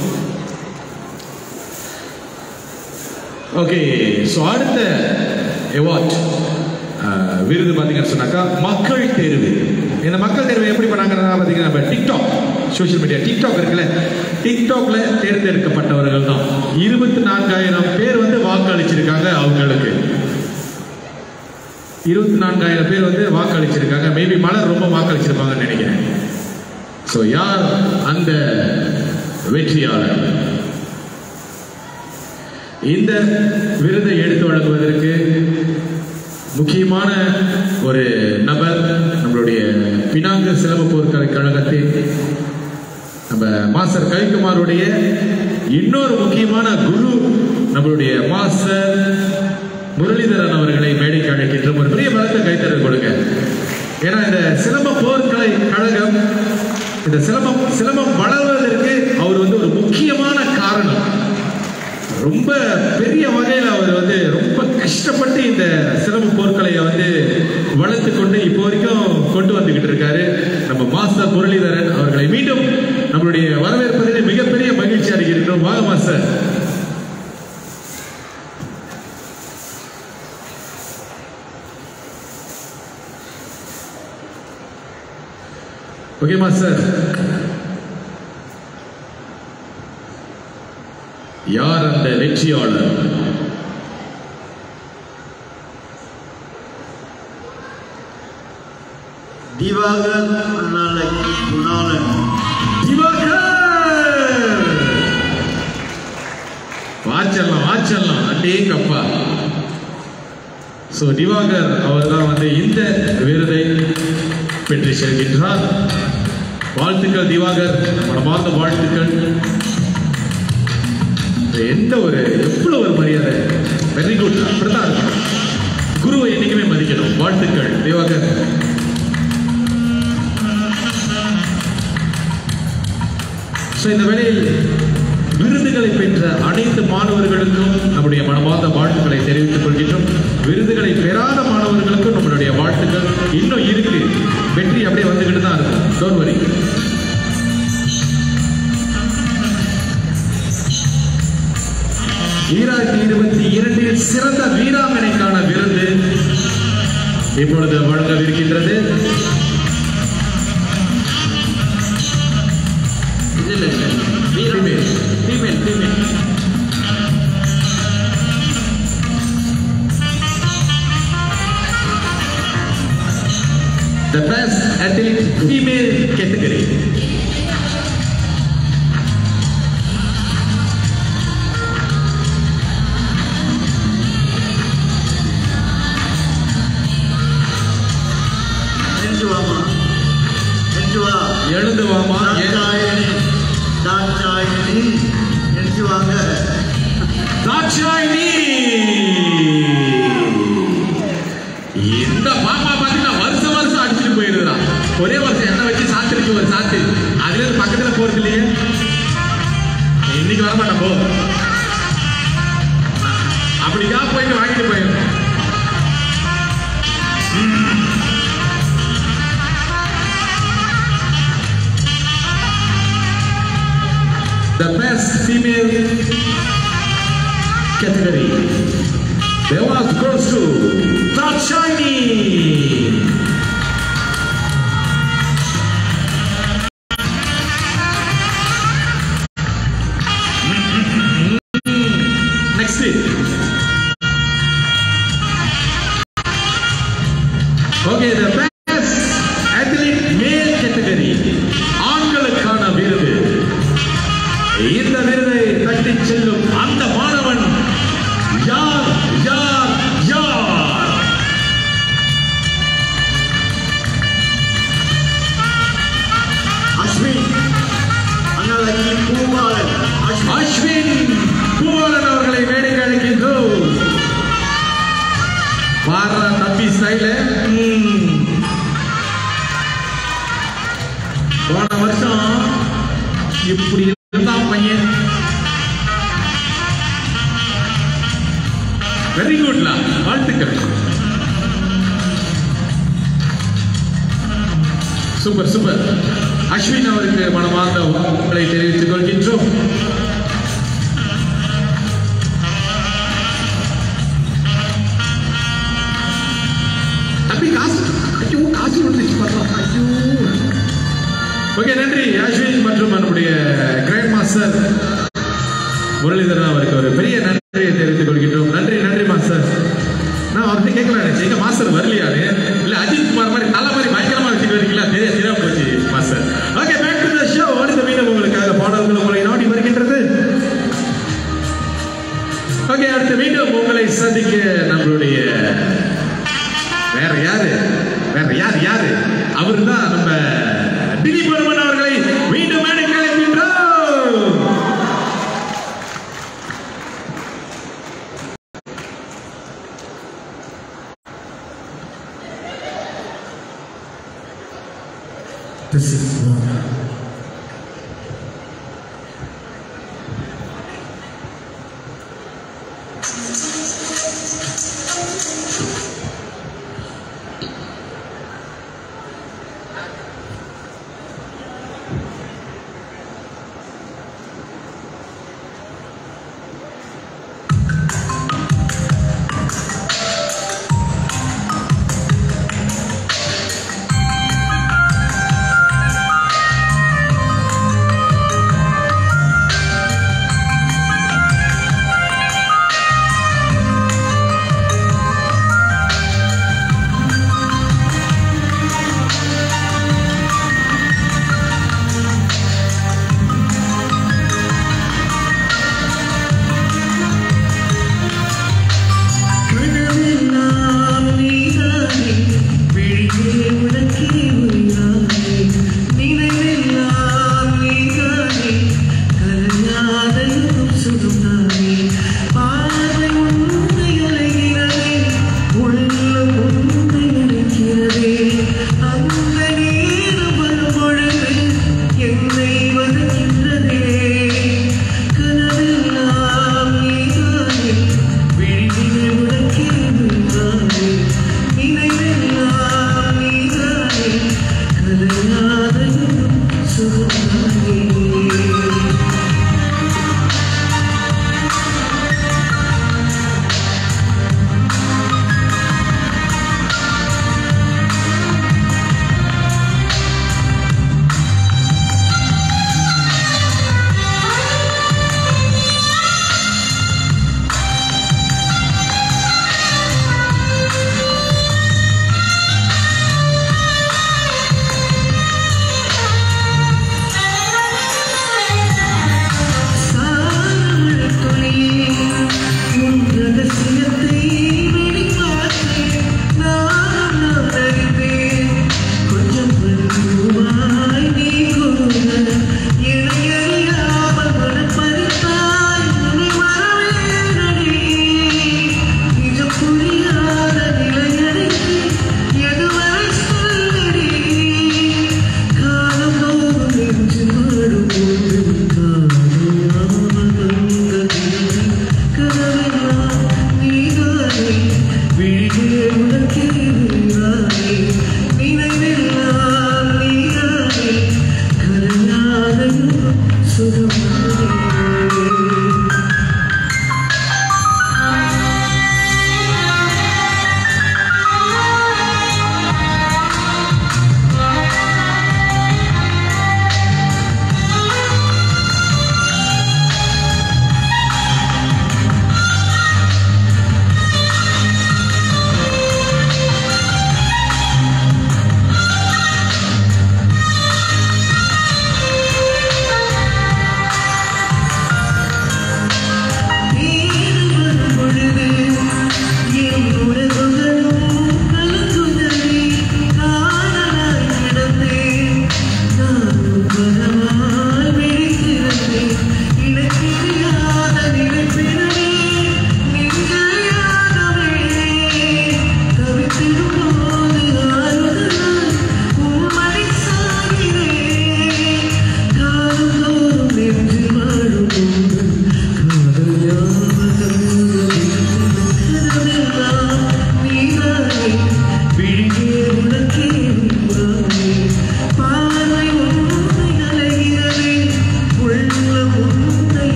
ஓகே, ஸோ அடுத்த அவார்ட் விருது பார்த்தீங்கன்னு சொன்னாக்கா மக்கள் தேர்வு. இந்த மக்கள் தேர்வு எப்படி பண்ணாங்கன்னா பார்த்தீங்கன்னா நம்ம டிக்டாக் சோஷியல் மீடியா டிக்டாக் இருக்குல்ல, டிக்டாக்ல தேர்ந்தெடுக்கப்பட்டவர்கள் தான் இருபத்தி நான்காயிரம் பேர் வந்து வாக்களிச்சிருக்காங்க. அவங்களுக்கு இருபத்தி நான்காயிரம் பேர் வந்து வாக்களிச்சிருக்காங்க. மேபி மலர் ரொம்ப வாக்களிச்சிருப்பாங்கன்னு நினைக்கிறேன். ஸோ யார் அந்த வெற்றியாளர்? இந்த விருதை எடுத்து வழங்குவதற்கு முக்கியமான ஒரு நபர் நம்மளுடைய பினாங்கு சிலம்பு போர்க்கலை கழகத்தின் நம்ம மாஸ்டர் கவிக்குமாருடைய இன்னொரு முக்கியமான குரு நம்மளுடைய மாஸ்டர் முரளிதரன் அவர்களை மேடைக்கு அழைக்கின்ற ஒரு பெரிய பலத்தை கைத்தறல் கொடுங்க. ஏன்னா இந்த சிலம்ப போர்க்கலை கழகம் இந்த சிலம்பம் சிலம்பம் வளர்வதற்கு அவர் வந்து ஒரு முக்கியமான காரணம். ரொம்ப பெரிய வகையில் அவர் வந்து ரொம்ப கஷ்டப்பட்டு இந்த சிலம்பு போர்க்கலையை வந்து வளர்த்து கொண்டு இப்போ வரைக்கும் கொண்டு வந்துகிட்டு இருக்காரு நம்ம மாஸ்டர் முரளிதரன் அவர்களை மீண்டும் நம்மளுடைய வரவேற்பதிலே மிகப்பெரிய மகிழ்ச்சி அடைகிறோம். வாங்க மாஸ்டர். ஓகே மாஸ்டர், யார் அந்த வெற்றியாளர்? திவாகர் அண்ணாலக்கி குணாலன். திவாகர் வாச்சல்லாம் வாச்சல்லாம் அடேங்கப்பா. ஸோ திவாகர் அவர் தான் வந்து இந்த விருதை பெற்று செல்கின்றார். வாழ்த்துக்கள் திவாகர், மனமார்ந்த வாழ்த்துக்கள். எந்த ஒரு எவ்வளவு ஒரு மரியாதை, வெரி குட். அப்படிதான் இருக்கும், குருவை என்னைக்குமே மதிக்கணும். வாழ்த்துக்கள் திவாகர். இந்த வேளையில் விருதுகளை பெற்ற அனைத்து மாணவர்களுக்கும் நம்முடைய மனமார்ந்த வாழ்த்துக்களை தெரிவித்துக் கொள்கின்றோம். விருதுகளை பெறாத மாணவர்களுக்கும் நம்மளுடைய வாழ்த்துக்கள் இன்னும் இருக்கு. வெற்றி அப்படியே வந்துகிட்டு தான் இருக்கும். Don't worry. ஈராயிரத்தி இருபத்தி இரண்டில் சிறந்த வீராங்கனைக்கான விருது இப்பொழுது வழங்கவிருக்கின்றது. Female. Female, female. The best athlete female category. Enjuama. Enjua. எழுந்து வாமா. தாட்சாயினி நினைச்சுவாங்க. தாட்சாயினி இந்த பாப்பா பாத்தீங்கன்னா வருஷம் வருஷம் அடிச்சுட்டு போயிருந்தா. ஒரே வருஷம் என்ன வச்சு சாத்திருக்கு ஒரு சாத்து. அதுல இருந்து பக்கத்துல போறது இல்லையே. இன்னைக்கு வரமாட்டேன் போ. அப்படிக்கா போயிட்டு வாங்கிட்டு போயிருந்தேன். The best female category. The award goes to Tatshani. Next week. Okay, the best athlete male category. ஆண்களுக்கான விருது. இந்த விருதை தட்டி செல்லும் அந்த மாணவன் யார் யார் யார்? அஸ்வின் அண்ணாலக்கி பூபாலன். அஸ்வின் பூபாலன் அவர்களை மேடைக்கு அழைக்கின்றோம். பாரா தம்பி ஸ்டைல. போன வருஷம் இப்படி பையன் வெரி குட்லா. வாழ்த்துக்கள். Super super. அஸ்வின் அவருக்கு மனமார்ந்த வாழ்த்துக்களை தெரிவித்துக் கொள்கின்றோம். தம்பி காசு ஐயோ காசு வந்துச்சு பார்த்தோம். ஐயோ ஓகே நன்றி அஸ்வின் மற்றும் நம்முடைய கிராண்ட் மாஸ்டர் முரளிதரன் அவருக்கு ஒரு பெரிய நன்றியை தெரிவித்துக் கொள்கின்றோம். நன்றி நன்றி மாஸ்டர். நான் அவர்கிட்ட கேட்கலாம் எங்க மாஸ்டர் வரலையாரு இல்ல அஜித் குமார் மாதிரி நல்ல மாதிரி பயங்கரமா வச்சுட்டு வரீங்களா தெரிய தெரியாம போச்சு master. Okay back to the show. அடுத்த மீண்டும் உங்களுக்காக பாடல்கள் உங்களை நாடி வருகின்றது. ஓகே அடுத்த மீண்டும் உங்களை சந்திக்க நம்மளுடைய வேற யாரு வேற யார் யாரு அவரு தான் நம்ம திலீப் வர்மன் அவர்களை மீண்டும் மேடைக்கு அழைக்கின்றோம். This is one.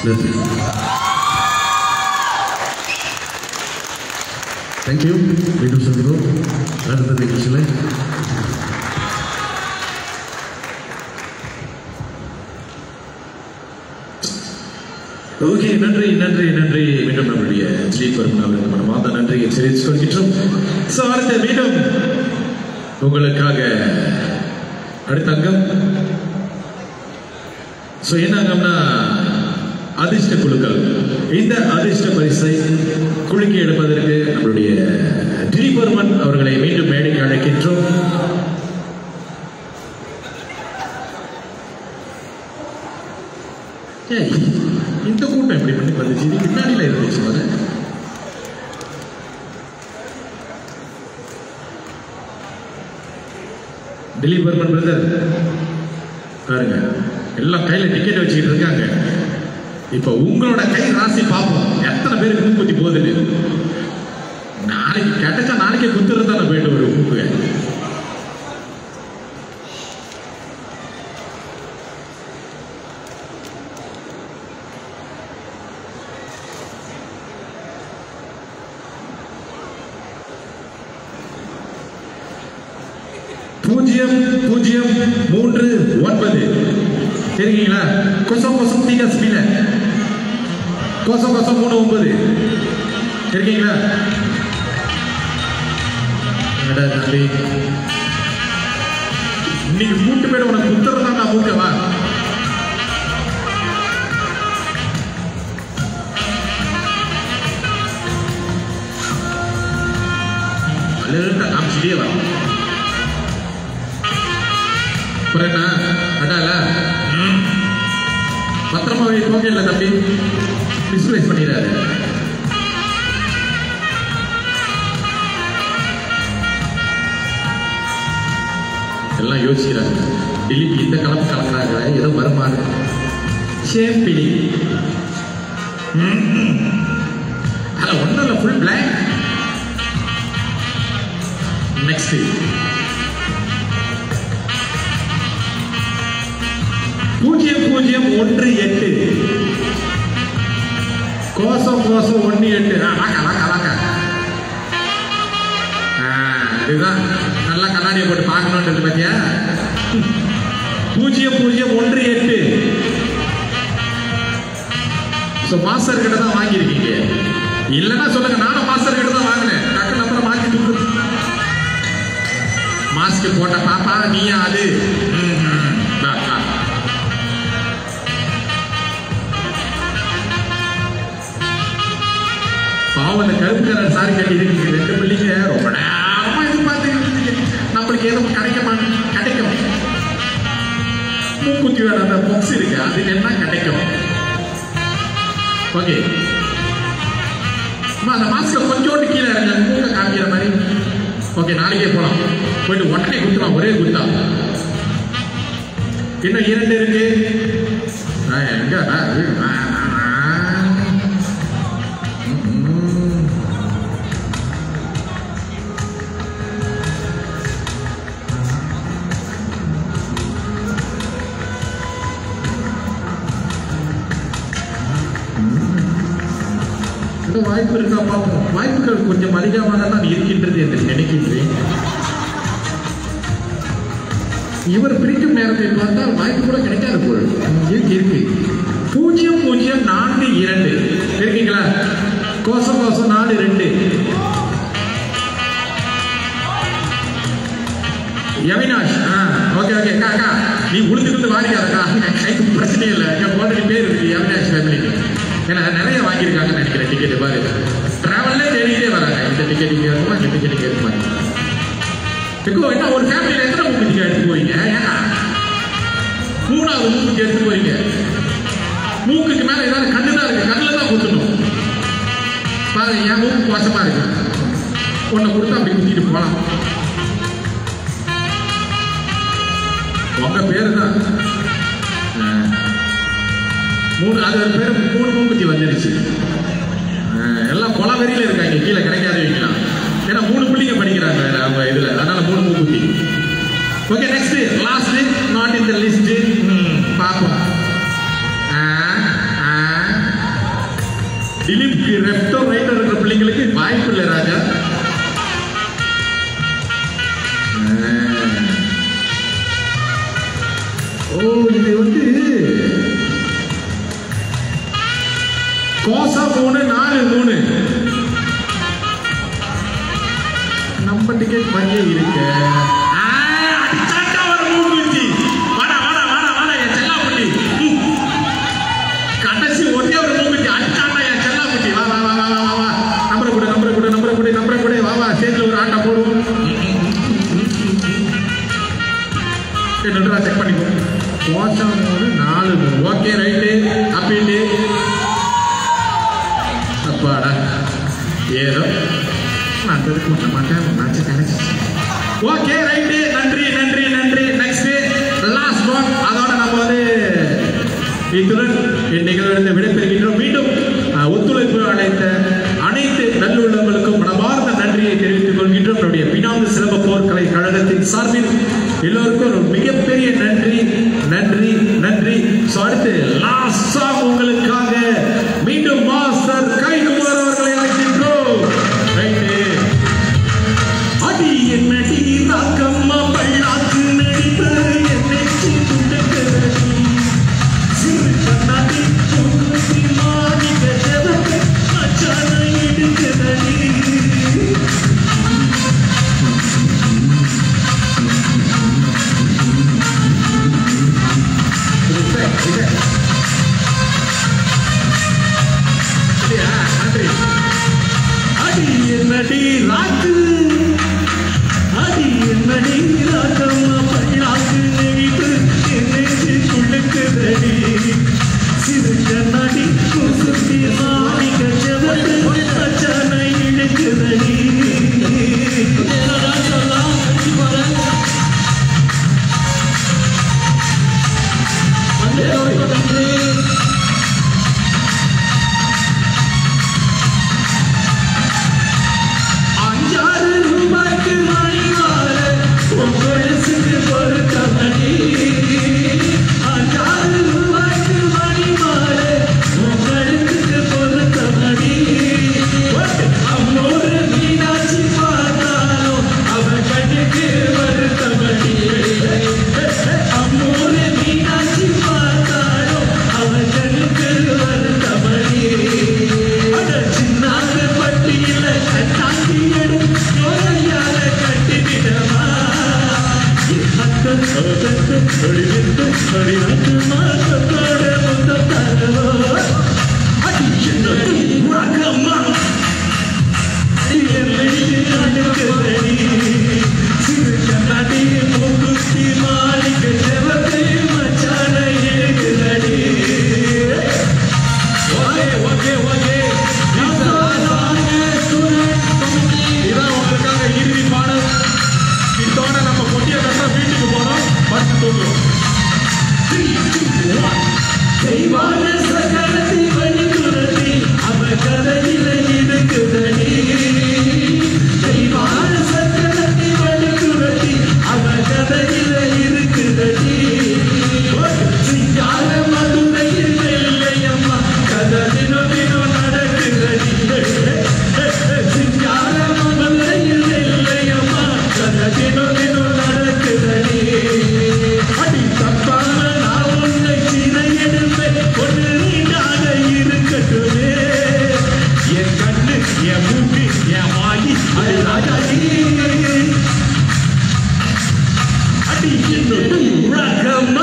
நன்றி. தேங்க்யூ. மீண்டும் சந்திப்போம் அடுத்த நிகழ்ச்சியில். ஓகே, நன்றி நன்றி நன்றி. மீண்டும் நம்மளுடைய ஸ்ரீபெரும் அவருக்கு மனமார்ந்த நன்றியை தெரிவித்துக் கொள்கின்றோம். ஸோ அடுத்த மீண்டும் உங்களுக்காக அடுத்த அங்கம். ஸோ என்ன அங்கம்னா அதிர்ஷ்ட குழுக்கள். இந்த அதிர்ஷ்ட பரிசை குலுக்கி எடுப்பதற்கு நம்மளுடைய திரிபர்மன் அவர்களை மீண்டும் மேடைக்கு அழைக்கின்றோம். இந்த கூட்டம் எப்படி பண்ணி வந்துச்சு? இது பின்னாடியில இருந்துச்சு. வர திலீப் வர்மன் பிரதர் பாருங்க, எல்லாம் கையில டிக்கெட் வச்சுக்கிட்டு இருக்காங்க. இப்ப உங்களோட கை ராசி பார்ப்போம், எத்தனை பேருக்கு மூக்குத்தி போகுது. நாளைக்கு கிடைச்சா நாளைக்கே குத்துறதா போயிட்டு ஒரு மூக்கு. பூஜ்ஜியம் பூஜ்ஜியம் மூன்று ஒன்பது தெரியுங்களா? கொசம் கொசம் தீங்க ஸ்பீல கொசம் கொசம் மூணு ஒன்பது இருக்கீங்களா? இன்னைக்கு மூட்டு பேர் உனக்கு குத்துறதா நான் மூக்கவா? அழுத்த காமிச்சிட்டே வரும். பத்திரமா போக இல்லை தம்பி, மிஸ்பிளேஸ் பண்ணிடாரு. எல்லாம் யோசிக்கிறாங்க, திலீப் இந்த கலப்பு கலக்கிறாங்க, ஏதோ வருமாறு சேம்பிடி அத ஒன்றும் இல்லை, ஃபுல் பிளாக். நெக்ஸ்ட் பூஜ்ஜியம் பூஜ்ஜியம் ஒன்று எட்டு கோசம் கோசம் ஒன்று எட்டு. வாக்கா வாக்கா வாக்கா. இதுதான் நல்லா கண்ணாடியை போட்டு பார்க்கணுன்றது பத்தியா? பூஜ்ஜியம் பூஜ்ஜியம் ஒன்று எட்டு. மாஸ்டர் கிட்ட தான் வாங்கியிருக்கீங்க. இல்லைன்னா சொல்லுங்க, நானும் மாஸ்டர் கிட்ட தான் வாங்கினேன். டக்கு நம்பரை மாற்றி மாஸ்க் போட்ட பாப்பா நீயா அது? பாவம், கருப்பு கலர் சாரி கட்டி இருக்கீங்க ரெண்டு பிள்ளைங்க. ரொம்ப நேரமா எதிர்பார்த்து நம்மளுக்கு எதுவும் கிடைக்குமா? கிடைக்கும். மூக்குத்தி வேற அந்த பாக்ஸ் இருக்கு, அதுக்கு என்ன கிடைக்கும்? ஓகே, அந்த மாஸ்க கொஞ்சோண்டு கீழே இறங்க, மூக்க காமிக்கிற மாதிரி. ஓகே, நாளைக்கே போலாம். போயிட்டு உடனே குத்துலாம், ஒரே குத்தா. இன்னும் இரண்டு இருக்கு. எங்க வாய்ப்பு இருக்கா பார்ப்போம். வாய்ப்புகள் கொஞ்சம் அதிகமாக தான் இருக்கின்றது என்று நினைக்கின்றேன். இவர் பிரிக்கும் நேரத்தை பார்த்தால் வாய்ப்பு கூட கிடைக்காது போல் இருக்கு. இருக்கு பூஜ்ஜியம் பூஜ்ஜியம் நான்கு இரண்டு இருக்கீங்களா? கோசம் கோசம் நாலு ரெண்டு. யவினாஷ், ஓகே ஓகே அக்கா, நீ உளுந்துக்கிட்டு வாங்கிக்காதக்கா, கைக்கு பிரச்சனையே இல்லை. என் போட்டு பேர் இருக்கு யவினாஷ் ஃபேமிலிக்கு. ஏன்னா நிறைய வாங்கியிருக்காங்கன்னு நினைக்கிறேன் டிக்கெட்டு. பாரு, டிராவல்லே தேடிக்கிட்டே வராங்க. இந்த டிக்கெட் இங்கே இருக்குமா, இந்த டிக்கெட் இங்கே இருக்குமா. இப்போ என்ன ஒரு ஃபேமிலியில் எத்தனை மூக்குத்தி எடுத்து போறீங்க? ஏன்னா மூணாவது மூக்குத்தி எடுத்து போறீங்க. மூக்குக்கு மேல ஏதாவது கண்ணு தான் இருக்கு, கண்ணில் தான் குத்தணும். பாருங்க, என் மூக்கு மோசமா இருக்கு, ஒன்னை கொடுத்து அப்படி குத்திட்டு போகலாம். உங்க பேரு தான் மூணு, அது ஒரு பேர் மூணு மூக்குத்தி வந்துருச்சு. எல்லாம் கொலை வெறியில இருக்காங்க, கீழே கிடைக்காது வைக்கலாம். ஏன்னா மூணு பிள்ளைங்க படிக்கிறாங்க அவங்க இதுல, அதனால மூணு மூக்குத்தி. Okay, next last not in the list. பார்ப்போம். இப்படி லெஃப்டோ ரைட்டோ இருக்கிற பிள்ளைங்களுக்கு வாய்ப்பு இல்லை ராஜா. ஓ இது வந்து கோசா மூணு நாலு மூணு நம்ம டிக்கெட் மாதிரியே இருக்கு. கடைசி ஒரே ஒரு மூமெண்ட் அடிச்சாட்டா என் செல்லா குட்டி. வா வா வா வா வா வா நம்பரை கூட நம்பரை கூட நம்பரை கூட நம்பரை கூட வா வா சேர்ந்து ஒரு ஆட்டா போடுவோம். செக் பண்ணிக்கோ. கோசா மூணு நாலு மூணு ஓகே ரைட்டு அப்படின்ட்டு அப்பாடா ஏதோ நான் பண்ண மாட்டேன். ஓகே ரைட்டு நன்றி நன்றி நன்றி. Next last one. அதோட நம்ம வந்து இத்துடன் நிகழ்விலிருந்து விடைபெறுகின்றோம். மீண்டும் ஒத்துழைப்பு அழைத்த அனைத்து நல்லுள்ளவர்களுக்கும் மனமார்ந்த நன்றியை தெரிவித்துக் கொள்கின்றோம். நம்முடைய பினாங்கு சிலம்ப போர்க்கலை கழகத்தின் சார்பில் எல்லோருக்கும் ஒரு மிகப்பெரிய நன்றி நன்றி நன்றி. அடுத்து லாஸ்ட் சாங் உங்களுக்காக மீண்டும் மாஸ்டர் கைகுமார் அவர்களை அழைக்கின்றோம். அடி என்னடி ராக்கம்மா பள்ளாக்கு நடித்த என்னை சிறு கண்ணாடி மாணிக்க ஜெபத்தை மச்சான எடுக்கிறடி. அடி என்னடி ராக்கு அடி என்னடி ராக்கம்மா பள்ளாக்கு நெகிட்டு என்னை குள்ளுக்குதடி. சிறு கண்ணாடி குசுத்தி மாணிக்க ஜெபத்தை மச்சான எடுக்கிறடி. அஞ்சாறு ரூபாய்க்கு மணி மாற உங்களுக்கு பொறுத்தமணி. அஞ்சாறு ரூபாய்க்கு மணி மாற உங்களுக்கு பொறுத்தமணி. அம்மோரு மீனாட்சி பார்த்தாலும் அவன் கண்ணுக்கு வருத்தமணி. அம்மோரு மீனாட்சி பார்த்தாலும் அவன் கண்ணுக்கு வருத்தமணி. சின்னாத பட்டியல கட்டாங்கி எடுயால கட்டிவிடமா. மக்கள் சோதத்து ஒளிவித்து ஒளிநாட்டு மாற்றத்தோட முந்த தரவோ. அடி என்னடி ராக்கம்மா அடுக்குதடி. சிறு கண்ணாடி மூக்குத்தி மாணிக்க ஜெபத்தை மச்சான எடுக்குதடி. ஓகே ஓகே ஓகே இதான் உங்களுக்காக இறுதி பாடல். இதோட நம்ம பொட்டிய கட்ட வீட்டுக்கு போறோம். பத்து தூங்குறோம். தெய்வான சகலத்தை வழி துரத்தி அவ கதையில இருக்குதடி. தெய்வான சகலத்தை வழி துரத்தி அவ கதையில இருக்குதடி. சிங்கார மதுரையில் இல்லையம்மா கதை தினம் தினம் நடக்குதடி. சிங்கார மதுரையில் இல்லையம்மா கதை தினம் தினம் நடக்குதடி. அடி தப்பான நான் உன்னை சிறை எடுப்பேன் ஒன்று நீண்டாக இருக்கட்டுமே. என் கண்ணு என் மூக்கு என் வாயி அது ராஜாஜி. அடி என்னுடைய உலகம்மா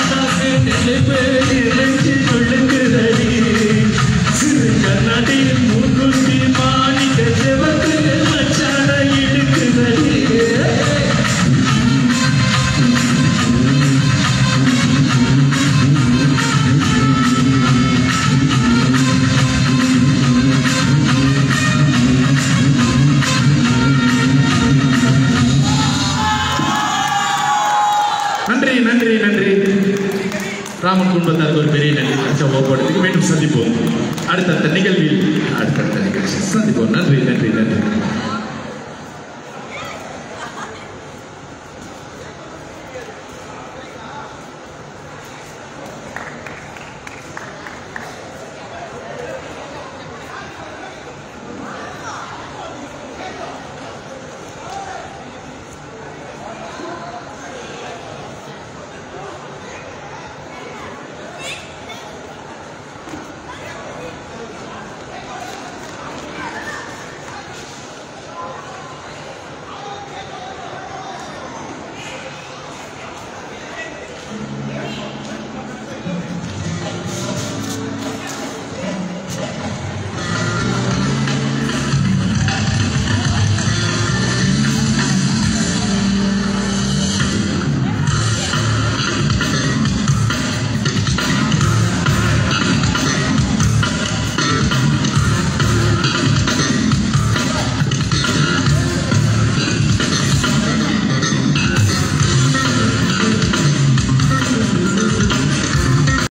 சொல்லுங்கிறடி. சிறு கண்ணாடி மூக்குத்தி மாணிக்க ஜெபத்து மச்சான எடுக்குதடி. நன்றி நன்றி நன்றி. ராமன் குடும்பத்தாருக்கு ஒரு பெரிய நன்றி. ஓப்படத்துக்கு மீண்டும் சந்திப்போம். அடுத்தடுத்த நிகழ்வில் அடுத்தடுத்த நிகழ்ச்சி சந்திப்போம். நன்றி நன்றி நன்றி.